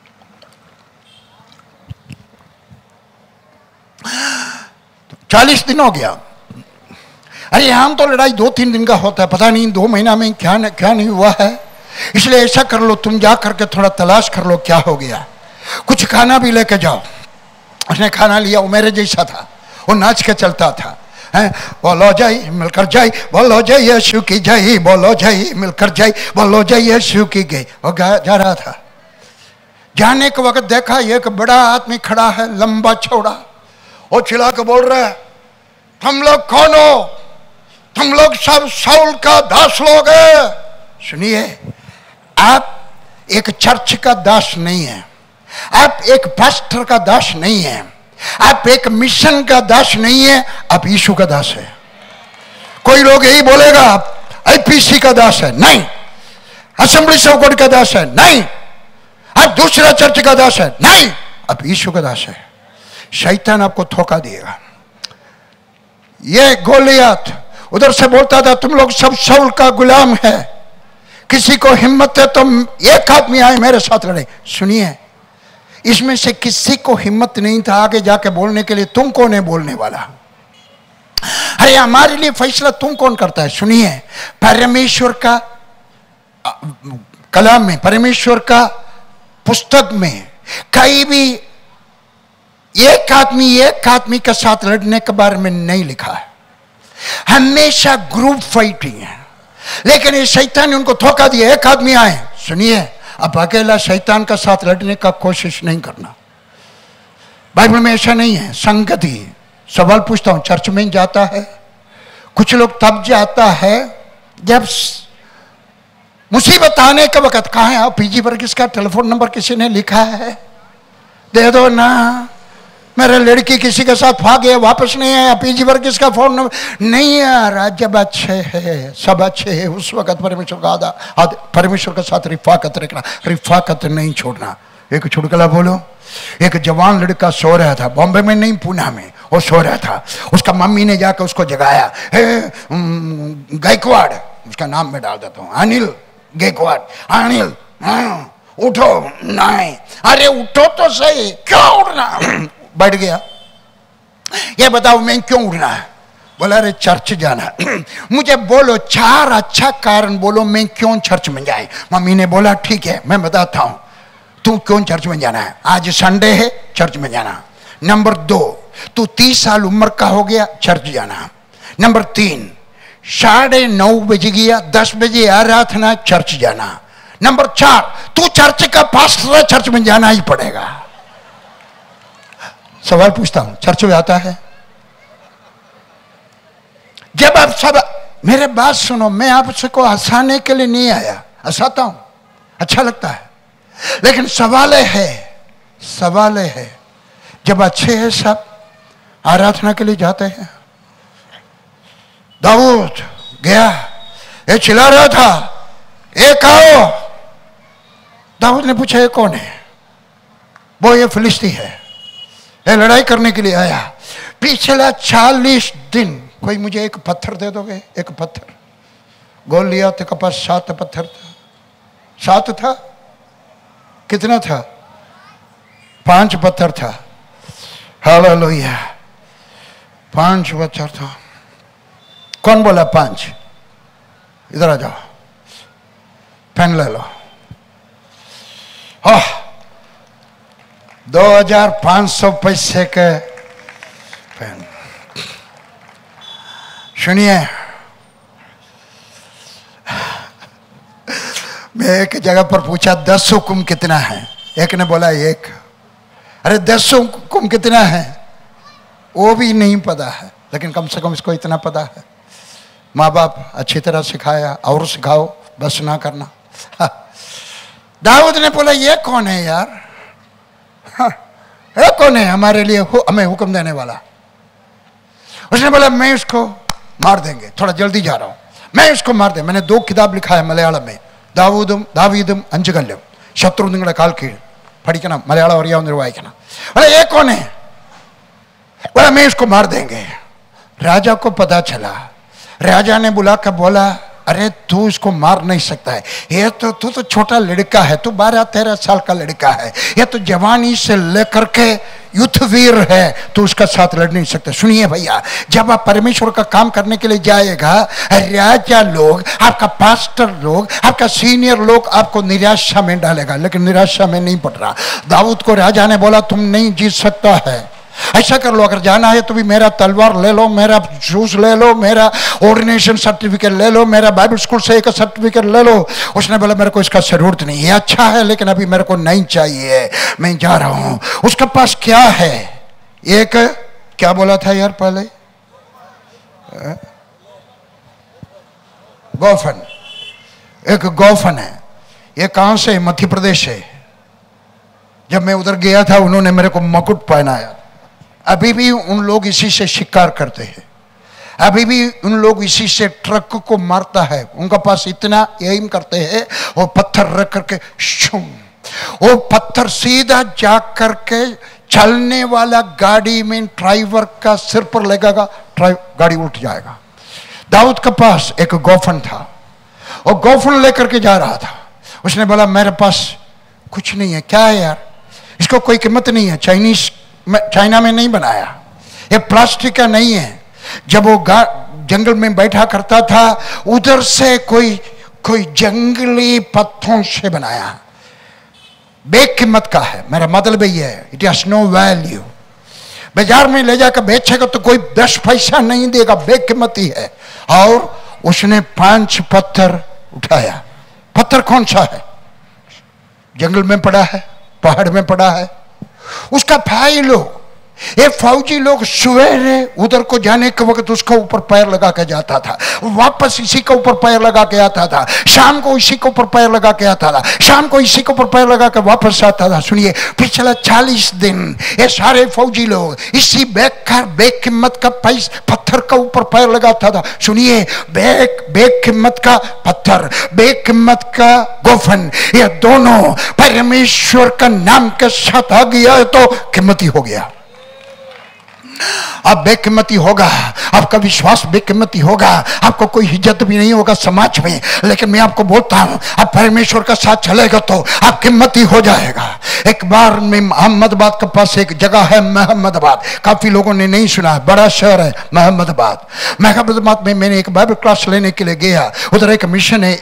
40 दिन हो गया। अरे यहाँ तो लड़ाई 2-3 दिन का होता है, पता नहीं 2 महीना में क्या नहीं हुआ है। इसलिए ऐसा कर लो, तुम जा करके थोड़ा तलाश कर लो क्या हो गया, कुछ खाना भी लेके जाओ। उसने खाना लिया, वो मेरे जैसा था, वो नाच के चलता था। बोलो जय मिलकर जय, बोलो जय यीशु की जय, बोलो जय मिलकर जय, बोलो जय यीशु की जय। वो जा रहा था। जाने के वक्त देखा एक बड़ा आदमी खड़ा है, लंबा चौड़ा। वो चिल्ला के बोल रहा है, तुम लोग कौन हो? तुम लोग सब शाऊल का दास लोग हैं। सुनिए, आप एक चर्च का दास नहीं है, आप एक पास्टर का दास नहीं है, आप एक मिशन का दास नहीं है, आप यीशु का दास है। कोई लोग यही बोलेगा आप आईपीसी का दास है, नहीं। असेंबली ऑफ गॉड का दास है, नहीं। आप दूसरा चर्च का दास है, नहीं। आप यीशु का दास है। शैतान आपको धोखा देगा। ये गोलियत उधर से बोलता था तुम लोग सब शाऊल का गुलाम है, किसी को हिम्मत है तो एक आदमी आए मेरे साथ लड़े। सुनिए, इसमें से किसी को हिम्मत नहीं था आगे जाके बोलने के लिए। तुम कौन है बोलने वाला? अरे हमारे लिए फैसला तुम कौन करता है? सुनिए, परमेश्वर का कलाम में, परमेश्वर का पुस्तक में कहीं भी एक आदमी के साथ लड़ने के बारे में नहीं लिखा है। हमेशा ग्रुप फाइटिंग है। लेकिन ये शैतान ने उनको धोखा दिया, एक आदमी आए। सुनिए, अब अकेला शैतान का साथ लड़ने का कोशिश नहीं करना। बाइबल में ऐसा नहीं है। संगति, सवाल पूछता हूं, चर्च में जाता है? कुछ लोग तब जाता है जब मुसीबत आने के वक्त। कहाँ है आप? पीजी वर्गीस का टेलीफोन नंबर किसी ने लिखा है? दे दो ना। मेरे लड़की किसी के साथ भाग गए, वापस नहीं आया, पीजी वर्गीस का फोन नंबर नहीं यार। जब अच्छे है, सब अच्छे है, उस वक्त परमेश्वर के साथ रिफाकत रखना, रिफाकत नहीं छोड़ना। एक चुटकुला बोलो। एक जवान लड़का सो रहा था, बॉम्बे में नहीं पूना में, वो सो रहा था। उसका मम्मी ने जाकर उसको जगाया। गायकवाड़, उसका नाम मैं डाल देता हूँ, अनिल गायकवाड़। अनिल उठो। नहीं, अरे उठो तो सही, क्यों उठना? बैठ गया। ये बताओ मैं क्यों उठना है? बोला अरे चर्च जाना। मुझे बोलो 4 अच्छा कारण बोलो मैं क्यों चर्च में जाए। मम्मी ने बोला ठीक है मैं बताता हूं, तू क्यों चर्च में जाना है। आज संडे है, चर्च में जाना। नंबर 2, तू 30 साल उम्र का हो गया, चर्च जाना। नंबर 3, 9:30 बज गया, 10 बजे आ रहा था ना, चर्च जाना। नंबर 4, तू चर्च का पास्टर है, चर्च में जाना ही पड़ेगा। सवाल पूछता हूं, चर्च में आता है? जब आप सब मेरे बात सुनो, मैं आपको हंसाने के लिए नहीं आया, हंसाता हूं, अच्छा लगता है। लेकिन सवाल है जब अच्छे हैं सब, आराधना के लिए जाते हैं। दाऊद गया, ये चिल्ला रहा था, एक आओ। दाऊद ने पूछा ये कौन है? वो ये फिलिस्ती है, ये लड़ाई करने के लिए आया। पिछला 40 दिन कोई मुझे एक पत्थर दे दोगे? एक पत्थर। गोल लिया तो कपास 7 पत्थर था। 7 था? कितना था? 5 पत्थर था। हालेलुया, 5 पत्थर था। कौन बोला 5? इधर आ जाओ, पेन ले लो। 2500 पैसे के पेन। सुनिए, मैं एक जगह पर पूछा 10 हुक्म कितना है? एक ने बोला 1। अरे 10 हुक्म कितना है? वो भी नहीं पता है, लेकिन कम से कम इसको इतना पता है। माँ बाप अच्छी तरह सिखाया, और सिखाओ, बस ना करना। दाऊद ने बोला ये कौन है यार? ये कौन है हमारे लिए हमें हुक्म देने वाला? उसने बोला मैं इसको मार देंगे, थोड़ा जल्दी जा रहा हूं, मैं इसको मार दे। मैंने 2 किताब लिखा है मलयालम में, दावीदुम अंजगल्यम, शत्रु निंगड़े काल कीड़, പഠിക്കണം, മലയാളം അറിയാവുന്നവർ വായിക്കണം। बोला ये कौन है? बोला मैं इसको मार देंगे। राजा को पता चला, राजा ने बुला कर बोला अरे तू इसको मार नहीं सकता है, ये तो तू तो छोटा लड़का है, तू 12-13 साल का लड़का है, ये तो जवानी से लेकर के युद्धवीर है, तो उसका साथ लड़ नहीं सकता। सुनिए भैया, जब आप परमेश्वर का काम करने के लिए जाएगा, राजा लोग, आपका पास्टर लोग, आपका सीनियर लोग आपको निराशा में डालेगा, लेकिन निराशा में नहीं पड़ रहा। दाऊद को राजा ने बोला तुम नहीं जीत सकता है, ऐसा कर लो, अगर जाना है तो भी मेरा तलवार ले लो, मेरा शूज ले लो, मेरा ऑर्डिनेशन सर्टिफिकेट ले लो, मेरा बाइबल स्कूल से एक सर्टिफिकेट ले लो। उसने बोला मेरे को इसका जरूरत नहीं है, अच्छा है लेकिन अभी मेरे को नहीं चाहिए, मैं जा रहा हूं। उसके पास क्या है? एक क्या बोला था यार पहले? गोफन, एक गोफन है। ये कहां से? मध्य प्रदेश से। जब मैं उधर गया था उन्होंने मेरे को मुकुट पहनाया। अभी भी उन लोग इसी से शिकार करते हैं, अभी भी उन लोग इसी से ट्रक को मारता है। उनका पास इतना एम करते हैं, वो पत्थर रख करके शुम, वो पत्थर सीधा जा करके चलने वाला गाड़ी में ड्राइवर का सिर पर लगेगा, गाड़ी उल्ट जाएगा। दाऊद के पास एक गोफन था, और गोफन लेकर के जा रहा था। उसने बोला मेरे पास कुछ नहीं है। क्या है यार? इसको कोई कीमत नहीं है, चाइना में नहीं बनाया, ये प्लास्टिक का नहीं है। जब वो जंगल में बैठा करता था, उधर से कोई जंगली पत्थरों से बनाया, बेकीमत का है। मेरा मतलब ये है, इट हैज नो वैल्यू। बाजार में ले जाकर बेचेगा तो कोई 10 पैसा नहीं देगा, बेकीमती है। और उसने 5 पत्थर उठाया। पत्थर कौन सा है? जंगल में पड़ा है, पहाड़ में पड़ा है। उसका भाई लोग, ये फौजी लोग सवेरे उधर को जाने के वक्त उसका ऊपर पैर लगा के जाता था, वापस इसी के ऊपर पैर लगा के आता था, शाम को इसी के ऊपर पैर लगा के आता था, शाम को इसी के ऊपर पैर लगा के वापस आता था। सुनिए, पिछला 40 दिन ये सारे फौजी लोग इसी बेकार बेकीमत का पत्थर का ऊपर पैर लगाता था। सुनिए, बेकीमत का पत्थर, बेकीमत का गोफन, ये दोनों परमेश्वर का नाम के साथ आ गया तो कीमती हो गया। अब बेकीमती होगा, आपका विश्वास बेकीमती होगा, आपको कोई इज्जत भी नहीं होगा समाज में। लेकिन मैं आपको बोलता हूं, आप परमेश्वर का साथ चलेगा तो आप कीमती हो जाएगा। एक बार में अहमदाबाद के पास एक जगह है महमदाबाद, काफी लोगों ने नहीं सुना, बड़ा शहर है महमदाबाद। महमदाबाद में मैंने एक बाइबल क्लास लेने के लिए गया। उधर एक मिशन है,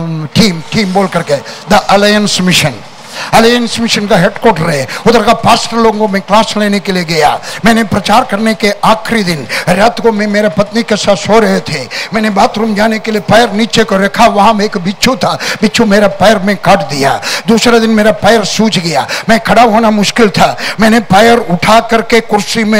टीम बोल करके, the alliance mission, alliance mission का हेडक्वार्टर है। उधर का पास्टर लोगों में क्लास लेने के लिए गया। मैंने प्रचार करने के आखिरी दिन रात को मैं मेरे पत्नी के साथ सो रहे थे। मैंने बाथरूम जाने के लिए पैर नीचे को रखा, वहां में एक बिच्छू था, बिच्छू मेरा पैर में काट दिया। दूसरे दिन मेरा पैर सूज गया, मैं खड़ा होना मुश्किल था। मैंने पैर उठा करके कुर्सी में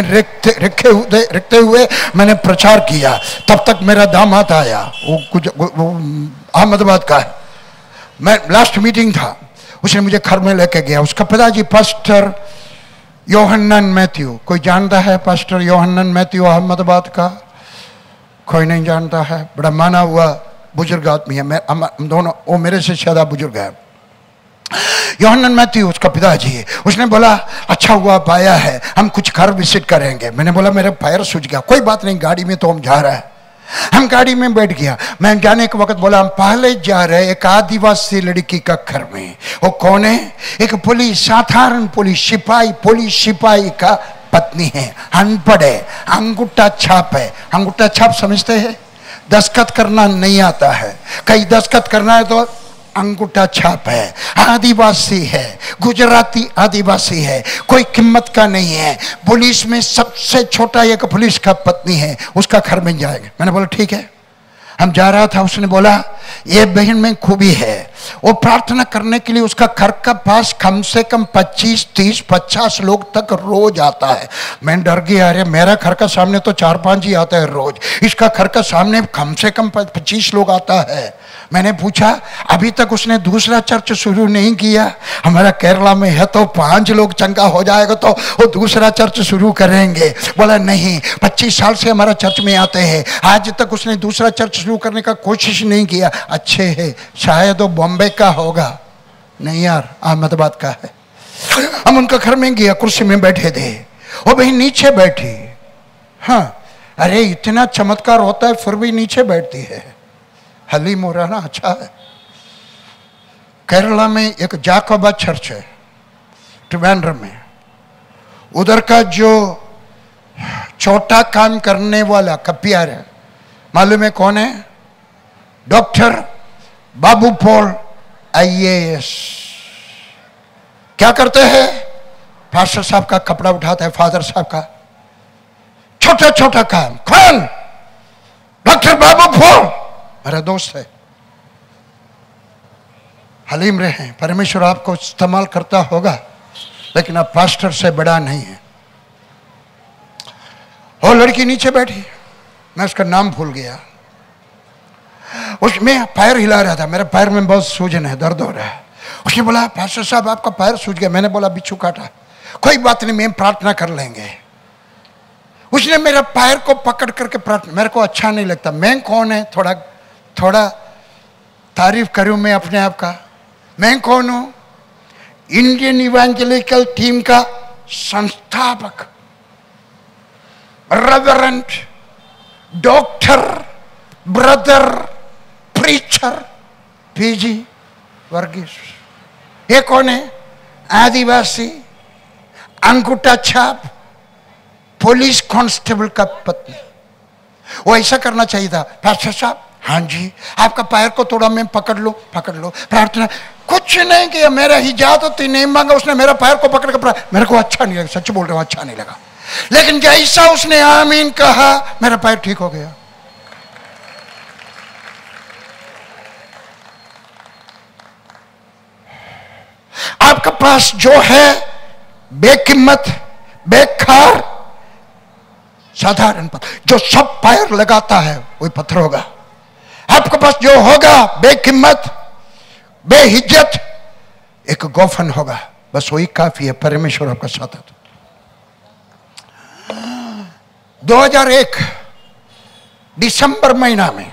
रखते हुए मैंने प्रचार किया। तब तक मेरा दामाद आया, वो अहमदाबाद का है। मैं लास्ट मीटिंग था, उसने मुझे घर में लेके गया। उसका पिताजी पास्टर योहन्नन मैथ्यू, कोई जानता है पास्टर योहन्नन मैथ्यू अहमदाबाद का? कोई नहीं जानता है। बड़ा माना हुआ बुजुर्ग आदमी है, हम दोनों, वो मेरे से ज्यादा बुजुर्ग है। योहन्नन मैथ्यू उसका पिताजी है। उसने बोला अच्छा हुआ आप आया है, हम कुछ घर विजिट करेंगे। मैंने बोला मेरा पैर सूज गया। कोई बात नहीं, गाड़ी में तो हम जा रहे हैं। हम गाड़ी में बैठ गया। मैं जाने के वक्त बोला हम पहले जा रहे एक आदिवासी लड़की का घर में। वो कौन है? एक पुलिस, साधारण पुलिस सिपाही का पत्नी है, अनपढ़ है, अंगूठा छाप है। अंगूठा छाप समझते हैं? दस्तखत करना नहीं आता है, कहीं दस्तखत करना है तो अंगूठा छाप है। आदिवासी है, गुजराती आदिवासी है, कोई कीमत का नहीं है। पुलिस में सबसे छोटा एक पुलिस का पत्नी है, उसका घर में जाएंगे। मैंने बोला ठीक है। हम जा रहा था, उसने बोला ये बहन में खूबी है, वो प्रार्थना करने के लिए उसका घर का पास कम से कम 25, 30, 50 लोग तक रोज आता है। मैं डर गया, अरे मेरा घर का सामने तो 4-5 ही आता है रोज, इसका घर का सामने कम से कम 25 लोग आता है। मैंने पूछा अभी तक उसने दूसरा चर्च शुरू नहीं किया? हमारा केरला में है तो 5 लोग चंगा हो जाएगा तो वो दूसरा चर्च शुरू करेंगे। बोला नहीं, 25 साल से हमारा चर्च में आते हैं, आज तक उसने दूसरा चर्च शुरू करने का कोशिश नहीं किया। अच्छे है, शायद वो बॉम्बे का होगा। नहीं यार, अहमदाबाद का है। हम उनका घर में गया, कुर्सी में बैठे थे, वो बहन नीचे बैठी। हाँ, अरे इतना चमत्कार होता है फिर भी नीचे बैठती है। हलीम हो रहना अच्छा है। केरला में एक जाकोबा चर्च है त्रिवेंद्रम में, उधर का जो छोटा काम करने वाला कपियार है, मालूम है कौन है? Doctor Babu Paul IAS। क्या करते हैं? पास्टर साहब का कपड़ा उठाता है, फादर साहब का, छोटा छोटा काम। कौन? डॉक्टर बाबू पॉल, मेरा दोस्त है। हलीम रहे, परमेश्वर आपको इस्तेमाल करता होगा, लेकिन आप पास्टर से बड़ा नहीं है। वो लड़की नीचे बैठी, मैं उसका नाम भूल गया, उसमें पैर हिला रहा था, मेरे पैर में बहुत सूजन है, दर्द हो रहा है। उसने बोला पास्टर साहब आपका पैर सूज गया। मैंने बोला बिच्छू काटा, कोई बात नहीं, मैं प्रार्थना कर लेंगे। उसने मेरा पैर को पकड़ करके प्रार्थना, मेरे को अच्छा नहीं लगता, मैं कौन है थोड़ा थोड़ा तारीफ करूं मैं अपने आप का। मैं कौन हूं? इंडियन इवेंजेलिकल टीम का संस्थापक, reverend, doctor, brother, preacher PG Varghese. ये कौन है? आदिवासी, अंगूठा छाप, पुलिस कांस्टेबल का पत्नी। वो ऐसा करना चाहिए था, पास्टर साहब हाँ जी आपका पैर को थोड़ा मैं पकड़ लो प्रार्थना। कुछ नहीं किया, मेरा इजाजत ही नहीं मांगा, उसने मेरा पैर को पकड़ कर, मेरे को अच्छा नहीं लगा, सच बोल रहा हूं, अच्छा नहीं लगा। लेकिन जैसा उसने आमीन कहा, मेरा पैर ठीक हो गया। आपके पास जो है बेकीमत, बेकार, साधारण पत्थर, जो सब पैर लगाता है वही पत्थर होगा। आपके पास जो होगा बेकीमत, बेहिज्जत, एक गोफन होगा, बस वही काफी है। परमेश्वर आपका साथ है। 2001 दिसंबर महीना में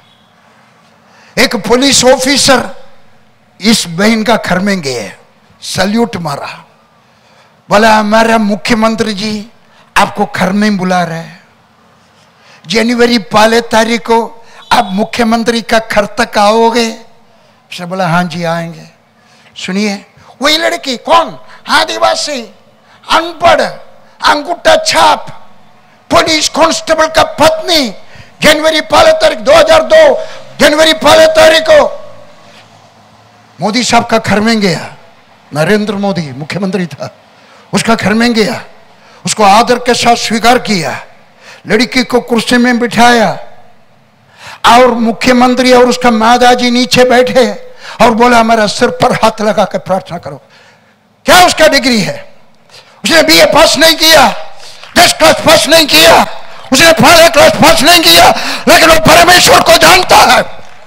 एक पुलिस ऑफिसर इस बहन का घर में गए, सल्यूट मारा, बोला हमारा मुख्यमंत्री जी आपको घर में बुला रहे हैं, जनवरी 1 तारीख को आप मुख्यमंत्री का घर तक आओगे? उसने बोला हाँ जी आएंगे। सुनिए, वही लड़की कौन? आदिवासी, अनपढ़, अंगूठा छाप, पुलिस कांस्टेबल का पत्नी, जनवरी 1 तारीख 2002 जनवरी 1 तारीख को मोदी साहब का घर में गया। नरेंद्र मोदी मुख्यमंत्री था, उसका घर में गया, उसको आदर के साथ स्वीकार किया, लड़की को कुर्सी में बिठाया और मुख्यमंत्री और उसका माताजी नीचे बैठे और बोला हमारा सिर पर हाथ लगा कर प्रार्थना करो। क्या उसका डिग्री है? उसने BA पास नहीं किया, 10 क्लास पास नहीं किया, उसने 12 क्लास पास नहीं किया, लेकिन वो परमेश्वर को जानता है।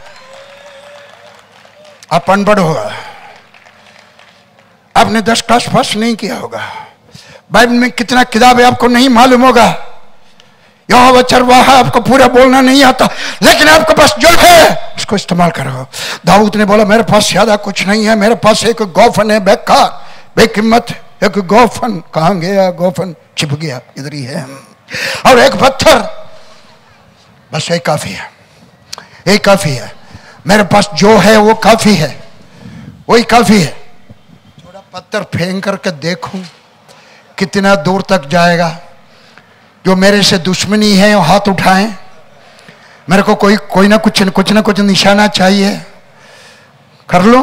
आप अनपढ़ होगा, आपने 10 क्लास पास नहीं किया होगा, बाइबल में कितना किताब है आपको नहीं मालूम होगा, यहोवा चरवाहा आपको पूरा बोलना नहीं आता, लेकिन आपके पास जो है उसको इस्तेमाल करो। दाऊद ने बोला मेरे पास ज्यादा कुछ नहीं है, मेरे पास एक गोफन है, बेकार, बेकीमत एक गोफन। कहां गया गोफन? छिप गया, इधर ही है। और एक पत्थर, बस एक काफी है, एक काफी है। मेरे पास जो है वो काफी है, वही काफी है। थोड़ा पत्थर फेंक करके देखूं कितना दूर तक जाएगा। जो मेरे से दुश्मनी है वो हाथ उठाएं, मेरे को कोई ना कुछ निशाना चाहिए, कर लो।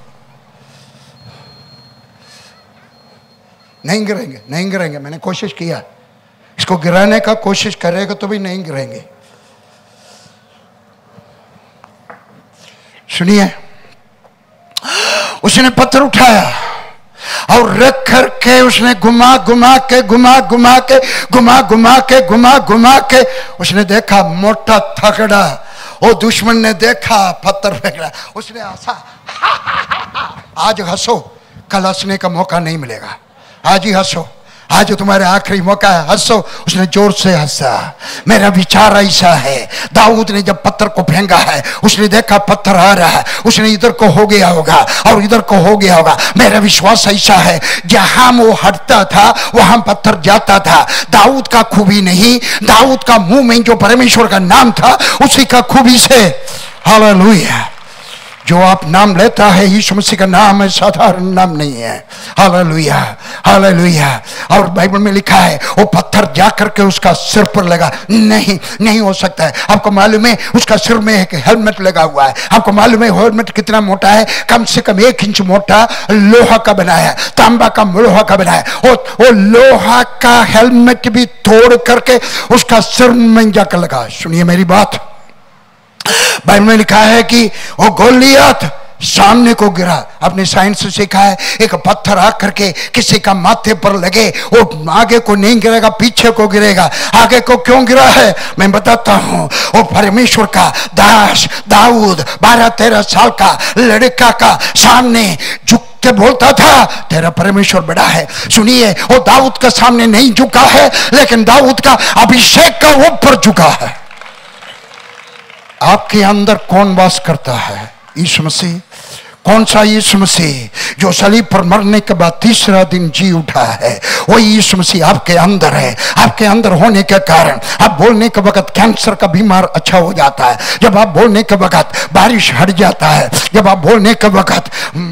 नहीं गिरेंगे, नहीं गिरेंगे। मैंने कोशिश किया, इसको गिराने का कोशिश करेगा तो भी नहीं गिरेंगे। सुनिए, उसने पत्थर उठाया और रख करके उसने घुमा घुमा के उसने देखा मोटा थकड़ा। वो दुश्मन ने देखा पत्थर फेंक रहा, उसने हंसा, आज हंसो, कल हंसने का मौका नहीं मिलेगा, आज ही हंसो, आज तुम्हारे आखिरी मौका है, हंसो। उसने जोर से हंसा। मेरा विचार ऐसा है, दाऊद ने जब पत्थर को फेंका है, उसने देखा पत्थर आ रहा है, उसने इधर को हो गया होगा और इधर को हो गया होगा। मेरा विश्वास ऐसा है, जहां वो हटता था वहां पत्थर जाता था। दाऊद का खूबी नहीं, दाऊद का मुंह में जो परमेश्वर का नाम था उसी का खूबी से हालेलुया। जो आप नाम लेता है यीशु मसीह का नाम है, साधारण नाम नहीं है। Hallelujah, hallelujah. और बाइबल में लिखा है वो पत्थर जाकर के उसका सिर पर लगा, नहीं, नहीं हो सकता है। आपको मालूम है उसका सिर में एक हेलमेट लगा हुआ है। आपको मालूम है हेलमेट कितना मोटा है? कम से कम 1 इंच मोटा लोहा का बना है, तांबा का लोहा का बना है। वो लोहा का हेलमेट भी तोड़ करके उसका सिर में जाकर लगा। सुनिए मेरी बात, बाइबल में लिखा है कि वो गोलियत सामने को गिरा। अपने साइंस से सीखा है एक पत्थर आकर के किसी का माथे पर लगे वो आगे को नहीं गिरेगा, पीछे को गिरेगा। आगे को क्यों गिरा है मैं बताता हूं। वो परमेश्वर का दास दाऊद 12-13 साल का लड़का का सामने झुक के बोलता था तेरा परमेश्वर बड़ा है। सुनिए वो दाऊद के सामने नहीं झुका है, लेकिन दाऊद का अभिषेक का ऊपर झुका है। आपके अंदर कौन वास करता है? यीशु मसीह। कौन सा यीशु मसीह जो सलीब पर मरने के बाद तीसरा दिन जी उठा है? वही यीशु मसीह आपके अंदर है। आपके अंदर होने के कारण आप बोलने के वक्त कैंसर का बीमार अच्छा हो जाता है। जब आप बोलने के वक्त बारिश हट जाता है। जब आप बोलने के वक्त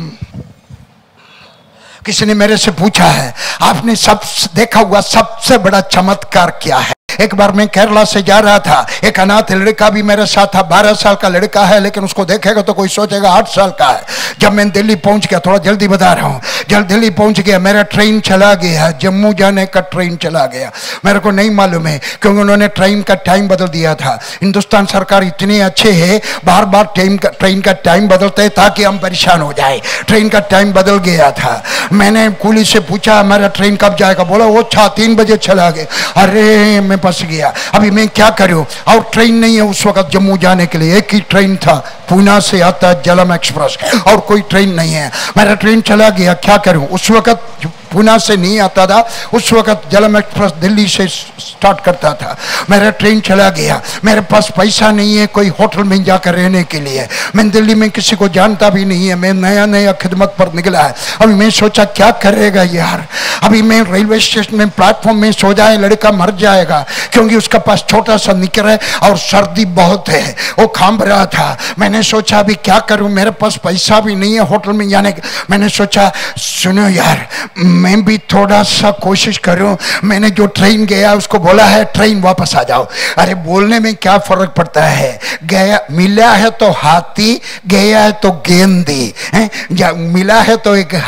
किसी ने मेरे से पूछा है आपने सब देखा हुआ सबसे बड़ा चमत्कार क्या है? एक बार मैं केरला से जा रहा था, एक अनाथ लड़का भी मेरे साथ था। 12 साल का लड़का है, लेकिन उसको देखेगा तो कोई सोचेगा 8 साल का है। जब मैं दिल्ली पहुंच गया, थोड़ा जल्दी बता रहा हूँ, जब दिल्ली पहुंच गया मेरा ट्रेन चला गया, जम्मू जाने का ट्रेन चला गया। मेरे को नहीं मालूम है क्योंकि उन्होंने ट्रेन का टाइम बदल दिया था। हिंदुस्तान सरकार इतनी अच्छे है, बार बार ट्रेन का टाइम बदलते हैं ताकि हम परेशान हो जाए। ट्रेन का टाइम बदल गया था। मैंने कुली से पूछा हमारा ट्रेन कब जाएगा? बोला वो 3 बजे चला गया। अरे मैं फंस गया, अभी मैं क्या करूं? और ट्रेन नहीं है उस वक्त जम्मू जाने के लिए। एक ही ट्रेन था, पूना से आता है जलम एक्सप्रेस, और कोई ट्रेन नहीं है। मेरा ट्रेन चला गया, क्या करूं? उस वक्त पूना से नहीं आता था, उस वक्त जलम एक्सप्रेस दिल्ली से स्टार्ट करता था। मेरा ट्रेन चला गया, मेरे पास पैसा नहीं है कोई होटल में जाकर रहने के लिए। मैं दिल्ली में किसी को जानता भी नहीं है, मैं नया नया खिदमत पर निकला है। अभी मैं सोचा क्या करेगा यार, अभी मैं रेलवे स्टेशन में प्लेटफॉर्म में सो जाए, लड़का मर जाएगा, क्योंकि उसका पास छोटा सा निकर है और सर्दी बहुत है, वो खांब रहा था। मैंने सोचा अभी क्या करूं, मेरे पास पैसा भी नहीं है होटल में जाने का। मैंने सोचा सुनो यार, मैं भी थोड़ा सा कोशिश करूं। मैंने जो ट्रेन गया उसको बोला है ट्रेन वापस आ जाओ। अरे बोलने में क्या फर्क पड़ता है? गया मिला है तो हाथी, गया है तो गेंदी है। मिला है तो एक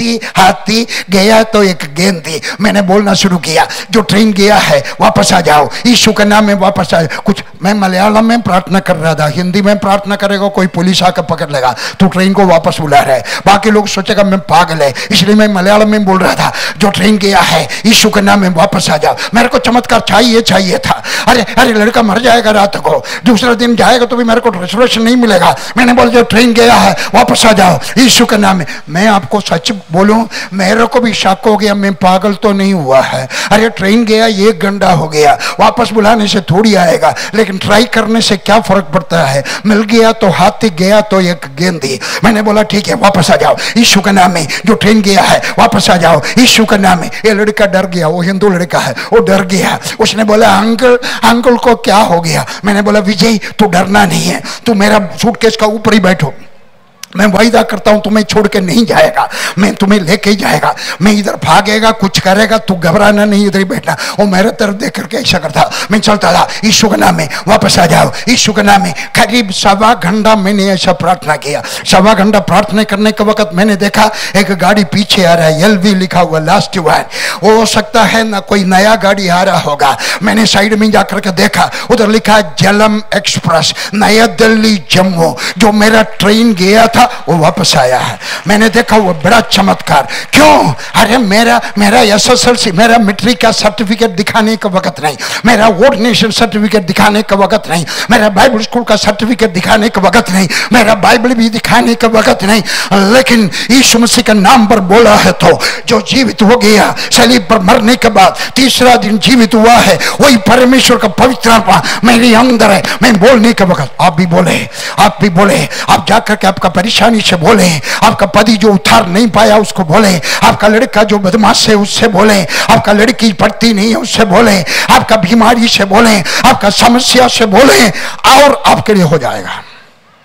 हाथी, गया है तो एक गेंदी। मैंने बोलना शुरू किया जो ट्रेन गया है वापस आ जाओ, यीशु के नाम में वापस आ जाओ। कुछ मैं मलयालम में प्रार्थना कर रहा था, हिंदी में प्रार्थना करेगा कोई पुलिस आकर पकड़ लेगा, तू ट्रेन को वापस बुला रहा है। बाकी लोग सोचेगा मैं पागल है, इसलिए मैं मलयालम में बोल रहा था जो ट्रेन गया है यीशु के नाम में वापस आ जाओ। मेरे को चमत्कार चाहिए था। अरे लड़का मर जाएगा रात को, दूसरा दिन जाएगा तो भी मेरे को रेजर्वेशन नहीं मिलेगा। मैंने बोला जो ट्रेन गया है वापस आ जाओ यीशु के नाम में। मैं आपको सच बोलूं, मेरे को भी शक हो गया मैं पागल तो नहीं हुआ है। अरे ट्रेन गया 1 घंटा हो गया, वापस बुलाने से थोड़ी आएगा, लेकिन ट्राई करने से क्या फर्क पड़ता है? मिल गया तो हाथी, गया तो एक गेंदी। मैंने बोला ठीक है वापस आ जाओ यीशु के नाम में, जो ट्रेन गया है वापस आ जाओ यीशु का नाम है। ये लड़का डर गया, वो हिंदू लड़का है, वो डर गया। उसने बोला अंकल को क्या हो गया? मैंने बोला विजय तू डरना नहीं है, तू मेरा सूटकेस का ऊपर ही बैठो, मैं वायदा करता हूं तुम्हें छोड़ के नहीं जाएगा, मैं तुम्हें लेके ही जाएगा। मैं इधर भागेगा कुछ करेगा, तू घबराना नहीं, इधर ही बैठना। वो मेरे तरफ देख करके ऐसा करता, मैं चलता था यीशु के नाम में वापस आ जाओ यीशु के नाम में। करीब 1.25 घंटा मैंने ऐसा प्रार्थना किया। 1.25 घंटा प्रार्थना करने के वक्त मैंने देखा एक गाड़ी पीछे आ रहा है, LV लिखा हुआ लास्ट वन। वो हो सकता है ना कोई नया गाड़ी आ रहा होगा। मैंने साइड में जाकर के देखा, उधर लिखा है जलम एक्सप्रेस नया दिल्ली जम्मू। जो मेरा ट्रेन गया था वो वापस आया है। मैंने देखा वो बड़ा चमत्कार। क्यों? अरे मेरा SSLC मेरा मैट्रिक का सर्टिफिकेट दिखाने का वक्त नहीं, मेरा ऑर्डिनेशन सर्टिफिकेट दिखाने का वक्त नहीं, मेरा बाइबल स्कूल का सर्टिफिकेट दिखाने का वक्त नहीं, मेरा बाइबल भी दिखाने का वक्त नहीं, लेकिन यीशु मसीह के नाम पर बोला है तो जो जीवित हो गया, सलीब पर मरने के बाद तीसरा दिन जीवित हुआ है, वही परमेश्वर का पवित्र आत्मा मेरे अंदर है। मैं बोलने के वक्त आप भी बोले, आप जाकर के आपका परेशानी से बोले, आपका पति जो उतार नहीं पाया उसको बोले, आपका लड़का जो बदमाश है उससे बोले, आपका लड़की पढ़ती नहीं है उससे बोले, आपका बीमारी से बोले, आपका समस्या से बोले, और आपके लिए हो जाएगा।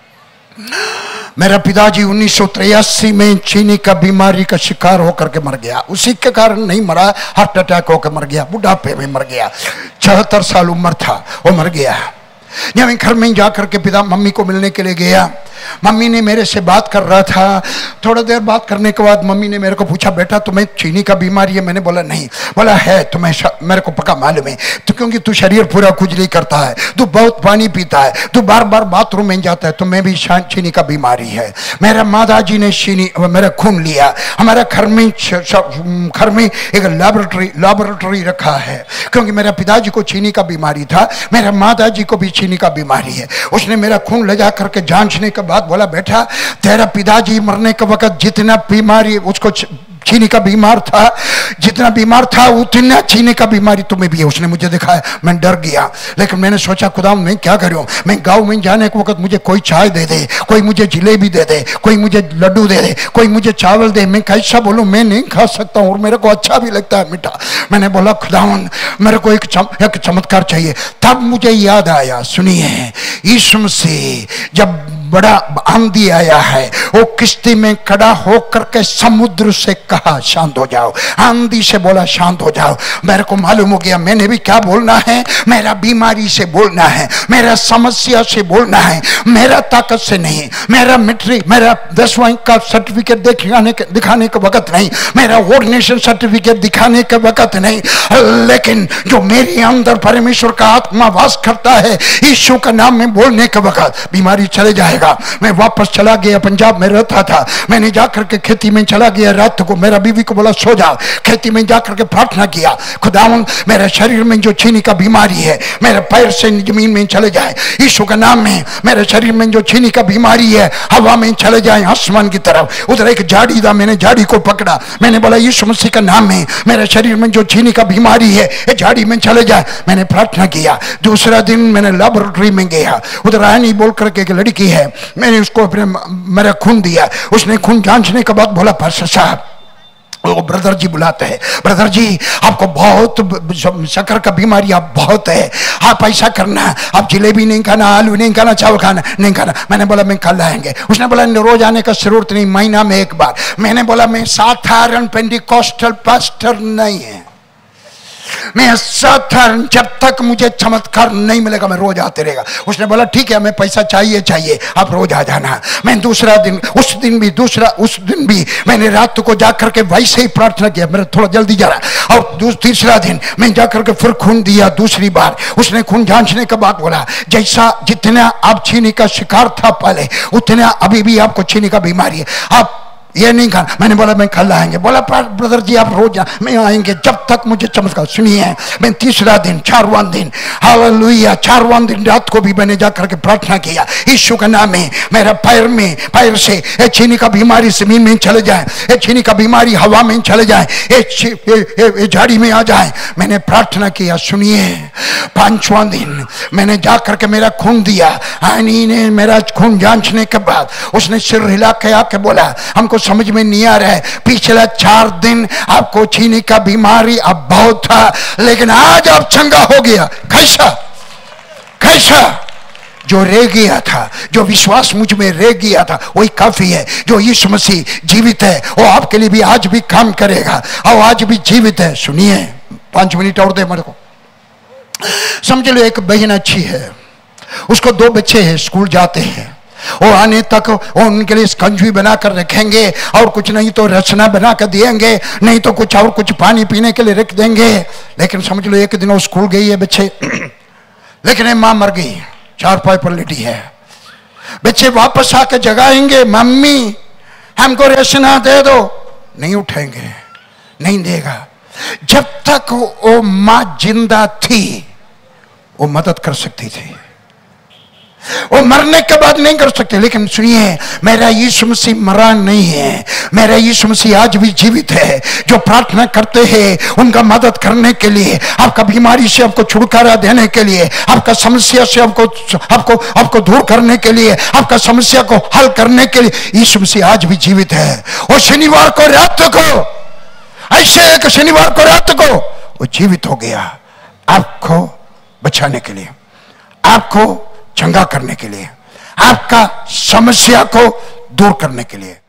मेरा पिताजी 1983 में चीनी का बीमारी का शिकार होकर के मर गया। उसी के कारण नहीं मरा, हार्ट अटैक होकर मर गया, बुढ़ापे में मर गया। 74 साल उम्र था, वो मर गया। जब मैं घर में जाकर के पिता मम्मी को मिलने के लिए गया, मम्मी ने मेरे से बात कर रहा था। थोड़ा देर बात करने के बाद मम्मी ने मेरे को पूछा, बेटा तुम्हें चीनी का बीमारी है? मैंने बोला नहीं। बोला है, तुम्हें मेरे को पक्का मालूम है, तो क्योंकि तू शरीर पूरा खुजली करता है, तू बहुत पानी पीता है, तू बार बार बाथरूम में जाता है, तुम्हें भी चीनी का बीमारी है। मेरा माताजी ने मेरा खून लिया। हमारा घर में एक लैबोरेटरी रखा है, क्योंकि मेरा पिताजी को चीनी का बीमारी था, मेरा माताजी को भी चीनी का बीमारी है। उसने मेरा खून ले जा करके जांचने के बाद बोला, बेटा तेरा पिताजी मरने के वक्त जितना बीमारी उसको चीनी का बीमार था, जितना बीमार था उतना चीनी का बीमारी तुम्हें भी है। उसने मुझे दिखाया, मैं डर गया, लेकिन मैंने सोचा खुदा मैं क्या करूं। मैं गांव में जाने के वक्त मुझे कोई चाय दे दे, कोई मुझे जलेबी दे दे, कोई मुझे लड्डू दे दे, कोई मुझे चावल दे, मैं कैसा बोलूं, मैं नहीं खा सकता हूं और मेरे को अच्छा भी लगता है मीठा। मैंने बोला खुदावन मेरे को एक चमत्कार चाहिए। तब मुझे याद आया, सुनिए, यीशु मसीह जब बड़ा आंधी आया है, वो किश्ती में खड़ा होकर के समुद्र से कहा शांत हो जाओ, आंधी से बोला शांत हो जाओ। मेरे को मालूम हो गया मैंने भी क्या बोलना है, मेरा बीमारी से बोलना है, मेरा समस्या से बोलना है, मेरा ताकत से नहीं, मेरा मैट्रिक मेरा 10वां का सर्टिफिकेट दिखाने के वक्त नहीं, मेरा ऑर्डिनेशन सर्टिफिकेट दिखाने के वक्त नहीं, लेकिन जो मेरे अंदर परमेश्वर का आत्मा वास करता है, यीशु का नाम में बोलने के वक्त बीमारी चले जाएगा। मैं वापस चला गया, पंजाब में रहता था, मैंने जाकर के खेती में चला गया। रात को मेरा बीवी को बोला सो जाओ, खेती में जाकर के प्रार्थना किया, खुदावन मेरे शरीर में जो चीनी का बीमारी है मेरे पैर से जमीन में चले जाए, यीशु का नाम में मेरे शरीर में जो चीनी का बीमारी है हवा में चले जाए आसमान की तरफ। उधर एक झाड़ी था, मैंने झाड़ी को पकड़ा, मैंने बोला यीशु मसीह का नाम में मेरे शरीर में जो चीनी का बीमारी है ये झाड़ी में चले जाए। मैंने प्रार्थना किया। दूसरा दिन मैंने लैबोरेटरी में गया, उधर आनी बोल करके एक लड़की है, मैंने उसको अपने मेरा खून दिया। उसने खून जांचने के बाद बोला, पास्टर साहब, वो ब्रदर जी बुलाते हैं, ब्रदर जी आपको बहुत शक्कर का बीमारी आप बहुत है, आप ऐसा करना, आप जलेबी नहीं खाना, आलू नहीं खाना, चावल खाना नहीं खाना। मैंने बोला मैं कल आएंगे। उसने बोला रोज आने का जरूरत नहीं, महीना में एक बार। मैंने बोला मैं साधारण पेंटिकॉस्टल पास्टर नहीं है, मैं साधारण, जब तक मुझे चमत्कार नहीं मिलेगा मैं रोज आते रहेगा। उसने बोला ठीक है, हमें पैसा चाहिए, आप रोज आ जाना। मैं दूसरा दिन, उस दिन भी मैंने रात को जाकर के वैसे ही प्रार्थना किया, मेरा थोड़ा जल्दी जा रहा। और तीसरा दिन मैं जाकर के फिर खून दिया दूसरी बार। उसने खून जांचने के बाद बोला जैसा जितना आप चीनी का शिकार था पहले, उतना अभी भी आपको चीनी का बीमारी है, आप ये नहीं खाना। मैंने बोला मैं कल आएंगे। बोला ब्रदर जी आप रोज मैं आएंगे जब तक मुझे चमत्कार। सुनिए, मैं तीसरा दिन, 4वां दिन, हालेलुया, 4वां दिन रात को भी मैंने जाकर के प्रार्थना किया, यीशु का नाम में मेरा पैर से ये चीनी का बीमारी जमीन में चले जाए, ये चीनी का बीमारी हवा में चले जाए, ये झाड़ी में आ जाए। मैंने प्रार्थना किया। सुनिए, 5वां दिन मैंने जाकर के मेरा खून दिया। आनी ने मेरा खून जांचने के बाद उसने सिर हिला के आके बोला हमको समझ में नहीं आ रहा है, पिछला 4 दिन आपको चीनी का बीमारी अब बहुत था, लेकिन आज आप चंगा हो गया। कैसा जो रह गया था, जो विश्वास मुझ में रह गया था वही काफी है। जो यीशु मसीह जीवित है वो आपके लिए भी आज भी काम करेगा और आज भी जीवित है। सुनिए, 5 मिनट और दे मेरे को। समझ लो एक बहन अच्छी है, उसको 2 बच्चे हैं, स्कूल जाते हैं, वो आने तक वो उनके लिए स्कंजी बना कर रखेंगे और कुछ नहीं तो रचना बना कर देंगे, नहीं तो कुछ और कुछ पानी पीने के लिए रख देंगे। लेकिन समझ लो एक दिन वो स्कूल गई है बच्चे, लेकिन माँ मर गई, 4 पाई पर लेटी है। बच्चे वापस आके जगाएंगे, मम्मी हमको रचना दे दो, नहीं उठेंगे, नहीं देगा। जब तक वो माँ जिंदा थी वो मदद कर सकती थी, वो मरने के बाद नहीं कर सकते। लेकिन सुनिए, मेरा यीशु मसीह मरा नहीं है, मेरा यीशु मसीह आज भी जीवित है। जो प्रार्थना करते हैं उनका मदद करने के लिए, आपका बीमारी से आपको छुटकारा देने के लिए, आपका समस्या से आपको दूर करने के लिए, आपका समस्या को हल करने के लिए यीशु मसीह आज भी जीवित है। वो शनिवार को रात को, ऐसे एक शनिवार को रात को वो जीवित हो गया आपको बचाने के लिए, आपको चंगा करने के लिए, आपका समस्या को दूर करने के लिए।